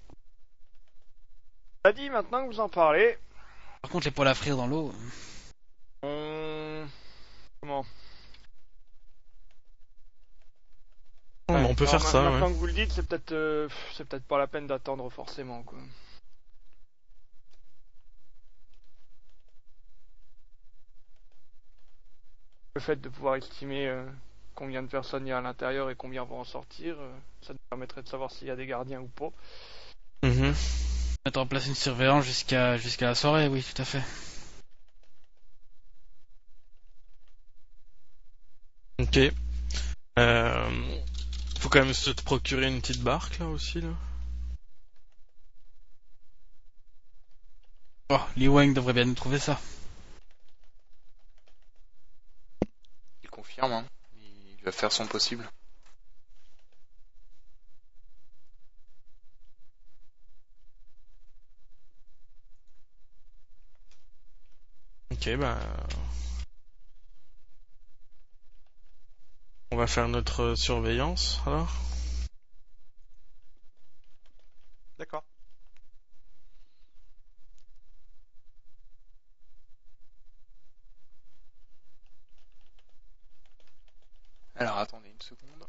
T'as dit maintenant que vous en parlez. Par contre, les poils à frire dans l'eau. On... Comment Non, mais Ouais, on peut non, faire ma- ça, Maintenant ouais. que vous le dites, c'est peut-être, euh, c'est peut-être pas la peine d'attendre forcément quoi. Le fait de pouvoir estimer euh, combien de personnes il y a à l'intérieur et combien vont en sortir, euh, ça nous permettrait de savoir s'il y a des gardiens ou pas. Mhm. Mettre en place une surveillance jusqu'à jusqu'à la soirée, oui, tout à fait. Ok. Euh... Faut quand même se procurer une petite barque là aussi là. Oh, Li Wang devrait bien nous trouver ça. Il confirme, hein. Il va faire son possible. Ok, bah. On va faire notre surveillance alors. D'accord. Alors attendez une seconde.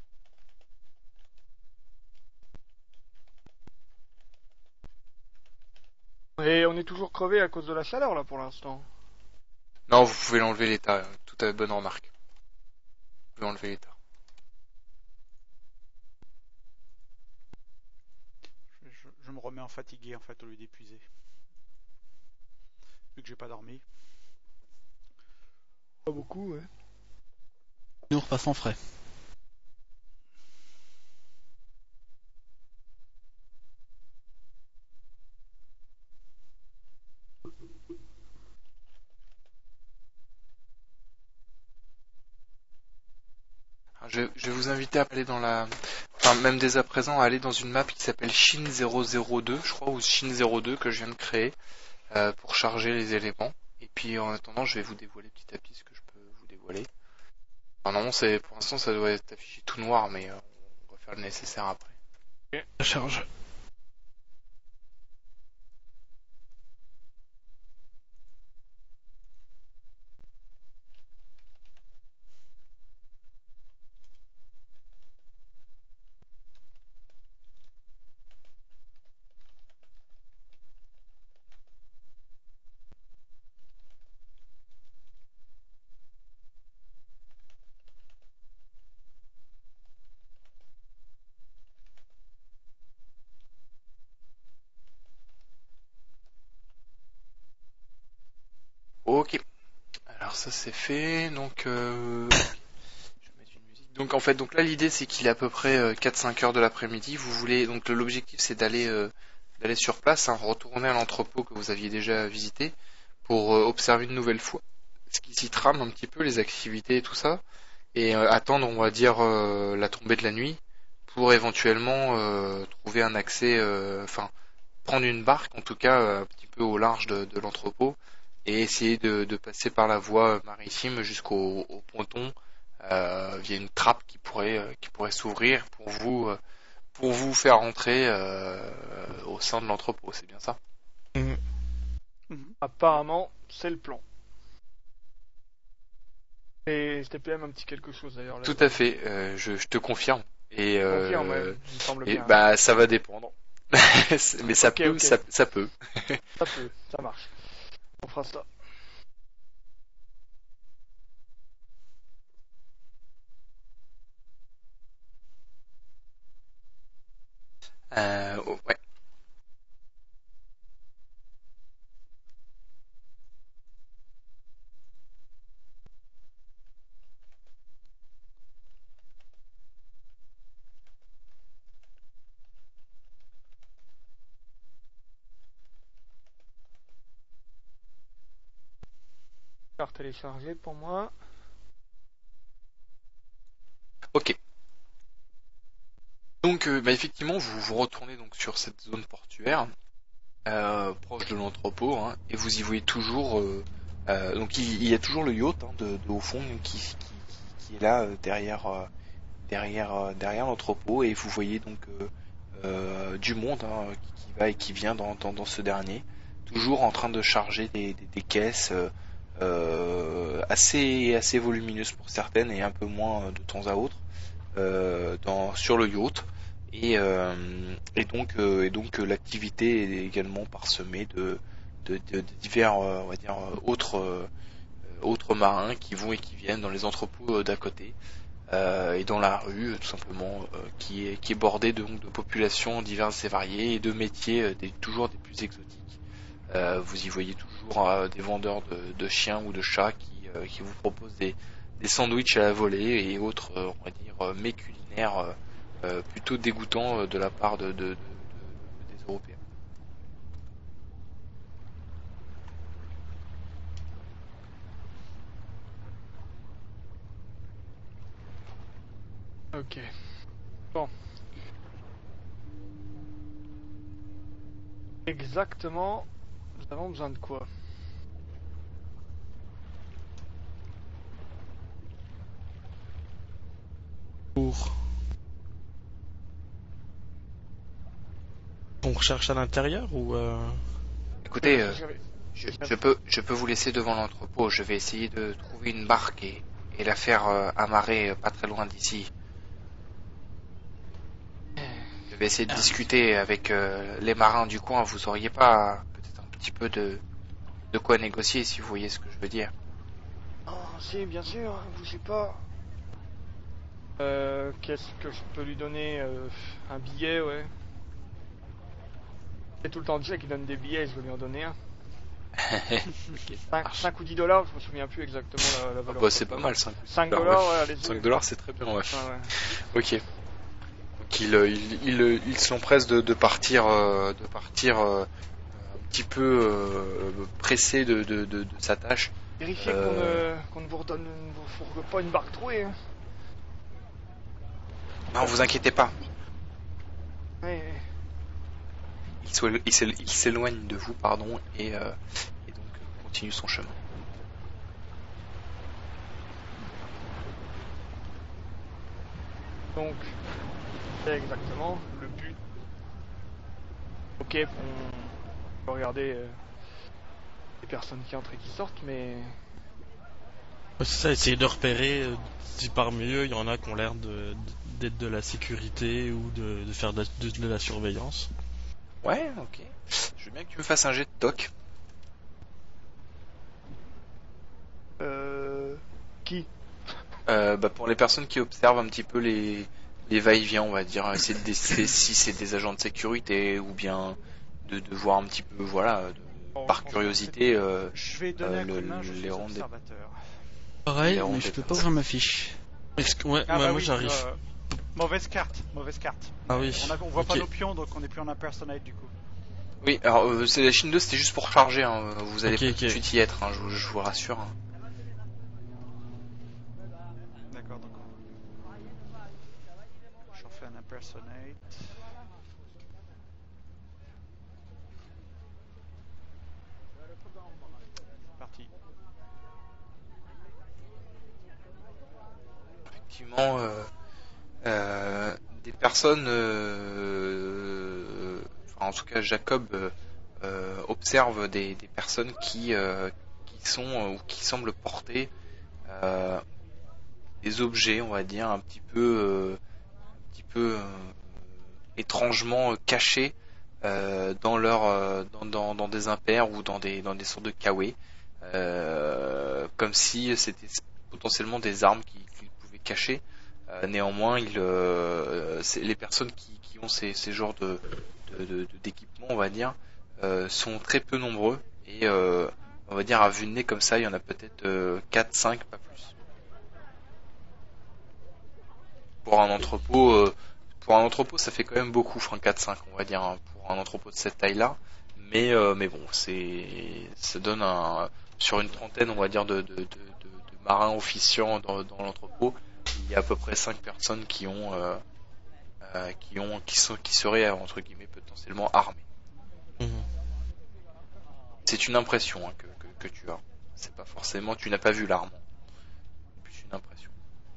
Et on est toujours crevé à cause de la chaleur là pour l'instant. Non, vous pouvez l'enlever l'état. euh, Tout à fait bonne remarque. Vous pouvez enlever l'état. Je, je- je me remets en fatigué en fait au lieu d'épuisé. Vu que j'ai pas dormi. Pas beaucoup, ouais. Nous repassons frais. Alors, Je, je vais vous inviter à aller dans la... Enfin, même dès à présent, à aller dans une map qui s'appelle Shin zéro zéro deux, je crois, ou Shin zéro deux que je viens de créer, euh, pour charger les éléments. Et puis en attendant, je vais vous dévoiler petit à petit ce que je peux vous dévoiler. Enfin non, c'est, pour l'instant, ça doit être affiché tout noir, mais euh, on va faire le nécessaire après. La charge. Ok. Alors ça c'est fait, donc euh... je vais mettre une musique. Donc en fait, donc là l'idée c'est qu'il est à peu près euh, quatre cinq heures de l'après-midi. Vous voulez donc l'objectif c'est d'aller euh, d'aller sur place, hein, retourner à l'entrepôt que vous aviez déjà visité pour euh, observer une nouvelle fois ce qui s'y trame un petit peu, les activités et tout ça, et euh, attendre on va dire euh, la tombée de la nuit pour éventuellement euh, trouver un accès, euh, enfin prendre une barque en tout cas euh, un petit peu au large de, de l'entrepôt et essayer de, de passer par la voie maritime jusqu'au au ponton euh, via une trappe qui pourrait euh, qui pourrait s'ouvrir pour vous euh, pour vous faire entrer euh, au sein de l'entrepôt, c'est bien ça? Mhm. Mhm. Apparemment, c'est le plan. Et S T P M un petit quelque chose d'ailleurs. là. Tout à fait, euh, je, je te confirme. Et, euh, Confirme, ouais, il me semble et bien. bah ça va dépendre. Mais ça Ok, peut, ok. ça, ça peut. Ça peut, ça marche. On fera ça. Euh, oh, ouais. Faire télécharger pour moi. Ok. donc, euh, bah, effectivement, vous vous retournez donc sur cette zone portuaire, euh, proche de l'entrepôt, hein, et vous y voyez toujours, euh, euh, donc il, il y a toujours le yacht hein, de, de Haut-Fond qui, qui, qui est là euh, derrière, euh, derrière, euh, derrière l'entrepôt, et vous voyez donc euh, euh, du monde hein, qui, qui va et qui vient dans, dans, dans ce dernier, toujours en train de charger des, des, des caisses euh, euh, assez, assez volumineuses pour certaines et un peu moins euh, de temps à autre. Euh, dans, sur le yacht et, euh, et donc, euh, et donc euh, l'activité est également parsemée de, de, de, de divers euh, on va dire autres, euh, autres marins qui vont et qui viennent dans les entrepôts d'à côté euh, et dans la rue tout simplement euh, qui, est, qui est bordée de, donc, de populations diverses et variées et de métiers euh, des, toujours des plus exotiques. Euh, vous y voyez toujours euh, des vendeurs de, de chiens ou de chats qui, euh, qui vous proposent des des sandwichs à la volée et autres, euh, on va dire, euh, mets culinaires euh, euh, plutôt dégoûtants euh, de la part de, de, de, de- des Européens. Ok. Bon. Exactement, nous avons besoin de quoi? Pour... On recherche à l'intérieur ou... Euh... Écoutez, euh, J'avais- je, je peux, je peux vous laisser devant l'entrepôt. Je vais essayer de trouver une barque et, et la faire euh, amarrer euh, pas très loin d'ici. Je vais essayer de discuter avec euh, les marins du coin. Vous auriez pas peut-être un petit peu de, de quoi négocier, si vous voyez ce que je veux dire. Oh, si, bien sûr, bougez pas. Euh, qu'est-ce que je peux lui donner euh, un billet, ouais. C'est tout le temps Jack qui donne des billets, je vais lui en donner un. cinq ou dix dollars, je me souviens plus exactement la, la Ah valeur. bah, c'est pas mal, cinq cinq dollars, dollars, ouais. ouais, allez-y. cinq dollars, c'est très bien, ouais. Ouais, ouais. Ok. Donc ils, euh, ils, ils, euh, ils s'empressent de, de partir, euh, de partir euh, un petit peu euh, pressés de, de, de, de sa tâche. Vérifiez Euh. qu'on ne, qu'on ne vous redonne ne vous fourgue pas une barque trouée. Hein. Non, vous inquiétez pas. Ouais, ouais. Il s'élo- il s'élo- il s'éloigne de vous, pardon, et, euh, et donc euh, continue son chemin. Donc, c'est exactement le but. Ok, on peut regarder euh, les personnes qui entrent et qui sortent, mais Ouais, c'est ça, essayer de repérer euh, si parmi eux il y en a qui ont l'air de, d'être de la sécurité ou de, de faire de la, de- de la surveillance. Ouais, ok. Je veux bien que tu me fasses un jet de toc. euh, qui Euh, bah, pour les personnes qui observent un petit peu les, les va-et-vient, on va dire, essayer de déceler si c'est des agents de sécurité ou bien de, de voir un petit peu, voilà, de- Bon, par je pense curiosité. Euh, Je vais donner Euh, un coup le- de main, je les suis rondes des- observateur. Pareil, Les rondes mais je des peux pas personnes. ouvrir ma fiche. Est-ce que- ouais, Ah ouais, bah moi oui, j'arrive. euh, mauvaise carte, mauvaise carte. Ah oui. On, a, on voit pas Ok. nos pions, donc on est plus en impersonate du coup. Oui, alors euh, c'est la Chine deux, c'était juste pour charger. Hein. Vous allez Ok, pas ok. tout de suite y être, hein, je, vous- je vous rassure. Hein. D'accord, donc j'en fais un impersonate. Parti. Effectivement, euh, euh, des personnes, euh, enfin, en tout cas Jacob euh, euh, observe des, des personnes qui, euh, qui sont euh, ou qui semblent porter euh, des objets, on va dire, un petit peu, euh, un petit peu euh, étrangement euh, cachés euh, dans leur, euh, dans, dans, dans des impairs ou dans des, dans des sortes de kawé, euh, comme si c'était potentiellement des armes qu'ils qu'ils pouvaient cacher. Euh, néanmoins, il, euh, c'est- les personnes qui, qui ont ces, ces genres de, de, de- de- d'équipements, on va dire, euh, sont très peu nombreux et euh, on va dire à vue de nez comme ça, il y en a peut-être euh, quatre, cinq, pas plus. Pour un entrepôt, euh, pour un entrepôt, ça fait quand même beaucoup, enfin quatre, cinq, on va dire, hein, pour un entrepôt de cette taille-là. Mais euh, mais bon, c'est ça donne un sur une trentaine, on va dire, de, de, de, de- de marins officiants dans, dans l'entrepôt. Il y a à peu près cinq personnes qui ont euh, euh, euh, qui ont, qui sont, qui seraient entre guillemets potentiellement armés. Mhm. C'est une impression hein, que, que, que tu as. C'est pas forcément, tu n'as pas vu l'arme. C'est plus une impression.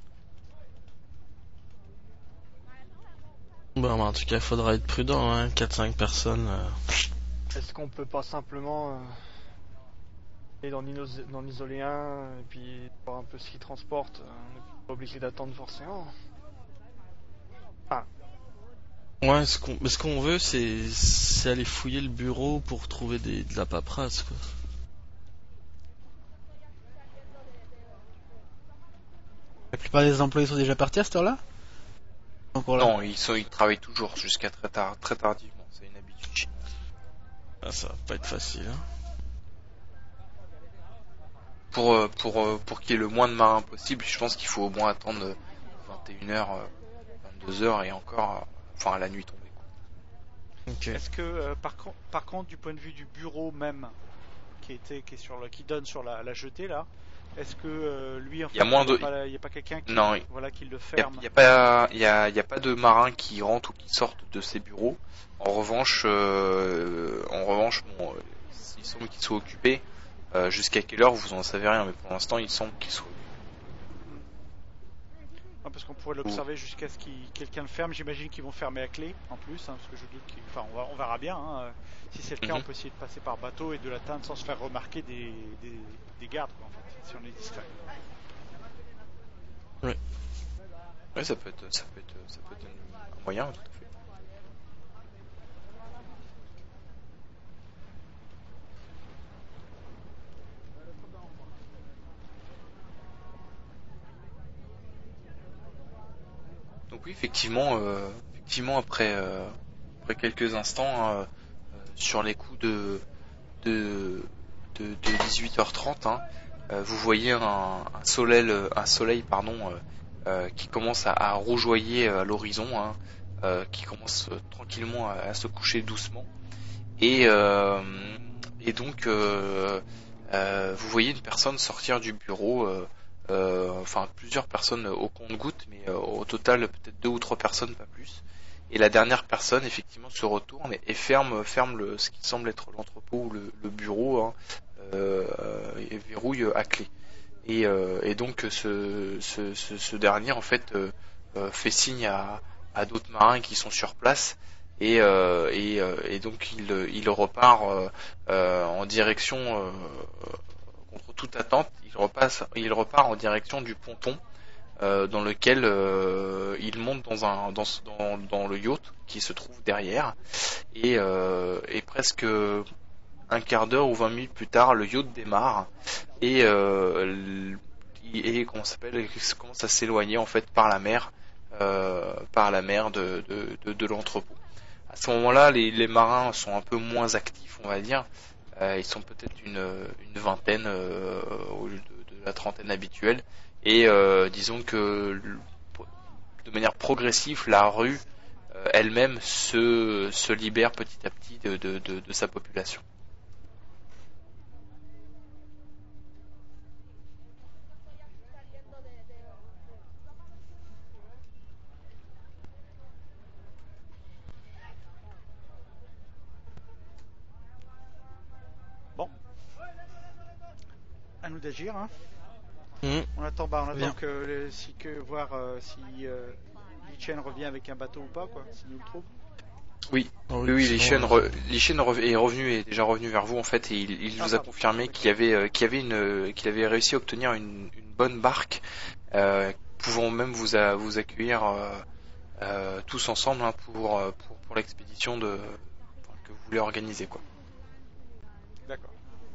Bon, bah, en tout cas, il faudra être prudent, hein, quatre cinq personnes. euh. Est-ce qu'on peut pas simplement euh, aller dans, l'inos- dans l'isolé un et puis voir un peu ce qu'ils transportent? euh, On n'est pas obligé d'attendre forcément. Ouais, ce qu'on, ce qu'on veut, c'est, c'est aller fouiller le bureau pour trouver des, de la paperasse, quoi. La plupart des employés sont déjà partis à cette heure-là? Encore là? Non, ils sont, ils travaillent toujours jusqu'à très tard, très tardivement. C'est une habitude chinoise. Ah, ça va pas être facile, hein. Pour, euh, pour, euh, pour qu'il y ait le moins de marins possible, je pense qu'il faut au moins attendre euh, vingt et une heures, euh, vingt-deux heures et encore, euh, enfin à la nuit tombée. Quoi. Ok. Est-ce que euh, par, con- par contre, du point de vue du bureau même, qui était, qui est sur le, qui donne sur la, la jetée là, est-ce que euh, lui en Il y a fait, moins il n'y a, de- pas- il y a pas quelqu'un qui, Non, il- voilà, qui le Il n'y ferme? a, y a, pas- y a, y a pas de marins qui rentrent ou qui sortent de ces bureaux. En revanche, euh, en revanche, bon, euh, il semble qu'ils soient occupés. Euh, jusqu'à quelle heure vous en savez rien, mais pour l'instant il semble qu'ils soient occupés. Non, parce qu'on pourrait l'observer jusqu'à ce que quelqu'un le ferme. J'imagine qu'ils vont fermer à clé en plus, hein, parce que je doute qu'ils. Enfin, on, va, on verra bien. Hein. Si c'est le cas, Mhm. on peut essayer de passer par bateau et de l'atteindre sans se faire remarquer des, des, des gardes, quoi, en fait, si on est discret. Ouais, ça peut être, ça peut être, ça peut être un, un moyen, tout à fait. Donc oui, effectivement, euh, effectivement après, euh, après quelques instants, euh, euh, sur les coups de, de, de, de dix-huit heures trente, hein, euh, vous voyez un, un soleil, un soleil pardon, euh, euh, qui commence à, à rougeoyer à l'horizon, hein, euh, qui commence euh, tranquillement à, à se coucher doucement. Et, euh, et donc, euh, euh, vous voyez une personne sortir du bureau. Euh, Euh, enfin plusieurs personnes au compte-gouttes, mais euh, au total peut-être deux ou trois personnes, pas plus. Et la dernière personne effectivement se retourne et, et ferme, ferme le, ce qui semble être l'entrepôt ou le, le bureau, hein, euh, et verrouille à clé. Et, euh, et donc ce, ce, ce, ce dernier en fait euh, euh, fait signe à, à d'autres marins qui sont sur place. Et, euh, et, euh, et donc il, il repart euh, euh, en direction euh, contre toute attente, il repasse, il repart en direction du ponton euh, dans lequel euh, il monte dans un dans, dans, dans le yacht qui se trouve derrière et, euh, et presque un quart d'heure ou vingt minutes plus tard le yacht démarre et, euh, et comment s'appelle commence à s'éloigner en fait par la mer euh, par la mer de, de, de, de l'entrepôt. À ce moment-là, les, les marins sont un peu moins actifs, on va dire. Euh, ils sont peut-être une, une vingtaine euh, au lieu de, de la trentaine habituelle. Et euh, disons que de manière progressive, la rue euh, elle-même se, se libère petit à petit de, de, de, de sa population. Bon. À nous d'agir, hein. Mmh. On attend, bah, on attend Bien. que, le- si, que voir euh, si euh, Li Chen revient avec un bateau ou pas, quoi, s'il nous le trouve. Oui, Oh oui, oui, Li sinon, Shen, euh, re- Li Shen rev- est revenu, est déjà revenu vers vous en fait, et il, il Ah, vous a pardon. confirmé qu'il y avait, euh, qu'il y avait une, qu'il avait réussi à obtenir une, une bonne barque, euh, pouvant même vous, a- vous accueillir euh, euh, tous ensemble hein, pour, euh, pour, pour l'expédition de, enfin, que vous voulez organiser quoi. D'accord.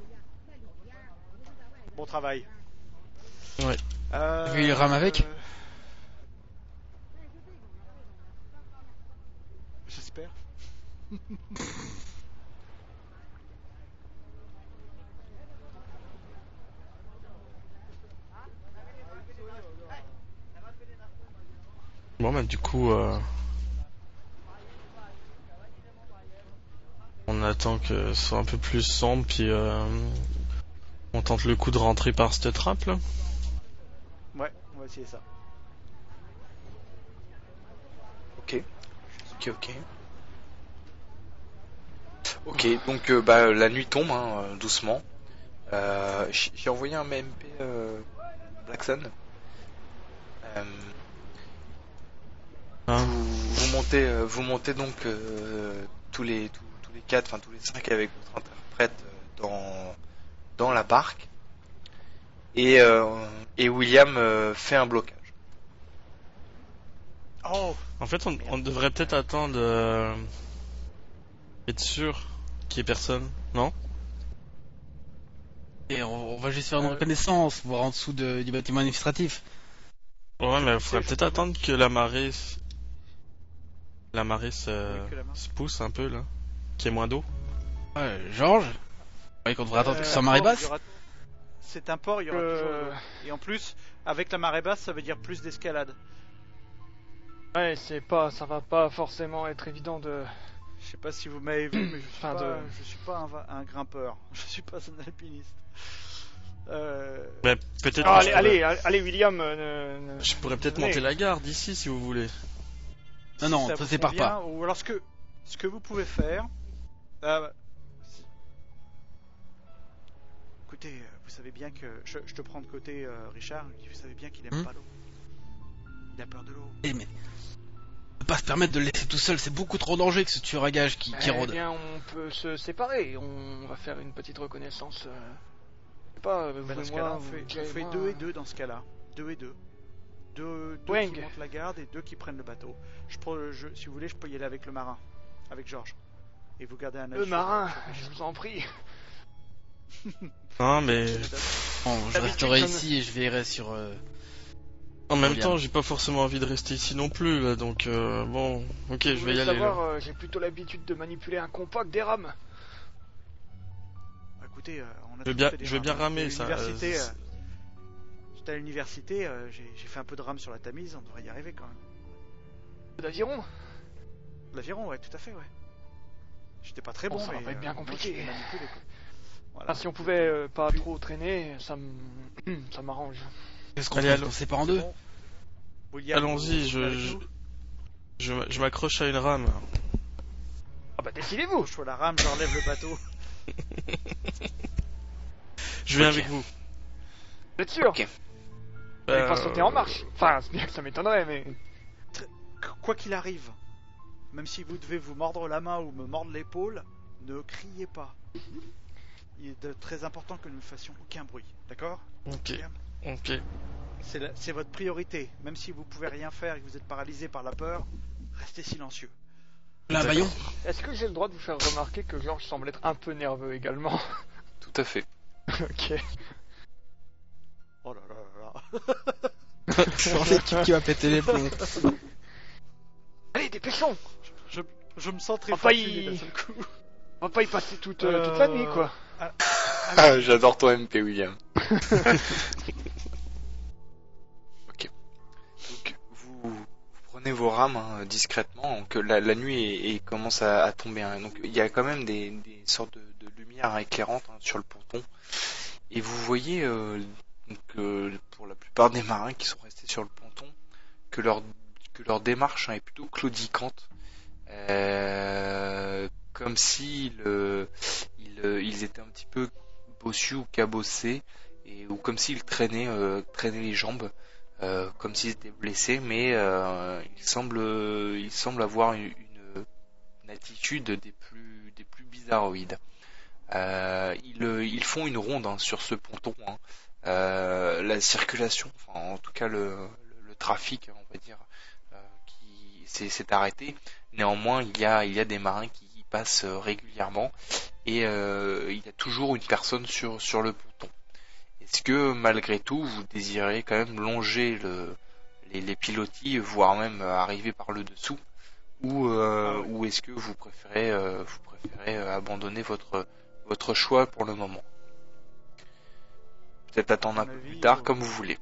Bon travail. Ouais. Euh, Vu, il rame avec euh, J'espère. Bon, bah, du coup, euh, on attend que ce soit un peu plus sombre, puis euh, on tente le coup de rentrer par cette trappe là. Ouais, on va essayer ça. Ok. Ok, ok. Ok, donc euh, bah, la nuit tombe, hein, euh, doucement. Euh, J'ai j'ai envoyé un M P euh, Black Sun. Euh, Hein. vous, vous montez, euh, vous montez donc euh, tous les tous, tous les quatre, enfin tous les cinq avec votre interprète euh, dans dans la barque et euh, et William euh, fait un blocage. Oh, En fait, on, on devrait peut-être attendre euh, être sûr qu'il y ait personne, non? Et on, on va juste faire une Euh, reconnaissance, voir en dessous de- du bâtiment administratif. Ouais, mais il sais, faudrait je peut-être peux attendre que la marée, s- la marée se, Oui, que la marée. se pousse un peu là, qu'il y ait moins d'eau. Ouais, Georges. Ouais, qu'on devrait attendre Euh, que ça marée port, il y basse. aura- C'est un port, il y aura Euh, toujours de l'eau. Et en plus, avec la marée basse, ça veut dire plus d'escalade. Ouais, c'est pas, ça va pas forcément être évident de. Je sais pas si vous m'avez vu, mais je suis Enfin, pas, de- je suis pas un, va- un grimpeur. Je suis pas un alpiniste. Euh... Mais peut-être Ah, que je allez, pourrais, allez, allez, William. euh, ne- ne- je pourrais peut-être Venez. monter la garde ici si vous voulez. Non, non, ça ça vous sépare convient, pas. Ou alors ce que, ce que vous pouvez faire. euh, Écoutez, euh, vous savez bien que je, je te prends de côté, euh, Richard. Vous savez bien qu'il aime Hmm. pas l'eau. Il a peur de l'eau. Eh, mais on peut pas se permettre de le laisser tout seul, c'est beaucoup trop dangereux que ce tueur à gage qui, qui Eh rôde. bien, on peut se séparer. On va faire une petite reconnaissance. euh, Je sais pas, vous Ben, dans et ce moi, cas-là, on vous, fait, Jay on fait moi, deux et euh, deux dans ce cas-là. Deux et deux. Deux, deux Wang. qui montent la garde et deux qui prennent le bateau. Je, prends- je- si vous voulez, je peux y aller avec le marin, avec Georges. Et vous gardez un œil Le sur- marin, sur je Richard. vous en prie. Non, mais Bon, je D'habitude, resterai comme- ici et je veillerai sur. euh, en même William. temps, j'ai pas forcément envie de rester ici non plus là, donc euh, bon, ok, je Vous vais voulez y aller savoir, là. euh, j'ai plutôt l'habitude de manipuler un compas que des rames. Bah, écoutez, euh, on a Je vais tous bien, fait des je vais bien rames. ramer J'étais à ça. l'université, euh, euh, J'étais à l'université, euh, j'ai j'ai fait un peu de rame sur la Tamise, on devrait y arriver quand même. D'aviron. L'aviron, ouais, tout à fait, ouais. J'étais pas très Bon, bon, ça va mais pas être bien euh, moi, compliqué. je l'ai manipulé, quoi. Voilà. Ah, si on pouvait euh, pas trop traîner, ça me, ça m'arrange. Qu'est-ce qu'on Allez, fait allons. On se sépare en deux. Bon. William, Allons-y, vous- je, vous venez je, avec nous je, m- je m'accroche à une rame. Ah bah décidez-vous. Je vois la rame, j'enlève le bateau. Je viens Ok. avec vous. Vous êtes sûr? Ok. Vous n'allez pas Euh, sauter en marche. Enfin, c'est bien que ça m'étonnerait, mais. Qu- Quoi qu'il arrive, même si vous devez vous mordre la main ou me mordre l'épaule, ne criez pas. Il est de- très important que nous ne fassions aucun bruit, d'accord? Ok, William ok. C'est la- c'est votre priorité. Même si vous pouvez rien faire et que vous êtes paralysé par la peur, restez silencieux. Là, D'accord. Bayon. Est-ce que j'ai le droit de vous faire remarquer que Georges semble être un peu nerveux également? Tout à fait. Ok. Oh là là là là. L'équipe qui va péter les plombs. Allez, dépêchons. Je, je me sens très Oh, pas fortuné y- d'un seul coup. On va pas y passer toute, euh, toute la nuit, quoi. Ah, j'adore ton M P, William. Ok. Donc, vous, vous prenez vos rames hein, discrètement, donc la, la nuit est, est- commence à, à tomber. hein. Donc, il y a quand même des, des sortes de, de lumières éclairantes hein, sur le ponton. Et vous voyez, euh, donc, euh, pour la plupart des marins qui sont restés sur le ponton, que leur, que leur démarche hein, est plutôt claudicante. Euh, comme si le, ils, euh, ils étaient un petit peu bossus ou cabossés, et, ou comme s'ils traînaient, euh, traînaient les jambes, euh, comme s'ils étaient blessés, mais euh, ils semblent, ils semblent avoir une, une, une attitude des plus, des plus bizarroïdes. Euh, ils, ils font une ronde hein, sur ce ponton. Hein. Euh, la circulation, enfin, en tout cas le, le, le trafic, on va dire, euh, qui s'est, s'est arrêté. Néanmoins, il y a, il y a des marins qui y passent euh, régulièrement et euh, il y a toujours une personne sur, sur le ponton. Est-ce que malgré tout, vous désirez quand même longer le, les, les pilotis, voire même euh, arriver par le dessous, ou, euh, Ah ouais. ou est-ce que vous préférez, euh, vous préférez euh, abandonner votre, votre choix pour le moment? Peut-être attendre À un mon peu avis, plus tard, euh, comme vous voulez.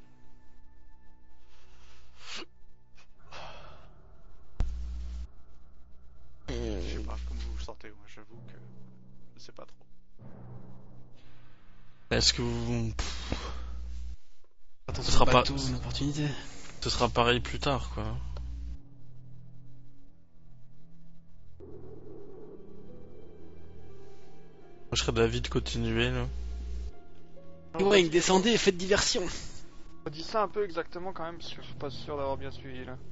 Je sais pas, comme vous vous sentez, moi j'avoue que je sais pas trop. Est-ce que vous... Attends, Ce sur le sera pas- bateau, une opportunité. Ce sera pareil plus tard, quoi. je serais d'avis de continuer, là. Ouais, descendez et faites diversion. On dit ça un peu exactement quand même, parce que je suis pas sûr d'avoir bien suivi là.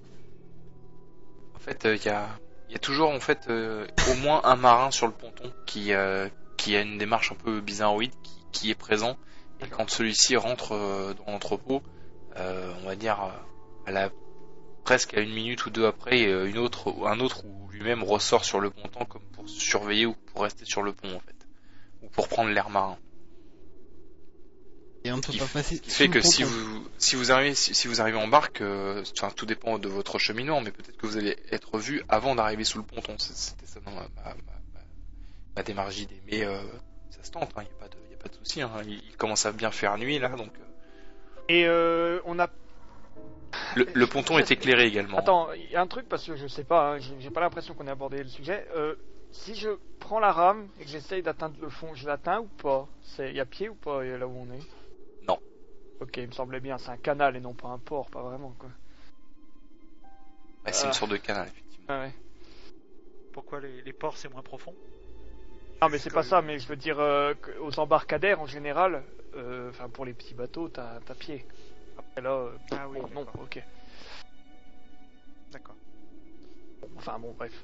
En fait, il euh, y, a, y a toujours en fait euh, au moins un marin sur le ponton qui, euh, qui a une démarche un peu bizarroïde, qui, qui est présent. Et quand celui-ci rentre euh, dans l'entrepôt, euh, on va dire à la, presque à une minute ou deux après, une autre, un autre ou lui-même ressort sur le ponton comme pour surveiller ou pour rester sur le pont en fait, ou pour prendre l'air marin. Et on ne peut qui pas passer. qui fait que si vous si vous arrivez si, si vous arrivez en barque, euh, enfin, tout dépend de votre cheminement, mais peut-être que vous allez être vu avant d'arriver sous le ponton. C'était ça dans ma, ma, ma, ma démarche d'idée. Mais euh, ça se tente, il hein, n'y a pas de y a pas de souci. Hein, il, il commence à bien faire nuit là, donc. Et euh, on a. Le, le ponton est éclairé également. Attends, il y a un truc parce que je sais pas, hein, j'ai, j'ai pas l'impression qu'on ait abordé le sujet. Euh, si je prends la rame et que j'essaye d'atteindre le fond, je l'atteins ou pas? C'est y a pied ou pas là où on est? Non. Ok, il me semblait bien, c'est un canal et non pas un port, pas vraiment quoi. Bah, c'est Ah. une sorte de canal effectivement. Ah ouais. Pourquoi les, les ports c'est moins profond? Non mais c'est pas ça, mais je veux dire euh, aux embarcadères en général, enfin euh, pour les petits bateaux, t'as, t'as pied. Après là, euh, Ah oui, bon, non, d'accord. ok. D'accord. Enfin bon, bref.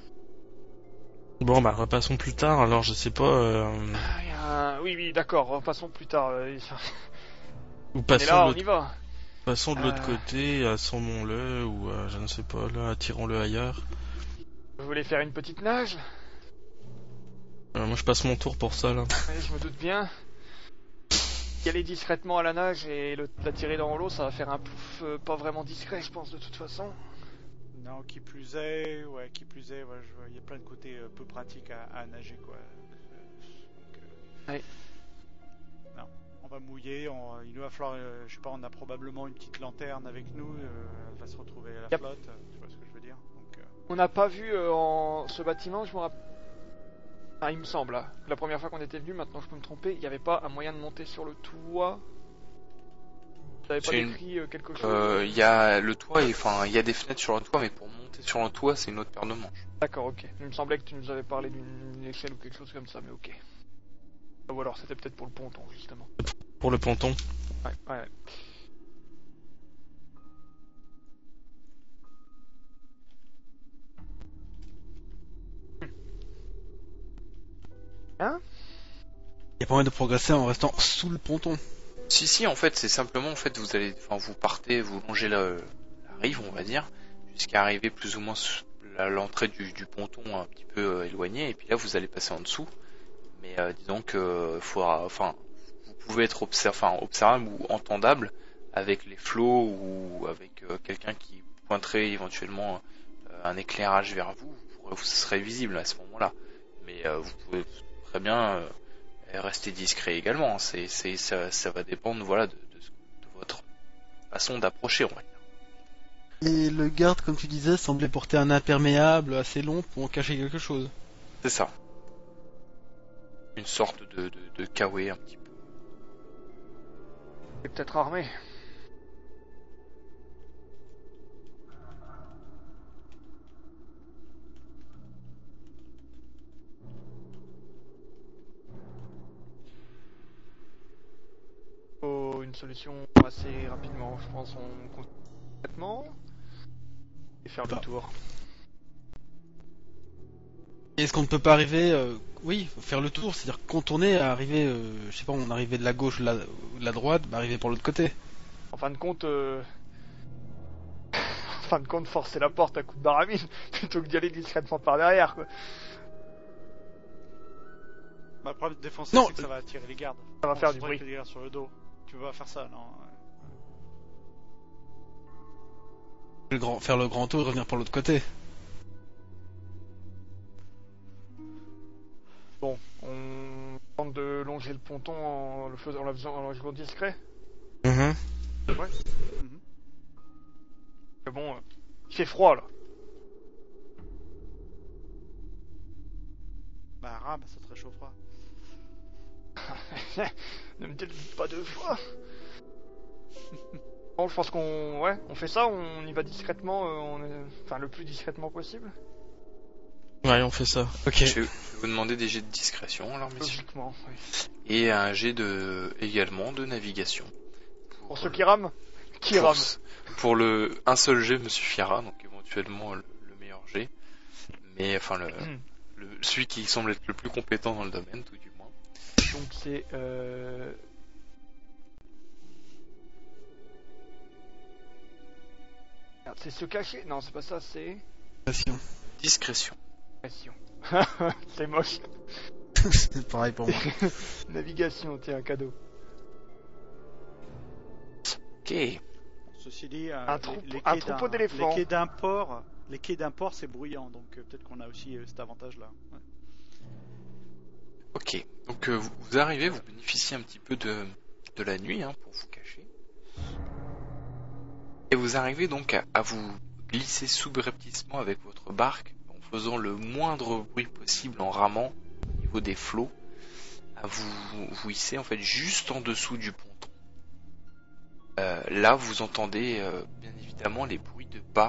Bon, bah, repassons plus tard, alors je sais pas... Euh... Ah, y a un- Oui, oui, d'accord, repassons plus tard. euh, Ou On est passons, là, de on l'autre... y va. passons de l'autre Euh. côté, assommons-le, ou euh, je ne sais pas, là, attirons-le ailleurs. Vous voulez faire une petite nage? Euh, moi je passe mon tour pour ça, là. Ouais, je me doute bien. Y aller discrètement à la nage et le, la tirer dans l'eau, ça va faire un pouf euh, pas vraiment discret, je pense, de toute façon. Non, qui plus est, ouais, qui plus est, ouais, je vois, il y a plein de côtés euh, peu pratiques à, à nager, quoi. Euh, donc, euh, Ouais. Non, on va mouiller, on, il va falloir, euh, je sais pas, on a probablement une petite lanterne avec nous, euh, elle va se retrouver à la Yep. flotte, euh, tu vois ce que je veux dire. Donc, euh, On n'a pas vu euh, en ce bâtiment, je me rappelle. Enfin, il me semble, hein, la première fois qu'on était venu, maintenant je peux me tromper, il n'y avait pas un moyen de monter sur le toit. Vous n'avez pas C'est une- décrit euh, quelque chose? Euh, Il y a le toit, et enfin il y a des fenêtres sur le toit, mais pour monter sur le toit, c'est une autre paire de manches. D'accord, ok. Il me semblait que tu nous avais parlé d'une échelle ou quelque chose comme ça, mais ok. Ou alors c'était peut-être pour le ponton, justement. Pour le ponton. Ouais, ouais, ouais. Hein? Il y a pas moyen de progresser en restant sous le ponton. Si si, en fait, c'est simplement en fait vous allez, enfin vous partez, vous longez la, la rive, on va dire, jusqu'à arriver plus ou moins à l'entrée du, du ponton un petit peu euh, éloigné, et puis là vous allez passer en dessous. Mais euh, disons que faudra, enfin, vous pouvez être observ, enfin, observable ou entendable avec les flots ou avec euh, quelqu'un qui pointerait éventuellement euh, un éclairage vers vous, vous, pourrez, vous serez visible à ce moment-là. Mais euh, vous pouvez très bien euh, rester discret également. C'est, c'est, ça, ça va dépendre, voilà, de, de, de votre façon d'approcher, on va dire. Et le garde, comme tu disais, semblait porter un imperméable assez long pour en cacher quelque chose. C'est ça. Une sorte de, de, de kawé un petit peu. C'est peut-être armé. Oh, une solution assez rapidement, je pense. On complètement et faire le Bah. tour. Est-ce qu'on ne peut pas arriver, euh, oui, faire le tour, c'est-à-dire contourner, arriver, euh, je sais pas, on arrivait de la gauche ou de la, ou de la droite, bah arriver par l'autre côté. En fin de compte, euh... en fin de compte, forcer la porte à coup de baramine plutôt que d'y aller discrètement par derrière, quoi. bah, le problème de défoncer, Non, c'est que ça va attirer les gardes. Ça va On faire se du traite bruit. les gardes sur le dos. Tu veux pas faire ça, non? Le grand, faire le grand tour et revenir par l'autre côté. Bon, on tente de longer le ponton en le faisant, en la faisant, en le jouant discret. Mhm. Ouais. Mhm. Mais bon, euh, il fait froid là. Bah, rame, ça te réchauffera. Ne me dites pas deux fois. Bon, je pense qu'on, ouais, on fait ça, on y va discrètement, euh, on est... enfin le plus discrètement possible. Ouais, on fait ça. Ok. Je vais, je vais vous demander des jets de discrétion, alors, messieurs. Logiquement, oui. Et un jet de, également de navigation. Pour ceux qui rament, qui pour, rament. pour le, un seul jet me suffira, donc éventuellement le, le meilleur jet. Mais, enfin, le, le, celui qui semble être le plus compétent dans le domaine, tout du moins. Donc c'est... Euh... Merde, c'est se cacher. Non, c'est pas ça, c'est... Passion. Discrétion. Navigation. C'est moche. C'est pareil pour moi. Navigation, tiens, un cadeau. Ok. Ceci dit, euh, Un les- troupeau- les un quais troupeau d'un- d'éléphants. Les quais d'un port, les quais d'un port, c'est bruyant, donc euh, peut-être qu'on a aussi euh, cet avantage-là. Ouais. Ok. Donc, euh, vous, vous arrivez, vous bénéficiez un petit peu de, de la nuit, hein, pour vous cacher. Et vous arrivez donc à, à vous glisser subrepticement avec votre barque, en faisant le moindre bruit possible en ramant au niveau des flots, à vous, vous hisser en fait juste en dessous du ponton. Euh, là, vous entendez euh, bien évidemment les bruits de pas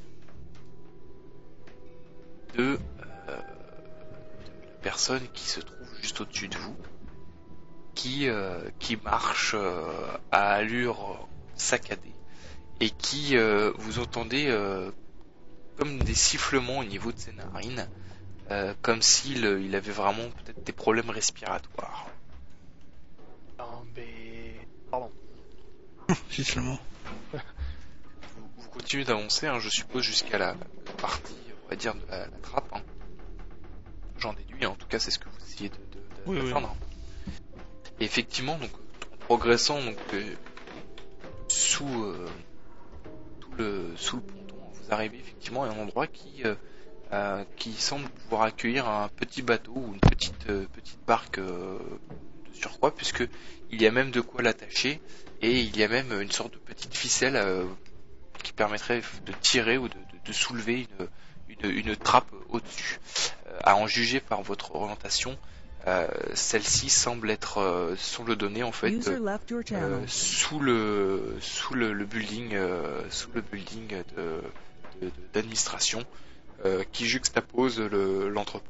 de, euh, de la personne qui se trouve juste au-dessus de vous, qui, euh, qui marche euh, à allure saccadée et qui euh, vous entendez euh, comme des sifflements au niveau de ses narines, euh, comme s'il euh, il avait vraiment peut-être des problèmes respiratoires. Non, mais... Pardon. Justement. Vous, vous continuez d'avancer, hein, je suppose, jusqu'à la, la partie, on va dire, de la, la trappe. Hein. J'en déduis, hein, en tout cas, c'est ce que vous essayez de, de, de Oui, oui. d'atteindre. Et effectivement, donc, en progressant donc, euh, sous, euh, tout le, sous le ponton, vous arrivez effectivement à un endroit qui, euh, euh, qui semble pouvoir accueillir un petit bateau ou une petite, euh, petite barque euh, de surcroît, puisque il y a même de quoi l'attacher et il y a même une sorte de petite ficelle euh, qui permettrait de tirer ou de, de, de soulever une, une, une trappe au-dessus. Euh, à en juger par votre orientation, euh, celle-ci semble être, euh, semble donner en fait User euh, left your euh, channel. sous le sous le, le building euh, sous le building de, de- de- d'administration euh, qui juxtapose le, l'entrepôt.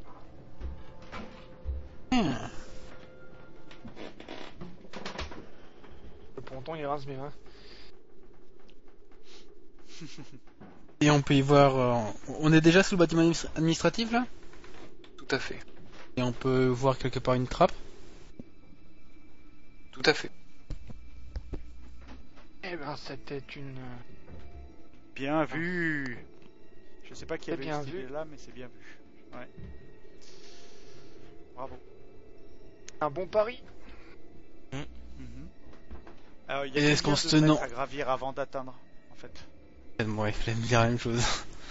Le ponton, il rase bien. Hein. Et on peut y voir... euh, on est déjà sous le bâtiment administ- administratif, là? Tout à fait, Et on peut voir quelque part une trappe? tout à fait. Eh ben, c'était une... Bien vu. Je sais pas qui C'est avait bien cette vu. idée-là, mais c'est bien vu. Ouais. Bravo. un bon pari. Mhm. Alors, il y a Et est-ce combien qu'on de se mètres non- à gravir avant d'atteindre, en fait? Moi, il fallait me dire la même chose.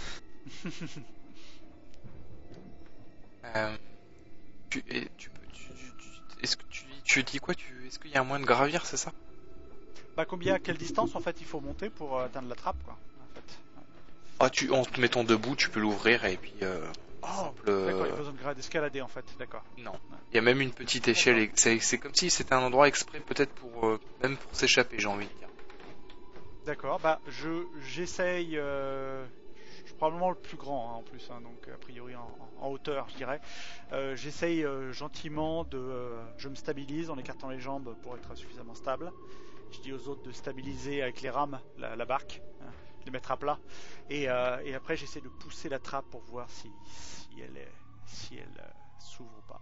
Euh, tu, et tu peux, tu, tu- tu- est-ce que tu, tu dis quoi tu, Est-ce qu'il y a un moyen de gravir, c'est ça? Bah combien, à quelle distance en fait il faut monter pour euh, atteindre la trappe, quoi, en fait. Ah, tu, en te mettant debout, tu peux l'ouvrir et puis. Euh, Oh, simple, euh, d'accord, il y a besoin de gra- d'escalader en fait, d'accord. Non. Il y a même une petite échelle. et C'est, c'est comme si c'était un endroit exprès, peut-être pour euh, même pour s'échapper, j'ai envie de dire. D'accord, bah je j'essaye, euh, je suis probablement le plus grand hein, en plus, hein, donc a priori en, en hauteur je dirais. Euh, j'essaye euh, gentiment de, euh, je me stabilise en écartant les jambes pour être suffisamment stable. Je dis aux autres de stabiliser avec les rames la, la barque, hein, de les mettre à plat. Et, euh, et après j'essaie de pousser la trappe pour voir si, si elle est, si elle euh, s'ouvre ou pas.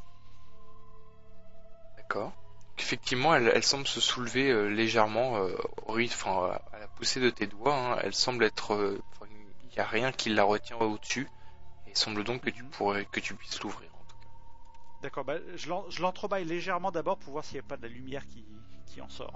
D'accord. Donc, effectivement, elle, elle semble se soulever euh, légèrement euh, au rythme, enfin, à la poussée de tes doigts. Hein. Elle semble être, euh, enfin, il n'y a rien qui la retient au-dessus. Et il semble donc que tu pourrais, que tu puisses l'ouvrir. En tout cas. D'accord, bah, je l'en- je l'entrebâille légèrement d'abord pour voir s'il n'y a pas de la lumière qui, qui en sort.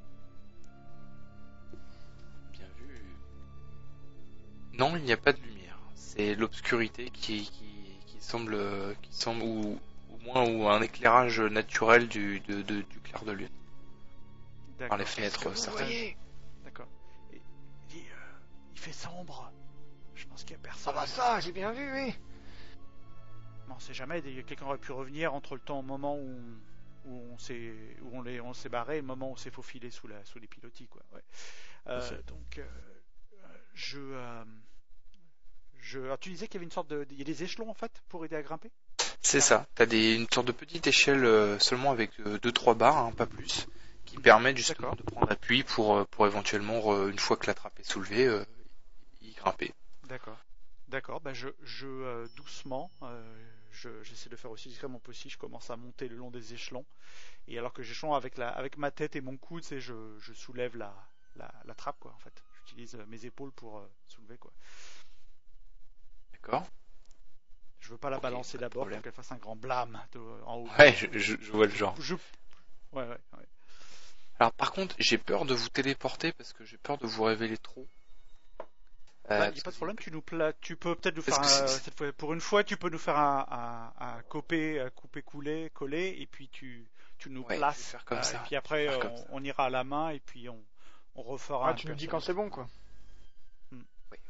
Bien vu. Non, il n'y a pas de lumière. C'est l'obscurité qui, qui, qui semble, qui semble, ou au moins ou un éclairage naturel du, de, de- du clair de lune D'accord. par les fenêtres Vous certaines. voyez. D'accord. Et il dit, euh, il fait sombre. Je pense qu'il n'y a Ah personne. bah ça, j'ai bien vu, oui. Non, on sait jamais. des- Quelqu'un aurait pu revenir entre le temps au moment où, où on s'est, où on les, on s'est barré, et le moment où on s'est faufilé sous la, sous les pilotis, quoi. Ouais. Euh, Tout à fait. donc, euh, je, euh, je... Alors, tu disais qu'il y avait une sorte de, il y a des échelons en fait pour aider à grimper. C'est ça. T'as des, une sorte de petite échelle euh, seulement avec euh, deux trois barres, hein, pas plus, qui permettent justement D'accord. de prendre appui pour, euh, pour éventuellement, euh, une fois que la trappe est soulevée, euh, y grimper. D'accord. D'accord. Bah je, je euh, doucement, euh, je, j'essaie de faire aussi discrètement possible. Je commence à monter le long des échelons. Et alors que j'échelon avec la, avec ma tête et mon coude, c'est je, je soulève la, la, la trappe quoi. En fait, j'utilise euh, mes épaules pour euh, soulever quoi. D'accord? Je veux pas la Ok, balancer pas de d'abord problème. pour qu'elle fasse un grand blâme de- en haut. Ouais, je, je, je vois le genre. Je... Ouais, ouais, ouais. Alors par contre, j'ai peur de vous téléporter parce que j'ai peur de vous révéler trop. Euh, Bah, parce y a pas de que problème, tu nous pla... tu peux peut-être nous Parce faire que un- c'est- cette fois, pour une fois, tu peux nous faire un, un, un coupé, un coupé coulé, coller, et puis tu, tu nous Ouais, je vais places. faire comme euh, ça, Et puis je après, vais faire on, comme ça. on ira à la main, et puis on, on refera Ah, un tu nous dis perso. quand c'est bon, quoi. Oui.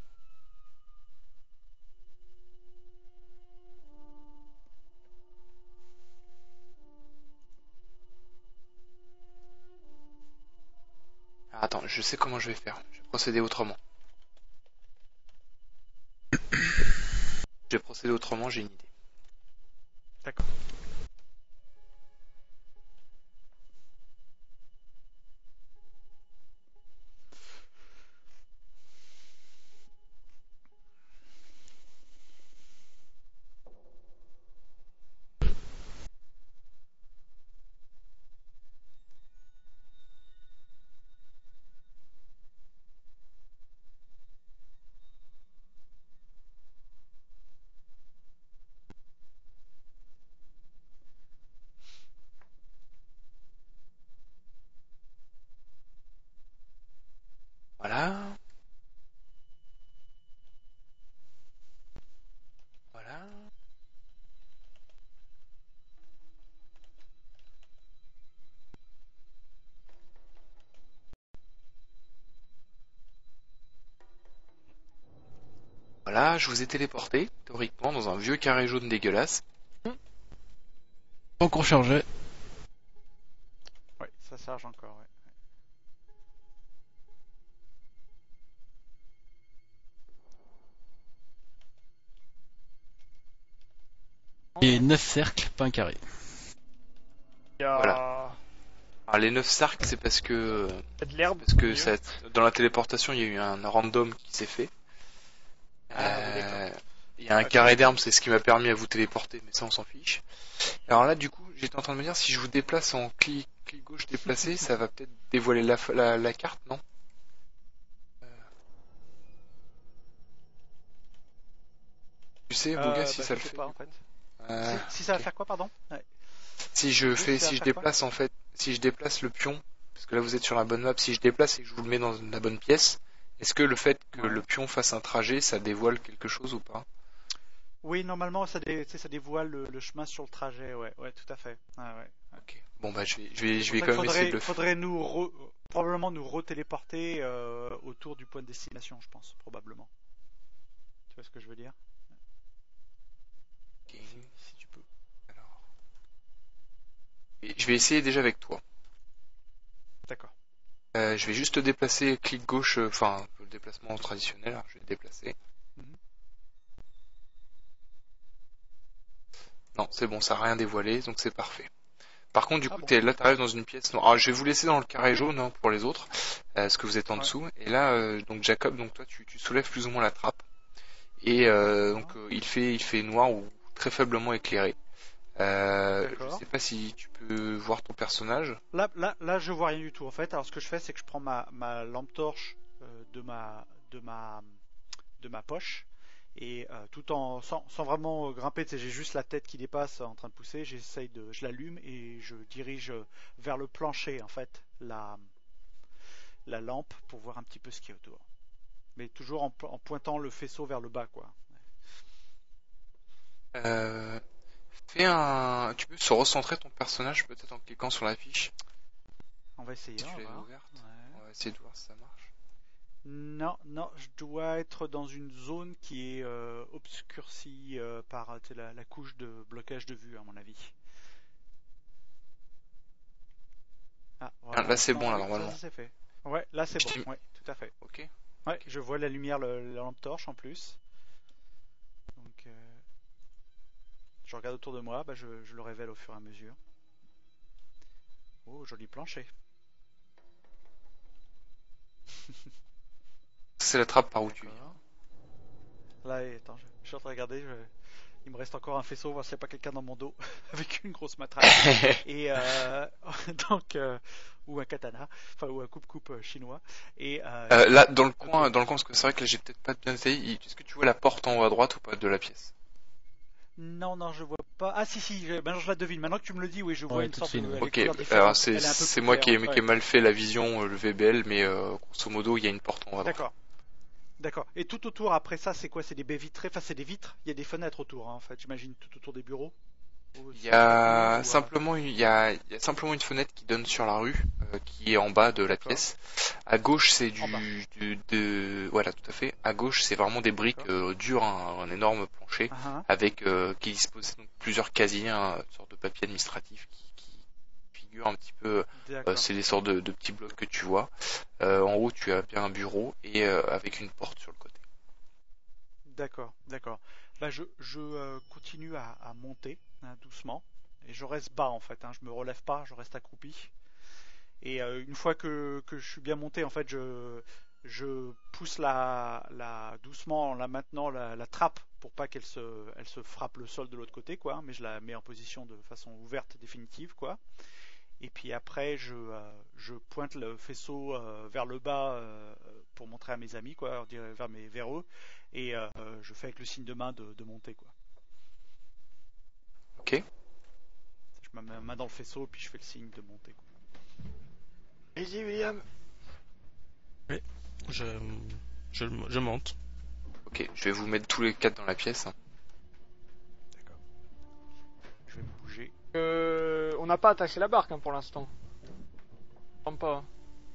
Alors, attends, je sais comment je vais faire. Je vais procéder autrement. Je vais procéder autrement, j'ai une idée. D'accord. Voilà. Voilà. Voilà, je vous ai téléporté, théoriquement, dans un vieux carré jaune dégueulasse. Encore chargé. Ouais, ça charge encore. Ouais. Et neuf cercles, pas un carré. Il y a, Voilà. Alors les neuf cercles, c'est parce que il y a de l'herbe. parce au que milieu. ça, dans la téléportation, il y a eu un random qui s'est fait. Ah, oui, Euh, il y a un D'accord. carré d'herbe, c'est ce qui m'a permis à vous téléporter, mais ça on s'en fiche. Alors là, du coup, j'étais en train de me dire, si je vous déplace en clic, clic gauche déplacé, ça va peut-être dévoiler la, la, la carte, non? Euh. Tu sais, Boga, Euh, si bah, ça je le sais fait. pas du en fait. coup. Euh, Si, si ça va ok. faire quoi, pardon? Ouais. Si je Oui, fais, ça va si je faire quoi? déplace en fait, si je déplace le pion, parce que là vous êtes sur la bonne map, si je déplace et que je vous le mets dans la bonne pièce, est-ce que le fait que Ouais. le pion fasse un trajet, ça dévoile quelque chose ou pas? Oui, normalement, ça, dé... tu sais, ça dévoile le, le chemin sur le trajet. Ouais, ouais, tout à fait. Ouais, ouais. Ok. Bon bah je vais, je vais, je C'est vais pour quand ça même qu'il essayer faudrait, de le faire. faudrait nous re- probablement nous retéléporter euh, autour du point de destination, je pense, probablement. Tu vois ce que je veux dire? Ok, si tu peux. Alors. Et je vais essayer déjà avec toi. D'accord. Euh, je vais juste te déplacer clic gauche, euh, enfin le déplacement traditionnel, hein, je vais te déplacer. Mhm. Non, c'est bon, ça n'a rien dévoilé, donc c'est parfait. Par contre, du Ah coup, bon. t'es, là, t'arrives dans une pièce noire. Alors, je vais vous laisser dans le carré jaune hein, pour les autres, euh, parce que vous êtes en Ouais. dessous. Et là, euh, donc Jacob, donc toi, tu, tu soulèves plus ou moins la trappe. Et euh, donc, euh, il fait, il fait noir ou très faiblement éclairé. Euh, je D'accord. sais pas si tu peux voir ton personnage. Là, là, là, je vois rien du tout en fait. Alors, ce que je fais, c'est que je prends ma, ma lampe torche euh, de ma, de ma, de ma poche et euh, tout en sans, sans vraiment euh, grimper, tu sais, j'ai juste la tête qui dépasse en train de pousser. J'essaye de, je l'allume et je dirige euh, vers le plancher en fait la, la lampe pour voir un petit peu ce qu'il y a autour. Mais toujours en, po- en pointant le faisceau vers le bas, quoi. Euh, fais un, tu peux se recentrer ton personnage peut-être en cliquant sur la fiche. On va essayer. Si On tu va l'avais voir. ouverte. Ouais. On va essayer de voir si ça marche. Non, non, je dois être dans une zone qui est euh, obscurcie euh, par tu sais, la, la couche de blocage de vue, à mon avis. Ah, voilà. là, c'est Non, bon, là, oui, normalement. Ça, ça, c'est fait. Ouais, là c'est Je t'ai bon. mis- Ouais, tout à fait. Ok. Ouais, je vois la lumière, le- la lampe torche en plus. je regarde autour de moi, bah, je, je le révèle au fur et à mesure. Oh, joli plancher. C'est la trappe par où tu viens. Là, et, attends, je, je suis en train de regarder. Je, il me reste encore un faisceau, voir s'il n'y a pas quelqu'un dans mon dos avec une grosse matraque. Et euh, donc, euh, ou un katana, enfin ou un coupe-coupe euh, chinois. Et euh, Euh, là, dans le coin, dans le coin, parce que c'est vrai que là, j'ai peut-être pas bien essayé. Est-ce que tu vois la porte en haut à droite ou pas de la pièce? non, non, je vois pas. Ah si, si, je, maintenant je la devine. Maintenant que tu me le dis, oui, je vois Ouais, une tout de sorte suite, de. ouais. elle est Ok, couleur différente, alors c'est elle est un peu c'est plus moi qui ai, claire, qui ai ouais. mal fait la vision, euh, le V B L, mais euh, grosso modo, il y a une porte en haut à droite. D'accord. D'accord. Et tout autour, après ça, c'est quoi? C'est des baies vitrées? Enfin, c'est des vitres. Il y a des fenêtres autour, hein, en fait, j'imagine, tout autour des bureaux. Ou Il c'est y des a ou, euh, simplement une- il y a, il y a simplement une fenêtre qui donne sur la rue, euh, qui est en bas de la D'accord. pièce. À gauche, c'est En bas. du, du de voilà, tout à fait. À gauche, c'est vraiment des briques D'accord. euh, dures, un, un énorme plancher Ah, ah. avec euh, qui dispose donc plusieurs casiers, hein, une sorte de papier administratif qui, qui figure un petit peu. Euh, D'accord. c'est des sortes de, de petits blocs que tu vois. Euh, en haut, tu as bien un bureau et euh, avec une porte sur le côté. D'accord, d'accord. Bah, je, je euh, continue à, à monter hein, doucement et je reste bas en fait. Hein, je me relève pas, je reste accroupi. Et euh, une fois que, que je suis bien monté, en fait, je, je pousse la, la doucement en la maintenant la, la trappe pour pas qu'elle se, elle se frappe le sol de l'autre côté, quoi. Mais je la mets en position de façon ouverte définitive, quoi. Et puis après, je, euh, je pointe le faisceau euh, vers le bas euh, pour montrer à mes amis, quoi, leur dire vers, mes, vers eux. Et euh, je fais avec le signe de main de, de monter, quoi. Ok. Je mets ma main dans le faisceau, puis je fais le signe de monter, quoi. Vas-y, William. Je, je, je monte. Ok, je vais vous mettre tous les quatre dans la pièce. hein. D'accord. Je vais me bouger. Euh, on n'a pas attaché la barque hein, pour l'instant. Je comprends pas.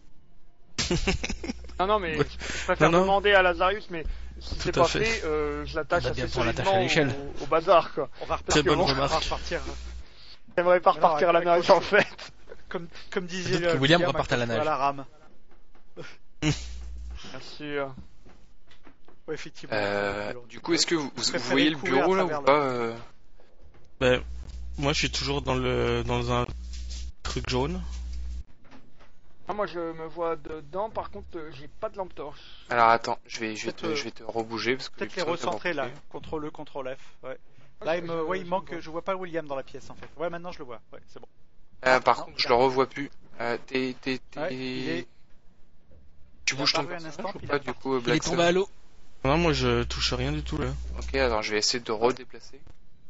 Non, non, mais Ouais. je préfère Non, non. demander à Lazarus, mais si Tout c'est à pas fait. fait, euh, je l'attache On va bien assez pouvoir l'attacher solidement à l'échelle. au, au bazar, quoi. On va Très repartir. bonne on va remarque. repartir. J'aimerais pas Mais non, repartir à la avec- avec nage, en autre fait. Comme, comme disait Peut-être que le- William reparte à la accroche-toi nage. à la rame. Bien sûr. Ouais, effectivement. Euh, c'est plus long. du coup, est-ce que vous, vous, préférez vous voyez le courir bureau à là travers ou le- pas euh Ben, moi, je suis toujours dans le dans un truc jaune. Ah, moi, je me vois dedans, par contre, euh, j'ai pas de lampe torche. Alors attends, je vais, je vais te, Peut-être, je vais te rebouger parce que Peut-être j'ai les besoin de recentrer là. rebouger. contrôle E, contrôle F. Ouais. Ah, Là, je- il me, je- ouais, il je manque. vois. Je vois pas William dans la pièce en fait. Ouais, maintenant je le vois. Ouais, c'est bon. Ah, par non, contre, je regarde. le revois plus. Euh, t'es, t'es, t'es... Ouais, il est- Tu il bouges est ton apparu un personnage instant, ou puis il pas est du reparti. coup, Il est Black tombé Sun à l'eau. Non, moi, je touche rien du tout là. Ok, alors je vais essayer de redéplacer.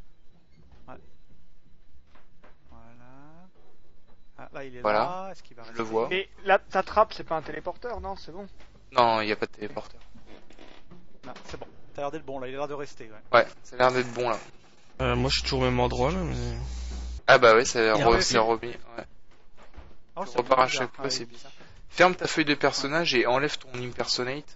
Voilà. Ah, là, il est Voilà. là. Est-ce qu'il va Je rester le vois. Mais là, ta trappe, c'est pas un téléporteur, non? C'est bon. Non, il n'y a pas de téléporteur. Non, c'est bon. T'as l'air d'être bon là. Il a l'air de rester. Ouais. Ouais, ça a l'air d'être bon là. Euh, moi, je suis toujours au même endroit là, mais... Ah bah ouais, ça a Il a re- réussi. c'est remis. Ouais. Oh, Tu c'est repars à bizarre. chaque fois, Ouais, c'est il- bizarre. Ferme ta feuille de personnage et enlève ton impersonate.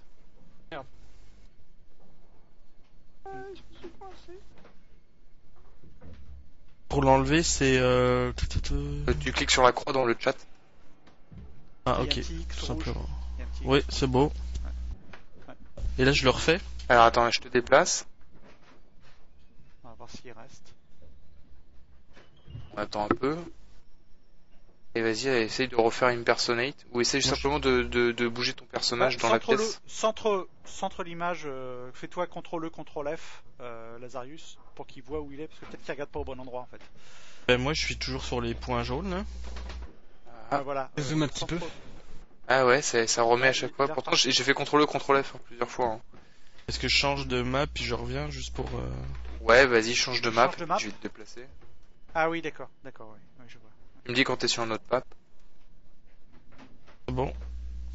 Pour l'enlever, c'est... Euh... tout, tout, tout. Euh, Tu cliques sur la croix dans le chat. Ah, Il y a ok, un petit X tout rouge. simplement. Il y a un petit- Oui, c'est beau. Ouais. Et là, je le refais. Alors attends, je te déplace. On va voir s'il reste. On attend un peu. Et vas-y, essaye de refaire impersonate. Ou essaye Moi, simplement de, de, de bouger ton personnage Ouais, dans la centre-le- pièce. Centre, centre l'image, euh, fais-toi contrôle E, contrôle F, euh, Lazarius, pour qu'il voit où il est, parce que peut-être qu'il regarde pas au bon endroit en fait. Ben, moi, je suis toujours sur les points jaunes là. Ah, Ah, voilà. Zoom un petit centre- peu. ah ouais, ça, ça remet à chaque Il- fois. il a Pourtant, reparti. j'ai j'ai fait contrôle contrôle F hein, plusieurs fois. hein. Est-ce que je change de map puis je reviens juste pour... euh, Ouais, vas-y, change de map. Change de et puis map. Je vais te déplacer. Ah oui, d'accord, d'accord, oui, oui, je vois. Tu me dis quand t'es sur une autre map. C'est bon.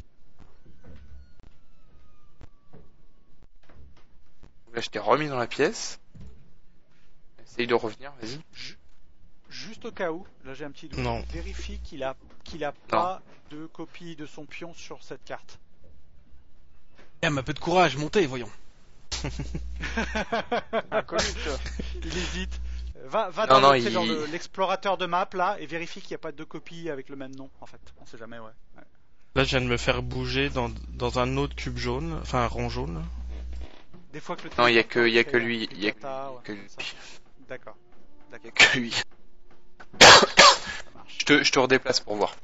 Là, je t'ai remis dans la pièce. Essaye de revenir, vas-y. Juste au cas où, là j'ai un petit doute, Non. vérifie qu'il a, qu'il a pas de copie de son pion sur cette carte. William, un peu de courage, montez, voyons. Incognito. Il hésite. Va, va Non, dans, non, le- tu sais, il- dans le- l'explorateur de map là et vérifie qu'il n'y a pas de copie avec le même nom en fait. On sait jamais, ouais. Ouais. Là, je viens de me faire bouger dans, dans un autre cube jaune, enfin un rond jaune. là. Des fois que le Non, il y a téléporteur que, il y a fait que un lui, truc il y a cata, ouais, que lui. ça. D'accord. Il y a que lui. je, te, je te redéplace pour voir.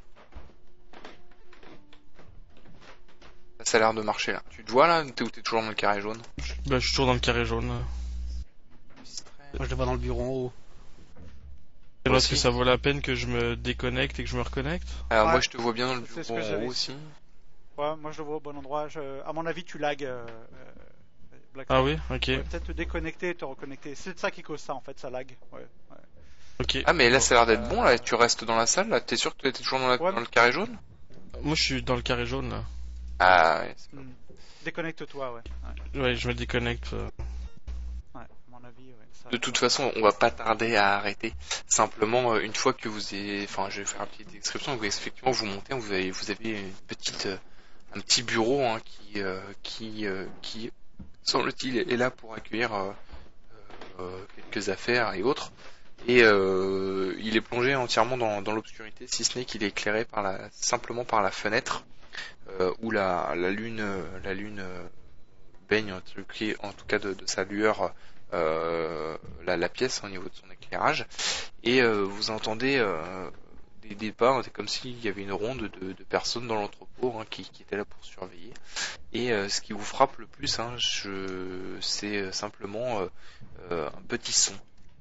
Ça a l'air de marcher là. Tu te vois là t'es, ou t'es toujours dans le carré jaune? Bah, je suis toujours dans le carré jaune. Moi je le vois dans le bureau en haut. Alors, est-ce que ça vaut la peine que je me déconnecte et que je me reconnecte? Alors Ouais. moi je te vois bien dans le C'est ce bureau que en j'avais haut dit. aussi. Ouais, moi je le vois au bon endroit. Je... À mon avis, tu lags. Euh... euh, Black Ah Hole. oui, ok. Ouais, peut-être te déconnecter et te reconnecter. C'est ça qui cause ça en fait, ça lag. Ouais. ouais. Ok. Ah mais là ça a l'air d'être Euh, bon là, tu restes dans la salle là, t'es sûr que t'es toujours dans, la... Ouais. dans le carré jaune? Moi, je suis dans le carré jaune là. Ah ouais, c'est pas Hmm. Déconnecte-toi, ouais. ouais. Ouais, je me déconnecte. euh. Ouais, à mon avis, ouais. Ça... De toute façon, on va pas tarder à arrêter. Simplement, euh, une fois que vous avez, enfin, je vais faire une petite description. Vous, effectivement, vous montez, vous avez, vous avez une petite, euh, un petit bureau hein, qui, euh, qui, euh, qui, semble-t-il, est là pour accueillir euh, euh, quelques affaires et autres. Et euh, il est plongé entièrement dans, dans l'obscurité, si ce n'est qu'il est éclairé par la, simplement par la fenêtre euh, où la, la lune, euh, la lune euh, baigne en tout cas, en tout cas de, de sa lueur. Euh, la, la pièce au niveau de son éclairage et euh, vous entendez euh, des, des pas, c'est comme s'il y avait une ronde de, de personnes dans l'entrepôt hein, qui, qui étaient là pour surveiller et euh, ce qui vous frappe le plus hein, je, c'est simplement euh, euh, un petit son.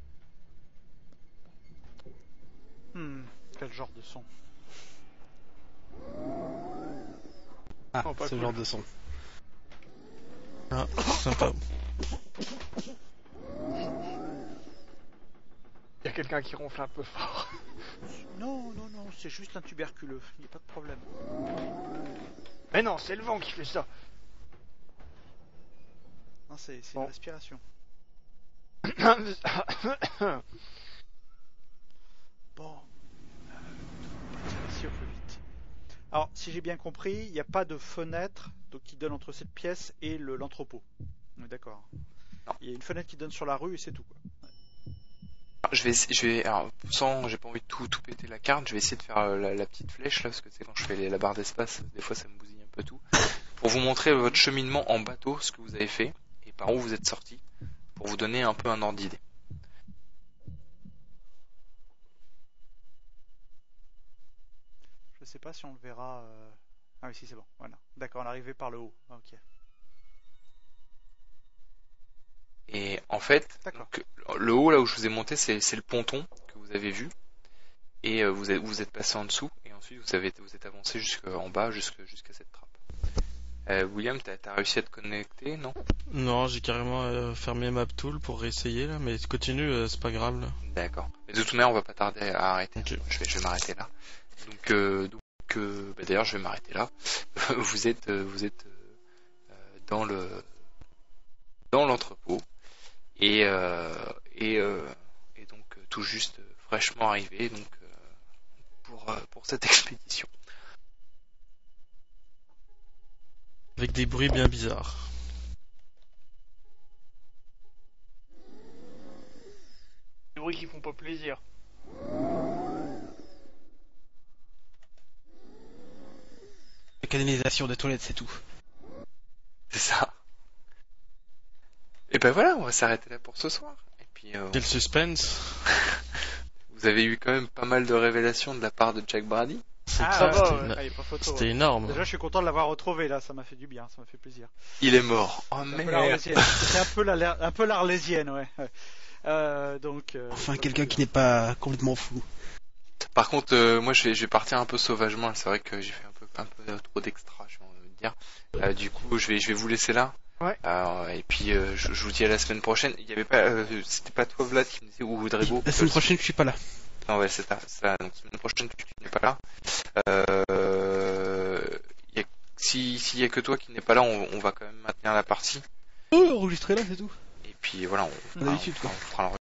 Hmm. Quel genre de son? Ah, Oh, pas ce cool. genre de son. Ah, sympa. Il y a quelqu'un qui ronfle un peu fort. Non, non, non, c'est juste un tuberculeux, il n'y a pas de problème. Mais non, c'est le vent qui fait ça. Non, c'est, c'est Bon. une respiration. Bon, euh, on va partir ici au plus vite. Alors, si j'ai bien compris, il n'y a pas de fenêtre donc, qui donne entre cette pièce et le, l'entrepôt. On est d'accord. Non. Il y a une fenêtre qui donne sur la rue et c'est tout. Quoi. Je vais, essayer- je vais, alors, sans, j'ai pas envie de tout, tout péter la carte, je vais essayer de faire euh, la, la petite flèche là, parce que c'est quand je fais les- la barre d'espace, des fois ça me bousille un peu tout, pour vous montrer votre cheminement en bateau, ce que vous avez fait, et par où vous êtes sorti, pour vous donner un peu un ordre d'idée. Je sais pas si on le verra. euh, Ah oui, si, c'est bon. Voilà. D'accord, on est arrivé par le haut. Ah, ok. Et en fait, D'accord. donc, le haut là où je vous ai monté, c'est, c'est le ponton que vous avez vu, et euh, vous, êtes, vous êtes passé en dessous, et ensuite vous avez, vous êtes avancé jusqu'en bas, jusque, jusqu'à cette trappe. Euh, William, t'as, t'as réussi à te connecter, non? Non, j'ai carrément euh, fermé MapTool pour réessayer là, mais continue, euh, c'est pas grave là. D'accord. Mais de toute manière, on va pas tarder à arrêter. Ok. Je vais, je vais m'arrêter là. Donc, euh, donc euh, bah, d'ailleurs, je vais m'arrêter là. vous êtes, euh, vous êtes euh, dans le, dans l'entrepôt et euh, et euh, et donc euh, tout juste euh, fraîchement arrivé donc euh, pour euh, pour cette expédition. Avec des bruits bien bizarres. Des bruits qui font pas plaisir. La canalisation des toilettes, c'est tout. C'est ça. Et ben voilà, on va s'arrêter là pour ce soir. Et puis euh, Quel suspense. vous avez eu quand même pas mal de révélations de la part de Jack Brady. C'est Ah, ça clair, va, c'était ouais. éno- Ah, il y a pas photo, c'était ouais. énorme. Déjà, je suis content de l'avoir retrouvé là. Ça m'a fait du bien. Ça m'a fait plaisir. Il est mort. Oh C'est un peu merde. l'Arlésienne. C'est un peu la, un peu l'Arlésienne, ouais. ouais. Euh, donc. euh, Enfin, ça quelqu'un fait qui plaisir. n'est pas complètement fou. Par contre, euh, moi, je vais, je vais partir un peu sauvagement. C'est vrai que j'ai fait un peu, un peu trop d'extra, je vais envie de dire. Euh, du coup, je vais, je vais vous laisser là. Ouais. Alors, et puis, euh, je, je vous dis à la semaine prochaine. Il y avait pas, euh, c'était pas toi, Vlad, qui me disait ou Drebo. La semaine prochaine, je suis pas là. Non, ouais, c'est ça. ça donc, semaine prochaine, tu, tu n'es pas là. Euh, y a, si, s'il y a que toi qui n'es pas là, on, on va quand même maintenir la partie. Oh, enregistrer là, c'est tout. Et puis, voilà, on, Comme fera- d'habitude, on quoi. fera- on fera